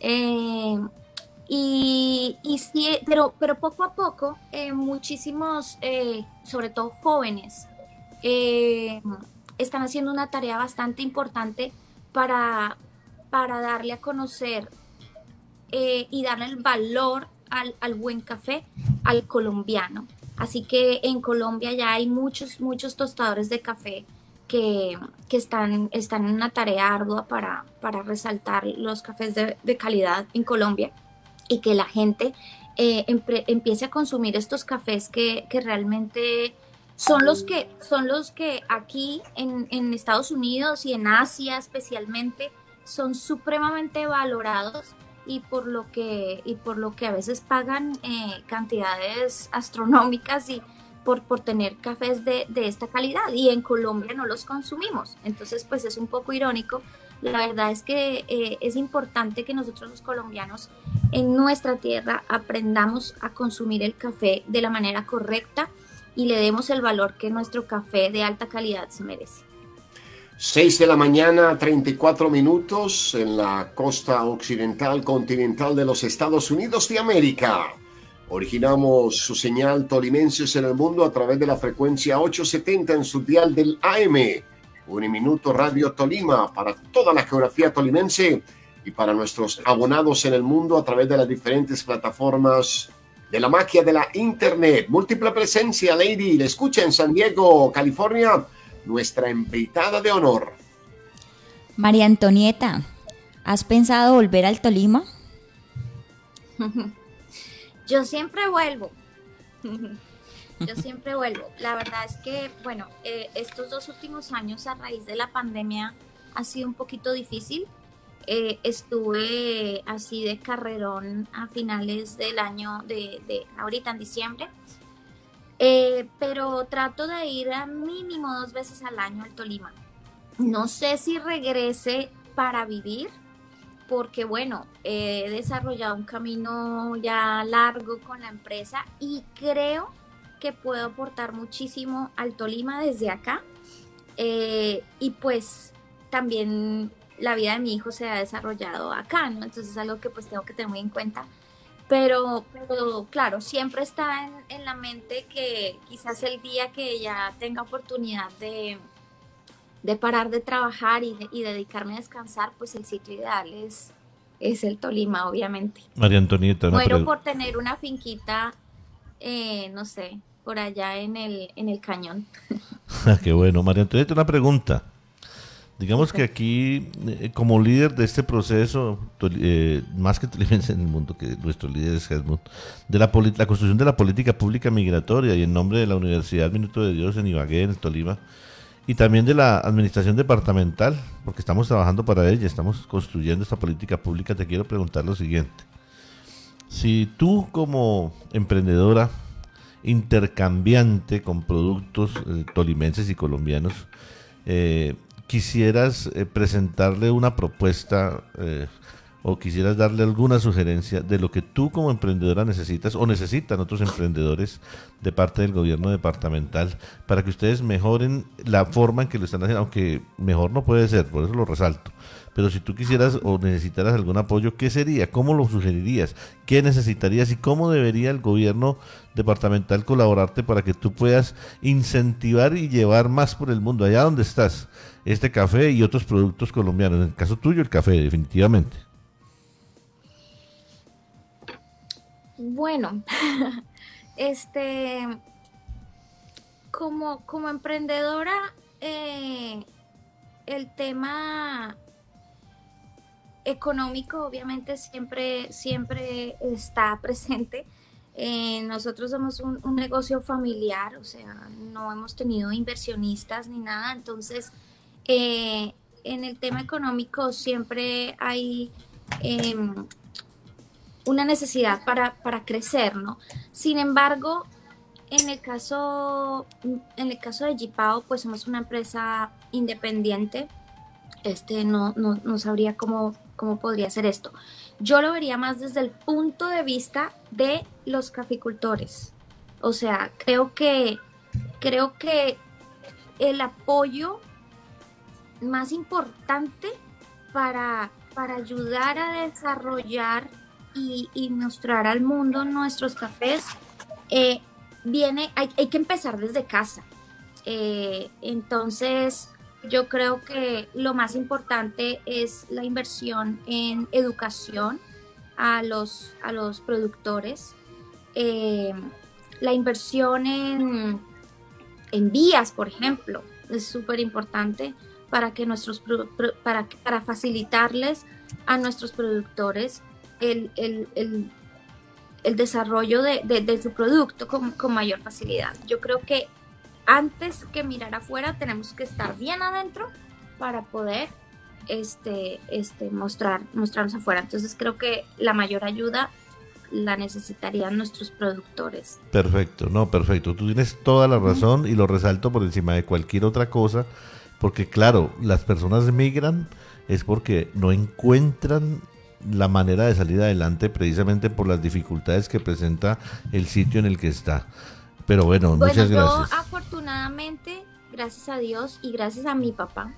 sí, pero poco a poco muchísimos, sobre todo jóvenes, están haciendo una tarea bastante importante para darle a conocer y darle el valor al buen café, al colombiano. Así que en Colombia ya hay muchos tostadores de café que están en una tarea ardua para resaltar los cafés de calidad en Colombia, y que la gente empiece a consumir estos cafés que realmente son los que aquí en Estados Unidos y en Asia especialmente son supremamente valorados, y por lo que a veces pagan cantidades astronómicas, y por tener cafés de esta calidad, y en Colombia no los consumimos. Entonces, pues es un poco irónico. La verdad es que es importante que nosotros los colombianos en nuestra tierra aprendamos a consumir el café de la manera correcta y le demos el valor que nuestro café de alta calidad se merece. 6 de la mañana, 34 minutos en la costa occidental continental de los Estados Unidos de América. Originamos su señal Tolimenses en el Mundo a través de la frecuencia 870 en su dial del AM. Uniminuto Radio Tolima para toda la geografía tolimense y para nuestros abonados en el mundo a través de las diferentes plataformas de la magia de la Internet. Múltiple presencia, Lady. Le escucha en San Diego, California, nuestra invitada de honor. María Antonieta, ¿has pensado volver al Tolima? Yo siempre vuelvo. Yo siempre vuelvo. La verdad es que, bueno, estos 2 últimos años a raíz de la pandemia ha sido un poquito difícil. Estuve así de carrerón a finales del año, de ahorita en diciembre. Pero trato de ir a mínimo 2 veces al año al Tolima. No sé si regrese para vivir, porque bueno, he desarrollado un camino ya largo con la empresa y creo que puedo aportar muchísimo al Tolima desde acá, y pues también la vida de mi hijo se ha desarrollado acá, ¿no? Entonces es algo que pues tengo que tener muy en cuenta, pero claro, siempre está en la mente que quizás el día que ya tenga oportunidad de parar de trabajar y dedicarme a descansar, pues el sitio ideal es el Tolima, obviamente. María Antonieta, muero por tener una finquita, no sé, por allá en el cañón. Qué bueno. María Antonieta, una pregunta. Digamos que aquí, como líder de este proceso, más que Tolimense en el Mundo, que nuestro líder es Helmut, de la construcción de la política pública migratoria, y en nombre de la Universidad Minuto de Dios en Ibagué, en el Tolima, y también de la administración departamental, porque estamos trabajando para ella, estamos construyendo esta política pública, te quiero preguntar lo siguiente. Si tú como emprendedora intercambiante con productos tolimenses y colombianos, quisieras presentarle una propuesta o quisieras darle alguna sugerencia de lo que tú como emprendedora necesitas o necesitan otros emprendedores de parte del gobierno departamental para que ustedes mejoren la forma en que lo están haciendo, aunque mejor no puede ser, por eso lo resalto, pero si tú quisieras o necesitaras algún apoyo, ¿qué sería? ¿Cómo lo sugerirías? ¿Qué necesitarías? ¿Y cómo debería el gobierno departamental colaborarte para que tú puedas incentivar y llevar más por el mundo, allá donde estás, este café y otros productos colombianos? En el caso tuyo, el café, definitivamente. Bueno, como emprendedora, el tema económico obviamente siempre está presente. Nosotros somos un negocio familiar, o sea, no hemos tenido inversionistas ni nada, entonces en el tema económico siempre hay una necesidad para crecer, ¿no? Sin embargo, en el caso de Jipao, pues somos una empresa independiente. No sabría cómo podría ser esto. Yo lo vería más desde el punto de vista de los caficultores. O sea, creo que el apoyo más importante para ayudar a desarrollar y mostrar al mundo nuestros cafés, hay que empezar desde casa. Entonces, yo creo que lo más importante es la inversión en educación a los productores, la inversión en vías, por ejemplo, es súper importante para que para facilitarles a nuestros productores el desarrollo de su producto con mayor facilidad. Yo creo que antes que mirar afuera tenemos que estar bien adentro para poder mostrarnos afuera. Entonces creo que la mayor ayuda la necesitarían nuestros productores. Perfecto, no, perfecto. Tú tienes toda la razón y lo resalto por encima de cualquier otra cosa, porque claro, las personas migran es porque no encuentran la manera de salir adelante precisamente por las dificultades que presenta el sitio en el que está. Pero bueno, muchas gracias. Yo afortunadamente, gracias a Dios y gracias a mi papá,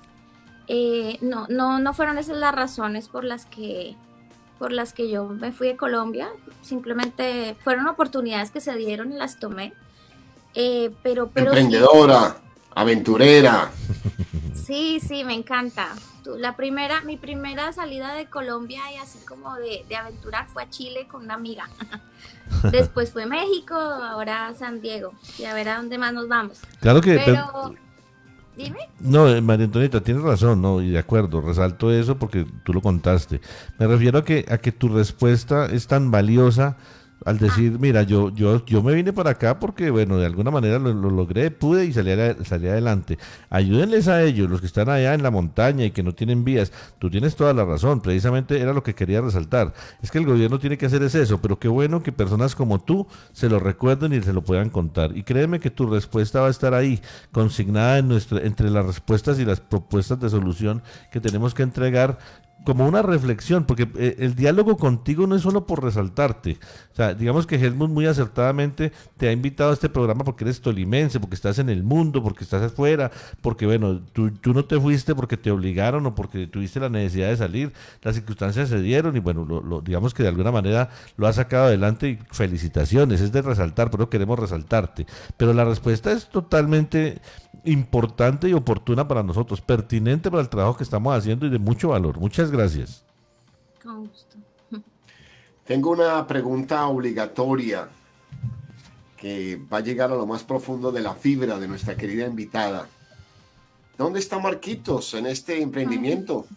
no fueron esas las razones por las que yo me fui de Colombia. Simplemente fueron oportunidades que se dieron y las tomé. Pero emprendedora, sí, aventurera. Sí, me encanta. Mi primera salida de Colombia y así como de aventurar fue a Chile con una amiga. Después fue México, ahora San Diego. Y a ver a dónde más nos vamos. Claro que... Pero dime. No, María Antonieta, tienes razón, no, y de acuerdo, resalto eso porque tú lo contaste. Me refiero a que tu respuesta es tan valiosa al decir, mira, yo me vine para acá porque, bueno, de alguna manera lo logré, pude y salí adelante. Ayúdenles a ellos, los que están allá en la montaña y que no tienen vías. Tú tienes toda la razón, precisamente era lo que quería resaltar. Es que el gobierno tiene que hacer eso, pero qué bueno que personas como tú se lo recuerden y se lo puedan contar. Y créeme que tu respuesta va a estar ahí, consignada entre las respuestas y las propuestas de solución que tenemos que entregar, como una reflexión, porque el diálogo contigo no es solo por resaltarte. O sea, digamos que Helmut muy acertadamente te ha invitado a este programa porque eres tolimense, porque estás en el mundo, porque estás afuera, porque bueno, tú no te fuiste porque te obligaron o porque tuviste la necesidad de salir, las circunstancias se dieron y bueno, digamos que de alguna manera lo has sacado adelante y felicitaciones, es de resaltar, pero queremos resaltarte. Pero la respuesta es totalmente importante y oportuna para nosotros, pertinente para el trabajo que estamos haciendo y de mucho valor. Muchas gracias. Con gusto. Tengo una pregunta obligatoria que va a llegar a lo más profundo de la fibra de nuestra querida invitada. ¿Dónde está Marquitos en este emprendimiento?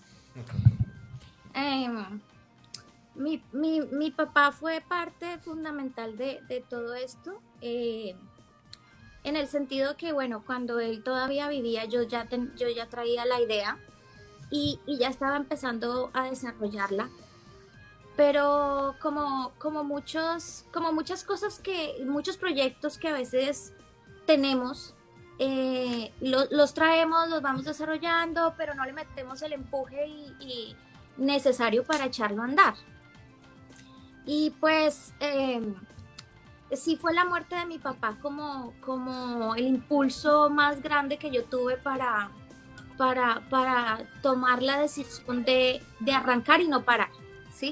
Mi papá fue parte fundamental de todo esto. En el sentido que, bueno, cuando él todavía vivía, yo ya traía la idea y ya estaba empezando a desarrollarla. Pero como muchas cosas muchos proyectos que a veces tenemos, los traemos, los vamos desarrollando, pero no le metemos el empuje y necesario para echarlo a andar. Y pues... sí fue la muerte de mi papá como el impulso más grande que yo tuve para tomar la decisión de arrancar y no parar, ¿sí?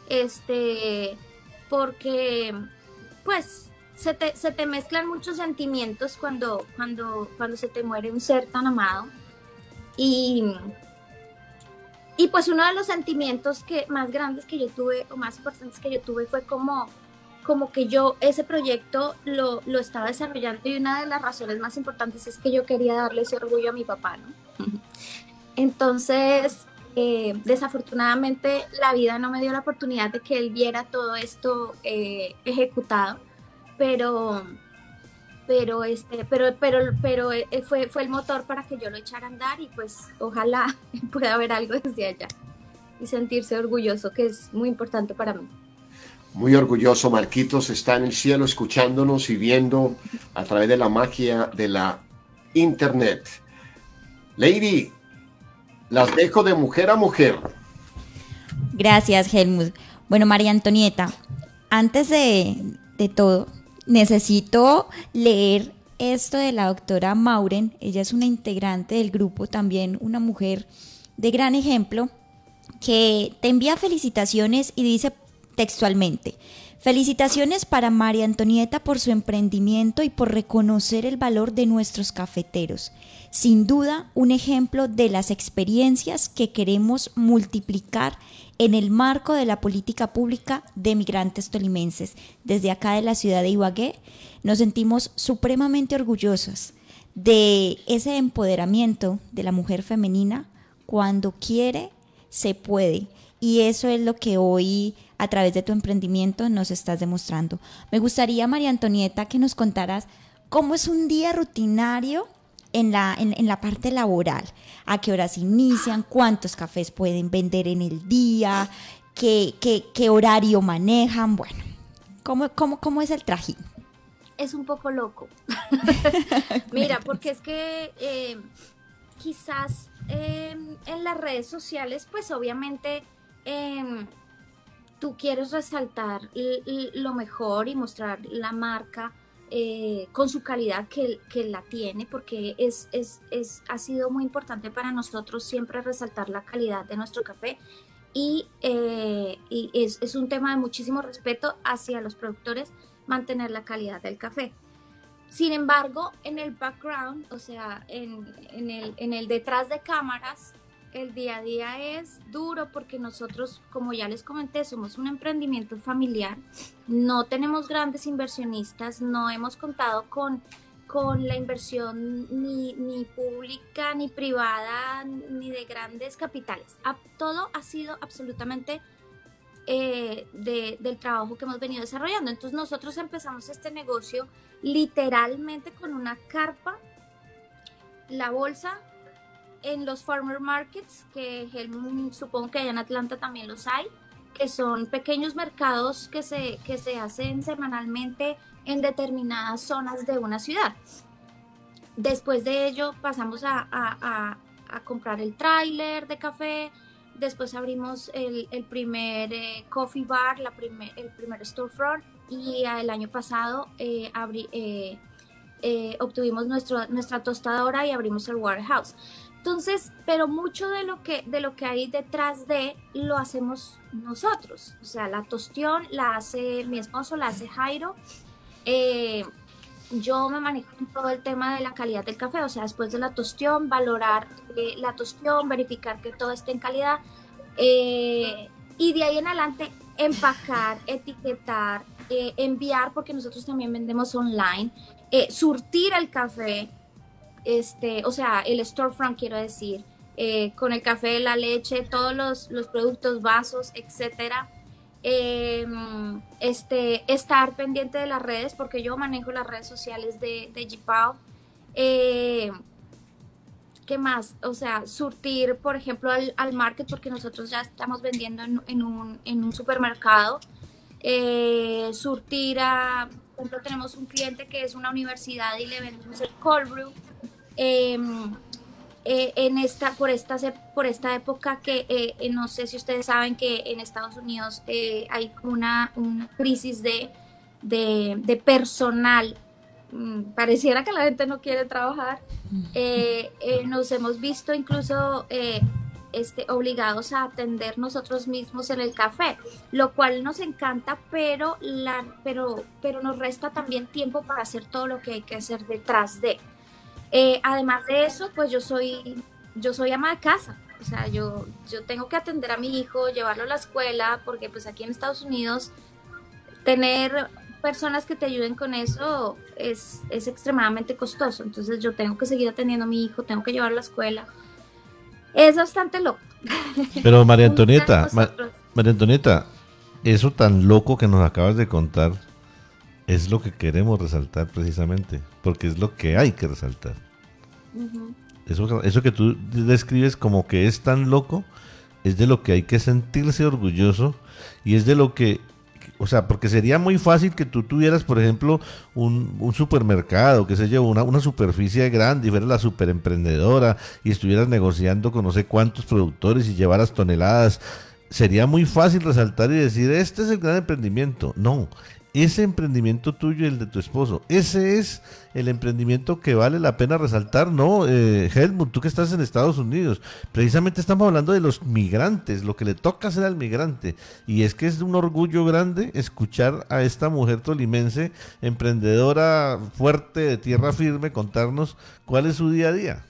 Porque pues se te mezclan muchos sentimientos cuando se te muere un ser tan amado y pues uno de los sentimientos más grandes que yo tuve o más importantes que yo tuve fue como que yo ese proyecto lo estaba desarrollando y una de las razones más importantes es que yo quería darle ese orgullo a mi papá, ¿no? Entonces, desafortunadamente la vida no me dio la oportunidad de que él viera todo esto ejecutado, pero fue el motor para que yo lo echara a andar y pues ojalá pueda haber algo desde allá y sentirse orgulloso, que es muy importante para mí. Muy orgulloso, Marquitos está en el cielo escuchándonos y viendo a través de la magia de la internet. Lady, las dejo de mujer a mujer. Gracias, Helmut. Bueno, María Antonieta, antes de todo, necesito leer esto de la doctora Mauren. Ella es una integrante del grupo, también una mujer de gran ejemplo, que te envía felicitaciones y dice textualmente: felicitaciones para María Antonieta por su emprendimiento y por reconocer el valor de nuestros cafeteros. Sin duda, un ejemplo de las experiencias que queremos multiplicar en el marco de la política pública de migrantes tolimenses. Desde acá de la ciudad de Ibagué, nos sentimos supremamente orgullosos de ese empoderamiento de la mujer femenina. Cuando quiere, se puede. Y eso es lo que hoy, a través de tu emprendimiento, nos estás demostrando. Me gustaría, María Antonieta, que nos contaras cómo es un día rutinario en la parte laboral. ¿A qué horas inician? ¿Cuántos cafés pueden vender en el día? ¿Qué horario manejan? Bueno, ¿cómo es el trajín? Es un poco loco. Mira, porque es que quizás en las redes sociales, pues obviamente tú quieres resaltar lo mejor y mostrar la marca con su calidad que la tiene, porque ha sido muy importante para nosotros siempre resaltar la calidad de nuestro café. Y es un tema de muchísimo respeto hacia los productores, mantener la calidad del café. Sin embargo, en el background, o sea, en el detrás de cámaras, el día a día es duro porque nosotros, como ya les comenté, somos un emprendimiento familiar, no tenemos grandes inversionistas, no hemos contado con la inversión ni pública, ni privada, ni de grandes capitales. Todo ha sido absolutamente del trabajo que hemos venido desarrollando. Entonces nosotros empezamos este negocio literalmente con una carpa, la bolsa, en los farmer markets, que supongo que allá en Atlanta también los hay, que son pequeños mercados que se hacen semanalmente en determinadas zonas de una ciudad. Después de ello pasamos a comprar el tráiler de café. Después abrimos el primer coffee bar, el primer storefront, y el año pasado obtuvimos nuestra tostadora y abrimos el warehouse. Entonces, pero mucho de lo que hay detrás lo hacemos nosotros. O sea, la tostión la hace mi esposo, la hace Jairo. Yo me manejo en todo el tema de la calidad del café, o sea, después de la tostión, valorar la tostión, verificar que todo esté en calidad, y de ahí en adelante empacar, etiquetar, enviar, porque nosotros también vendemos online, surtir el café, o sea, el storefront, quiero decir, con el café, la leche, todos los productos, vasos, etcétera. Estar pendiente de las redes, porque yo manejo las redes sociales de G-Pau. ¿Qué más? O sea, surtir, por ejemplo, al market, porque nosotros ya estamos vendiendo en un supermercado. Surtir por ejemplo, tenemos un cliente que es una universidad y le vendemos el cold brew. Por esta época que no sé si ustedes saben que en Estados Unidos hay una crisis de personal. Pareciera que la gente no quiere trabajar. Nos hemos visto incluso obligados a atender nosotros mismos en el café, lo cual nos encanta, pero nos resta también tiempo para hacer todo lo que hay que hacer detrás de. Además de eso, pues yo soy ama de casa, o sea, yo tengo que atender a mi hijo, llevarlo a la escuela, porque pues aquí en Estados Unidos tener personas que te ayuden con eso es extremadamente costoso. Entonces yo tengo que seguir atendiendo a mi hijo, tengo que llevarlo a la escuela. Es bastante loco. Pero María Antonieta, eso tan loco que nos acabas de contar es lo que queremos resaltar precisamente, porque es lo que hay que resaltar. Uh-huh. Eso que tú describes como que es tan loco, es de lo que hay que sentirse orgulloso, y es de lo que, o sea, porque sería muy fácil que tú tuvieras, por ejemplo, un supermercado, que se lleva una superficie grande y fueras la superemprendedora y estuvieras negociando con no sé cuántos productores y llevaras toneladas. Sería muy fácil resaltar y decir, este es el gran emprendimiento. No, ese emprendimiento tuyo y el de tu esposo, ese es el emprendimiento que vale la pena resaltar, ¿no? Helmut, tú que estás en Estados Unidos, precisamente estamos hablando de los migrantes, lo que le toca hacer al migrante, y es que es un orgullo grande escuchar a esta mujer tolimense, emprendedora fuerte, de tierra firme, contarnos cuál es su día a día.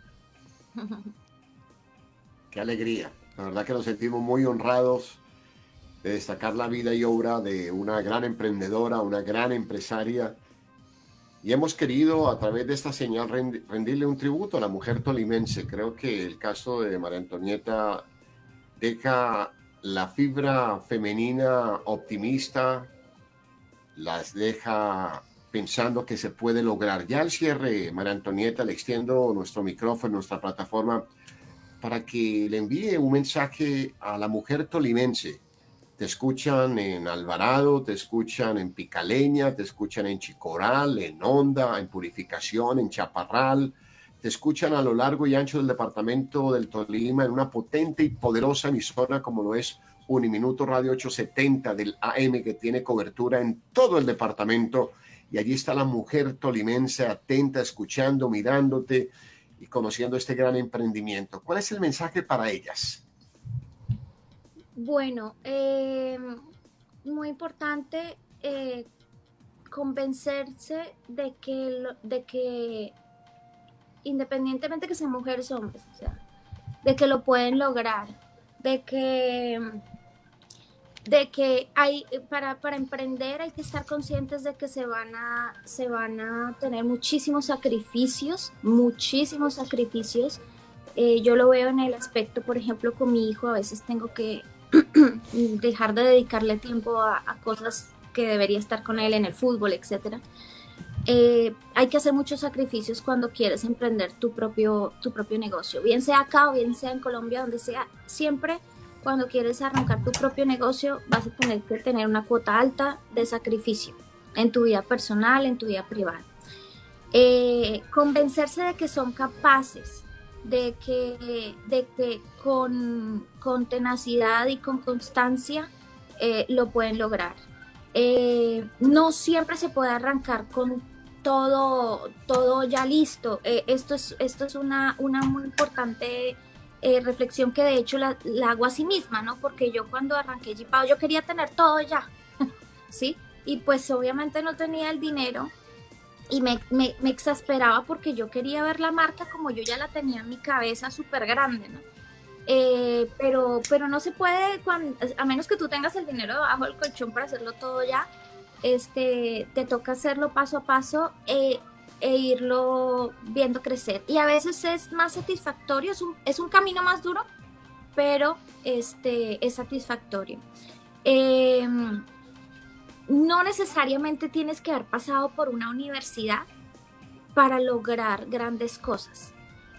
Qué alegría, la verdad que nos sentimos muy honrados de destacar la vida y obra de una gran emprendedora, una gran empresaria, y hemos querido a través de esta señal rendirle un tributo a la mujer tolimense. Creo que el caso de María Antonieta deja la fibra femenina optimista, las deja pensando que se puede lograr. Ya al cierre, María Antonieta, le extiendo nuestro micrófono, nuestra plataforma, para que le envíe un mensaje a la mujer tolimense te escuchan en Alvarado, te escuchan en Picaleña, te escuchan en Chicoral, en Honda, en Purificación, en Chaparral, te escuchan a lo largo y ancho del departamento del Tolima en una potente y poderosa emisora como lo es Uniminuto Radio 870 del AM, que tiene cobertura en todo el departamento, y allí está la mujer tolimense atenta, escuchando, mirándote y conociendo este gran emprendimiento. ¿Cuál es el mensaje para ellas? Bueno, muy importante convencerse de que independientemente que sean mujeres o hombres, o sea, de que lo pueden lograr, de que hay para emprender hay que estar conscientes de que se van a tener muchísimos sacrificios. Yo lo veo en el aspecto, por ejemplo, con mi hijo, a veces tengo que dejar de dedicarle tiempo a cosas que debería estar con él en el fútbol, etcétera. Hay que hacer muchos sacrificios cuando quieres emprender tu propio negocio, bien sea acá o bien sea en Colombia, donde sea. Siempre cuando quieres arrancar tu propio negocio vas a tener que tener una cuota alta de sacrificio en tu vida personal, en tu vida privada. Convencerse de que son capaces, de que con tenacidad y con constancia lo pueden lograr. No siempre se puede arrancar con todo ya listo. Esto es una muy importante reflexión que de hecho la hago a sí misma, ¿no? Porque yo cuando arranqué G-Power yo quería tener todo ya, ¿sí? Y pues obviamente no tenía el dinero y me exasperaba porque yo quería ver la marca como yo ya la tenía en mi cabeza súper grande, ¿no? Pero no se puede, a menos que tú tengas el dinero debajo del colchón para hacerlo todo ya. Te toca hacerlo paso a paso e irlo viendo crecer, y a veces es más satisfactorio, es un camino más duro, pero es satisfactorio. No necesariamente tienes que haber pasado por una universidad para lograr grandes cosas.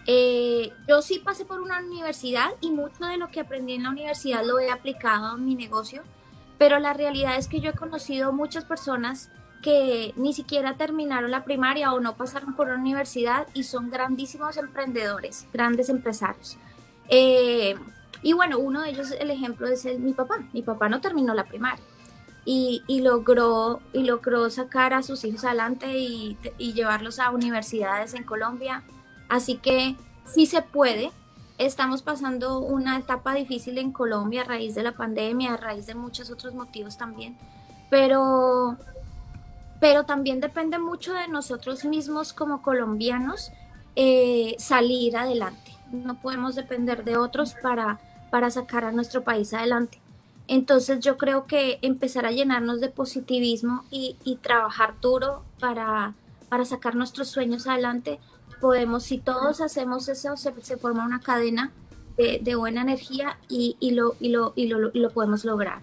Yo sí pasé por una universidad y mucho de lo que aprendí en la universidad lo he aplicado en mi negocio, pero la realidad es que yo he conocido muchas personas que ni siquiera terminaron la primaria o no pasaron por una universidad y son grandísimos emprendedores, grandes empresarios. Y bueno, uno de ellos, el ejemplo es mi papá. Mi papá no terminó la primaria y logró sacar a sus hijos adelante y llevarlos a universidades en Colombia. Así que sí se puede. Estamos pasando una etapa difícil en Colombia a raíz de la pandemia, a raíz de muchos otros motivos también, pero también depende mucho de nosotros mismos como colombianos salir adelante. No podemos depender de otros para sacar a nuestro país adelante. Entonces yo creo que empezar a llenarnos de positivismo y trabajar duro para sacar nuestros sueños adelante. Podemos, si todos hacemos eso, se forma una cadena de buena energía y lo podemos lograr.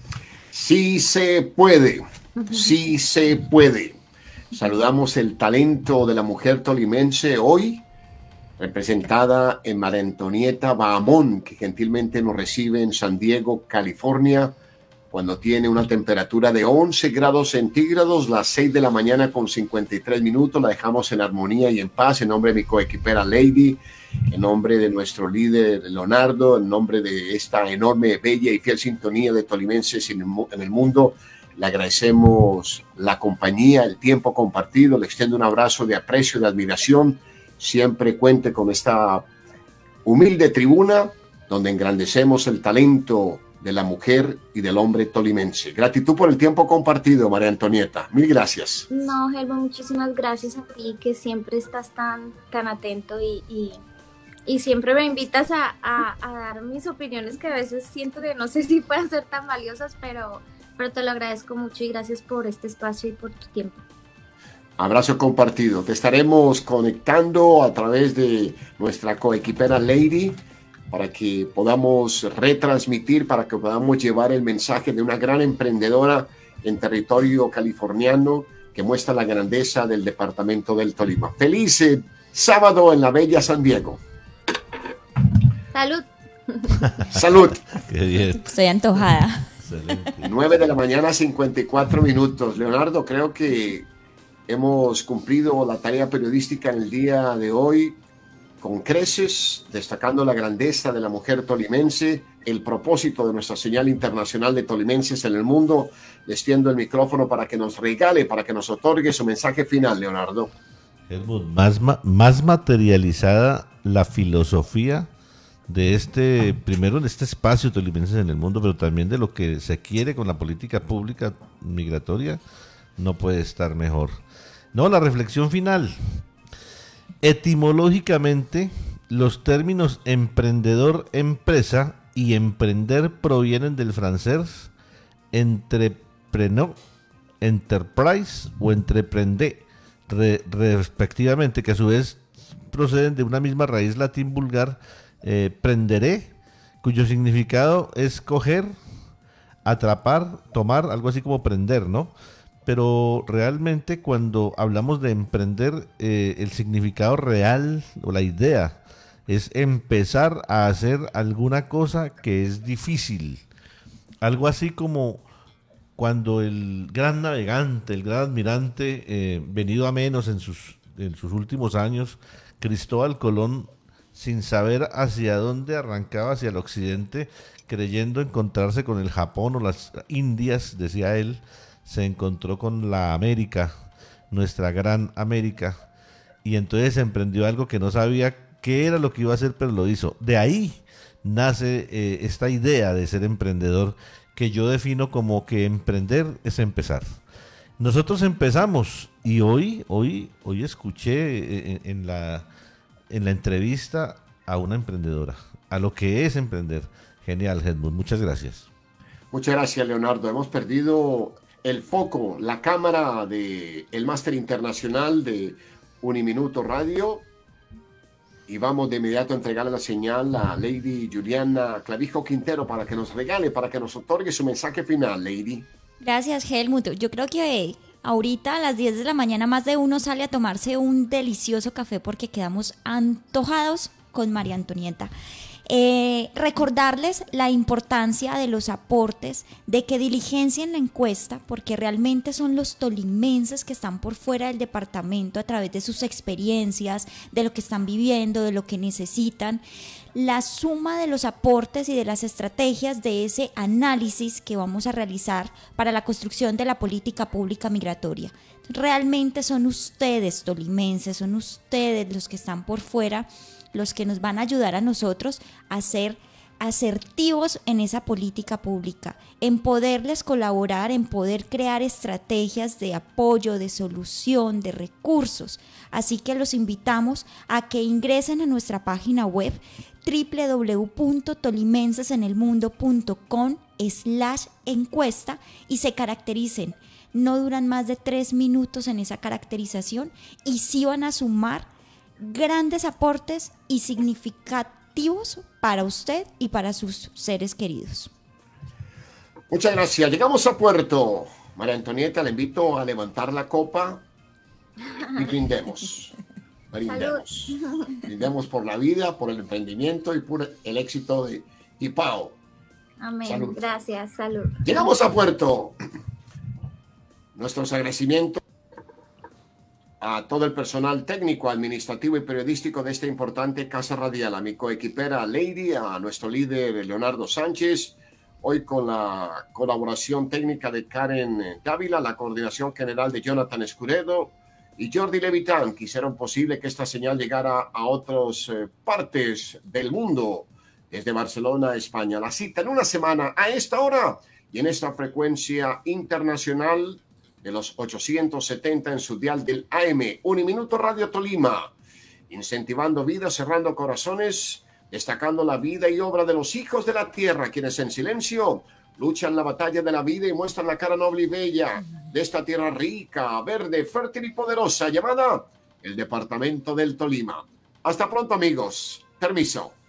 Sí se puede, sí se puede. Saludamos el talento de la mujer tolimense hoy, representada en María Antonieta Bahamón, que gentilmente nos recibe en San Diego, California, cuando tiene una temperatura de 11 grados centígrados, las 6 de la mañana con 53 minutos. La dejamos en armonía y en paz, en nombre de mi coequipera Lady, en nombre de nuestro líder Leonardo, en nombre de esta enorme, bella y fiel sintonía de tolimenses en el mundo. Le agradecemos la compañía, el tiempo compartido, le extiendo un abrazo de aprecio, de admiración. Siempre cuente con esta humilde tribuna donde engrandecemos el talento de la mujer y del hombre tolimense. Gratitud por el tiempo compartido, María Antonieta. Mil gracias. No, Helmo, muchísimas gracias a ti, que siempre estás tan atento y siempre me invitas a dar mis opiniones, que a veces siento que no sé si pueden ser tan valiosas, pero te lo agradezco mucho y gracias por este espacio y por tu tiempo. Abrazo compartido. Te estaremos conectando a través de nuestra coequipera Lady para que podamos retransmitir, para que podamos llevar el mensaje de una gran emprendedora en territorio californiano que muestra la grandeza del departamento del Tolima. Feliz sábado en la bella San Diego. Salud. Salud. Qué bien. Estoy antojada. Excelente. 9 de la mañana, 54 minutos. Leonardo, creo que hemos cumplido la tarea periodística en el día de hoy con creces, destacando la grandeza de la mujer tolimense, el propósito de nuestra señal internacional de tolimenses en el mundo. Les tiendo el micrófono para que nos regale, para que nos otorgue su mensaje final, Leonardo. Helmut, más materializada la filosofía de primero de este espacio tolimenses en el mundo, pero también de lo que se quiere con la política pública migratoria, no puede estar mejor. No, la reflexión final. Etimológicamente, los términos emprendedor, empresa y emprender provienen del francés entrepreneur, enterprise o entreprender, respectivamente, que a su vez proceden de una misma raíz latín vulgar, prenderé, cuyo significado es coger, atrapar, tomar, algo así como prender, ¿no? Pero realmente cuando hablamos de emprender, el significado real o la idea es empezar a hacer alguna cosa que es difícil. Algo así como cuando el gran navegante, el gran admirante, venido a menos en sus últimos años, Cristóbal Colón, sin saber hacia dónde arrancaba, hacia el occidente, creyendo encontrarse con el Japón o las Indias, decía él, se encontró con la América, nuestra gran América, y entonces emprendió algo que no sabía qué era lo que iba a hacer, pero lo hizo. De ahí nace esta idea de ser emprendedor, que yo defino como que emprender es empezar. Nosotros empezamos, y hoy escuché en la entrevista a una emprendedora, a lo que es emprender. Genial, Helmut, muchas gracias. Muchas gracias, Leonardo. Hemos perdido el foco, la cámara del máster internacional de Uniminuto Radio, y vamos de inmediato a entregarle la señal a Lady Juliana Clavijo Quintero para que nos regale, para que nos otorgue su mensaje final, Lady. Gracias, Helmut. Yo creo que ahorita a las 10 de la mañana más de uno sale a tomarse un delicioso café porque quedamos antojados con María Antonieta. Recordarles la importancia de los aportes, de que diligencien la encuesta, porque realmente son los tolimenses que están por fuera del departamento a través de sus experiencias, de lo que están viviendo, de lo que necesitan. La suma de los aportes y de las estrategias de ese análisis que vamos a realizar para la construcción de la política pública migratoria. Realmente son ustedes, tolimenses, son ustedes los que están por fuera, los que nos van a ayudar a nosotros a ser asertivos en esa política pública, en poderles colaborar, en poder crear estrategias de apoyo, de solución, de recursos. Así que los invitamos a que ingresen a nuestra página web www.tolimensesenelmundo.com/encuesta y se caractericen. No duran más de 3 minutos en esa caracterización y sí van a sumar grandes aportes y significativos para usted y para sus seres queridos. Muchas gracias. Llegamos a puerto. María Antonieta, le invito a levantar la copa y brindemos. Brindemos. Brindemos por la vida, por el emprendimiento y por el éxito de IPAO. Amén. Salud. Gracias. Salud. Llegamos a puerto. Nuestros agradecimientos a todo el personal técnico, administrativo y periodístico de esta importante casa radial, a mi coequipera Lady, a nuestro líder Leonardo Sánchez, hoy con la colaboración técnica de Karen Dávila, la coordinación general de Jonathan Escuredo y Jordi Levitán, que hicieron posible que esta señal llegara a otras partes del mundo, desde Barcelona, España. La cita en una semana a esta hora y en esta frecuencia internacional de los 870 en su dial del AM, Uniminuto Radio Tolima, incentivando vidas, cerrando corazones, destacando la vida y obra de los hijos de la tierra, quienes en silencio luchan la batalla de la vida y muestran la cara noble y bella de esta tierra rica, verde, fértil y poderosa, llamada el Departamento del Tolima. Hasta pronto, amigos. Permiso.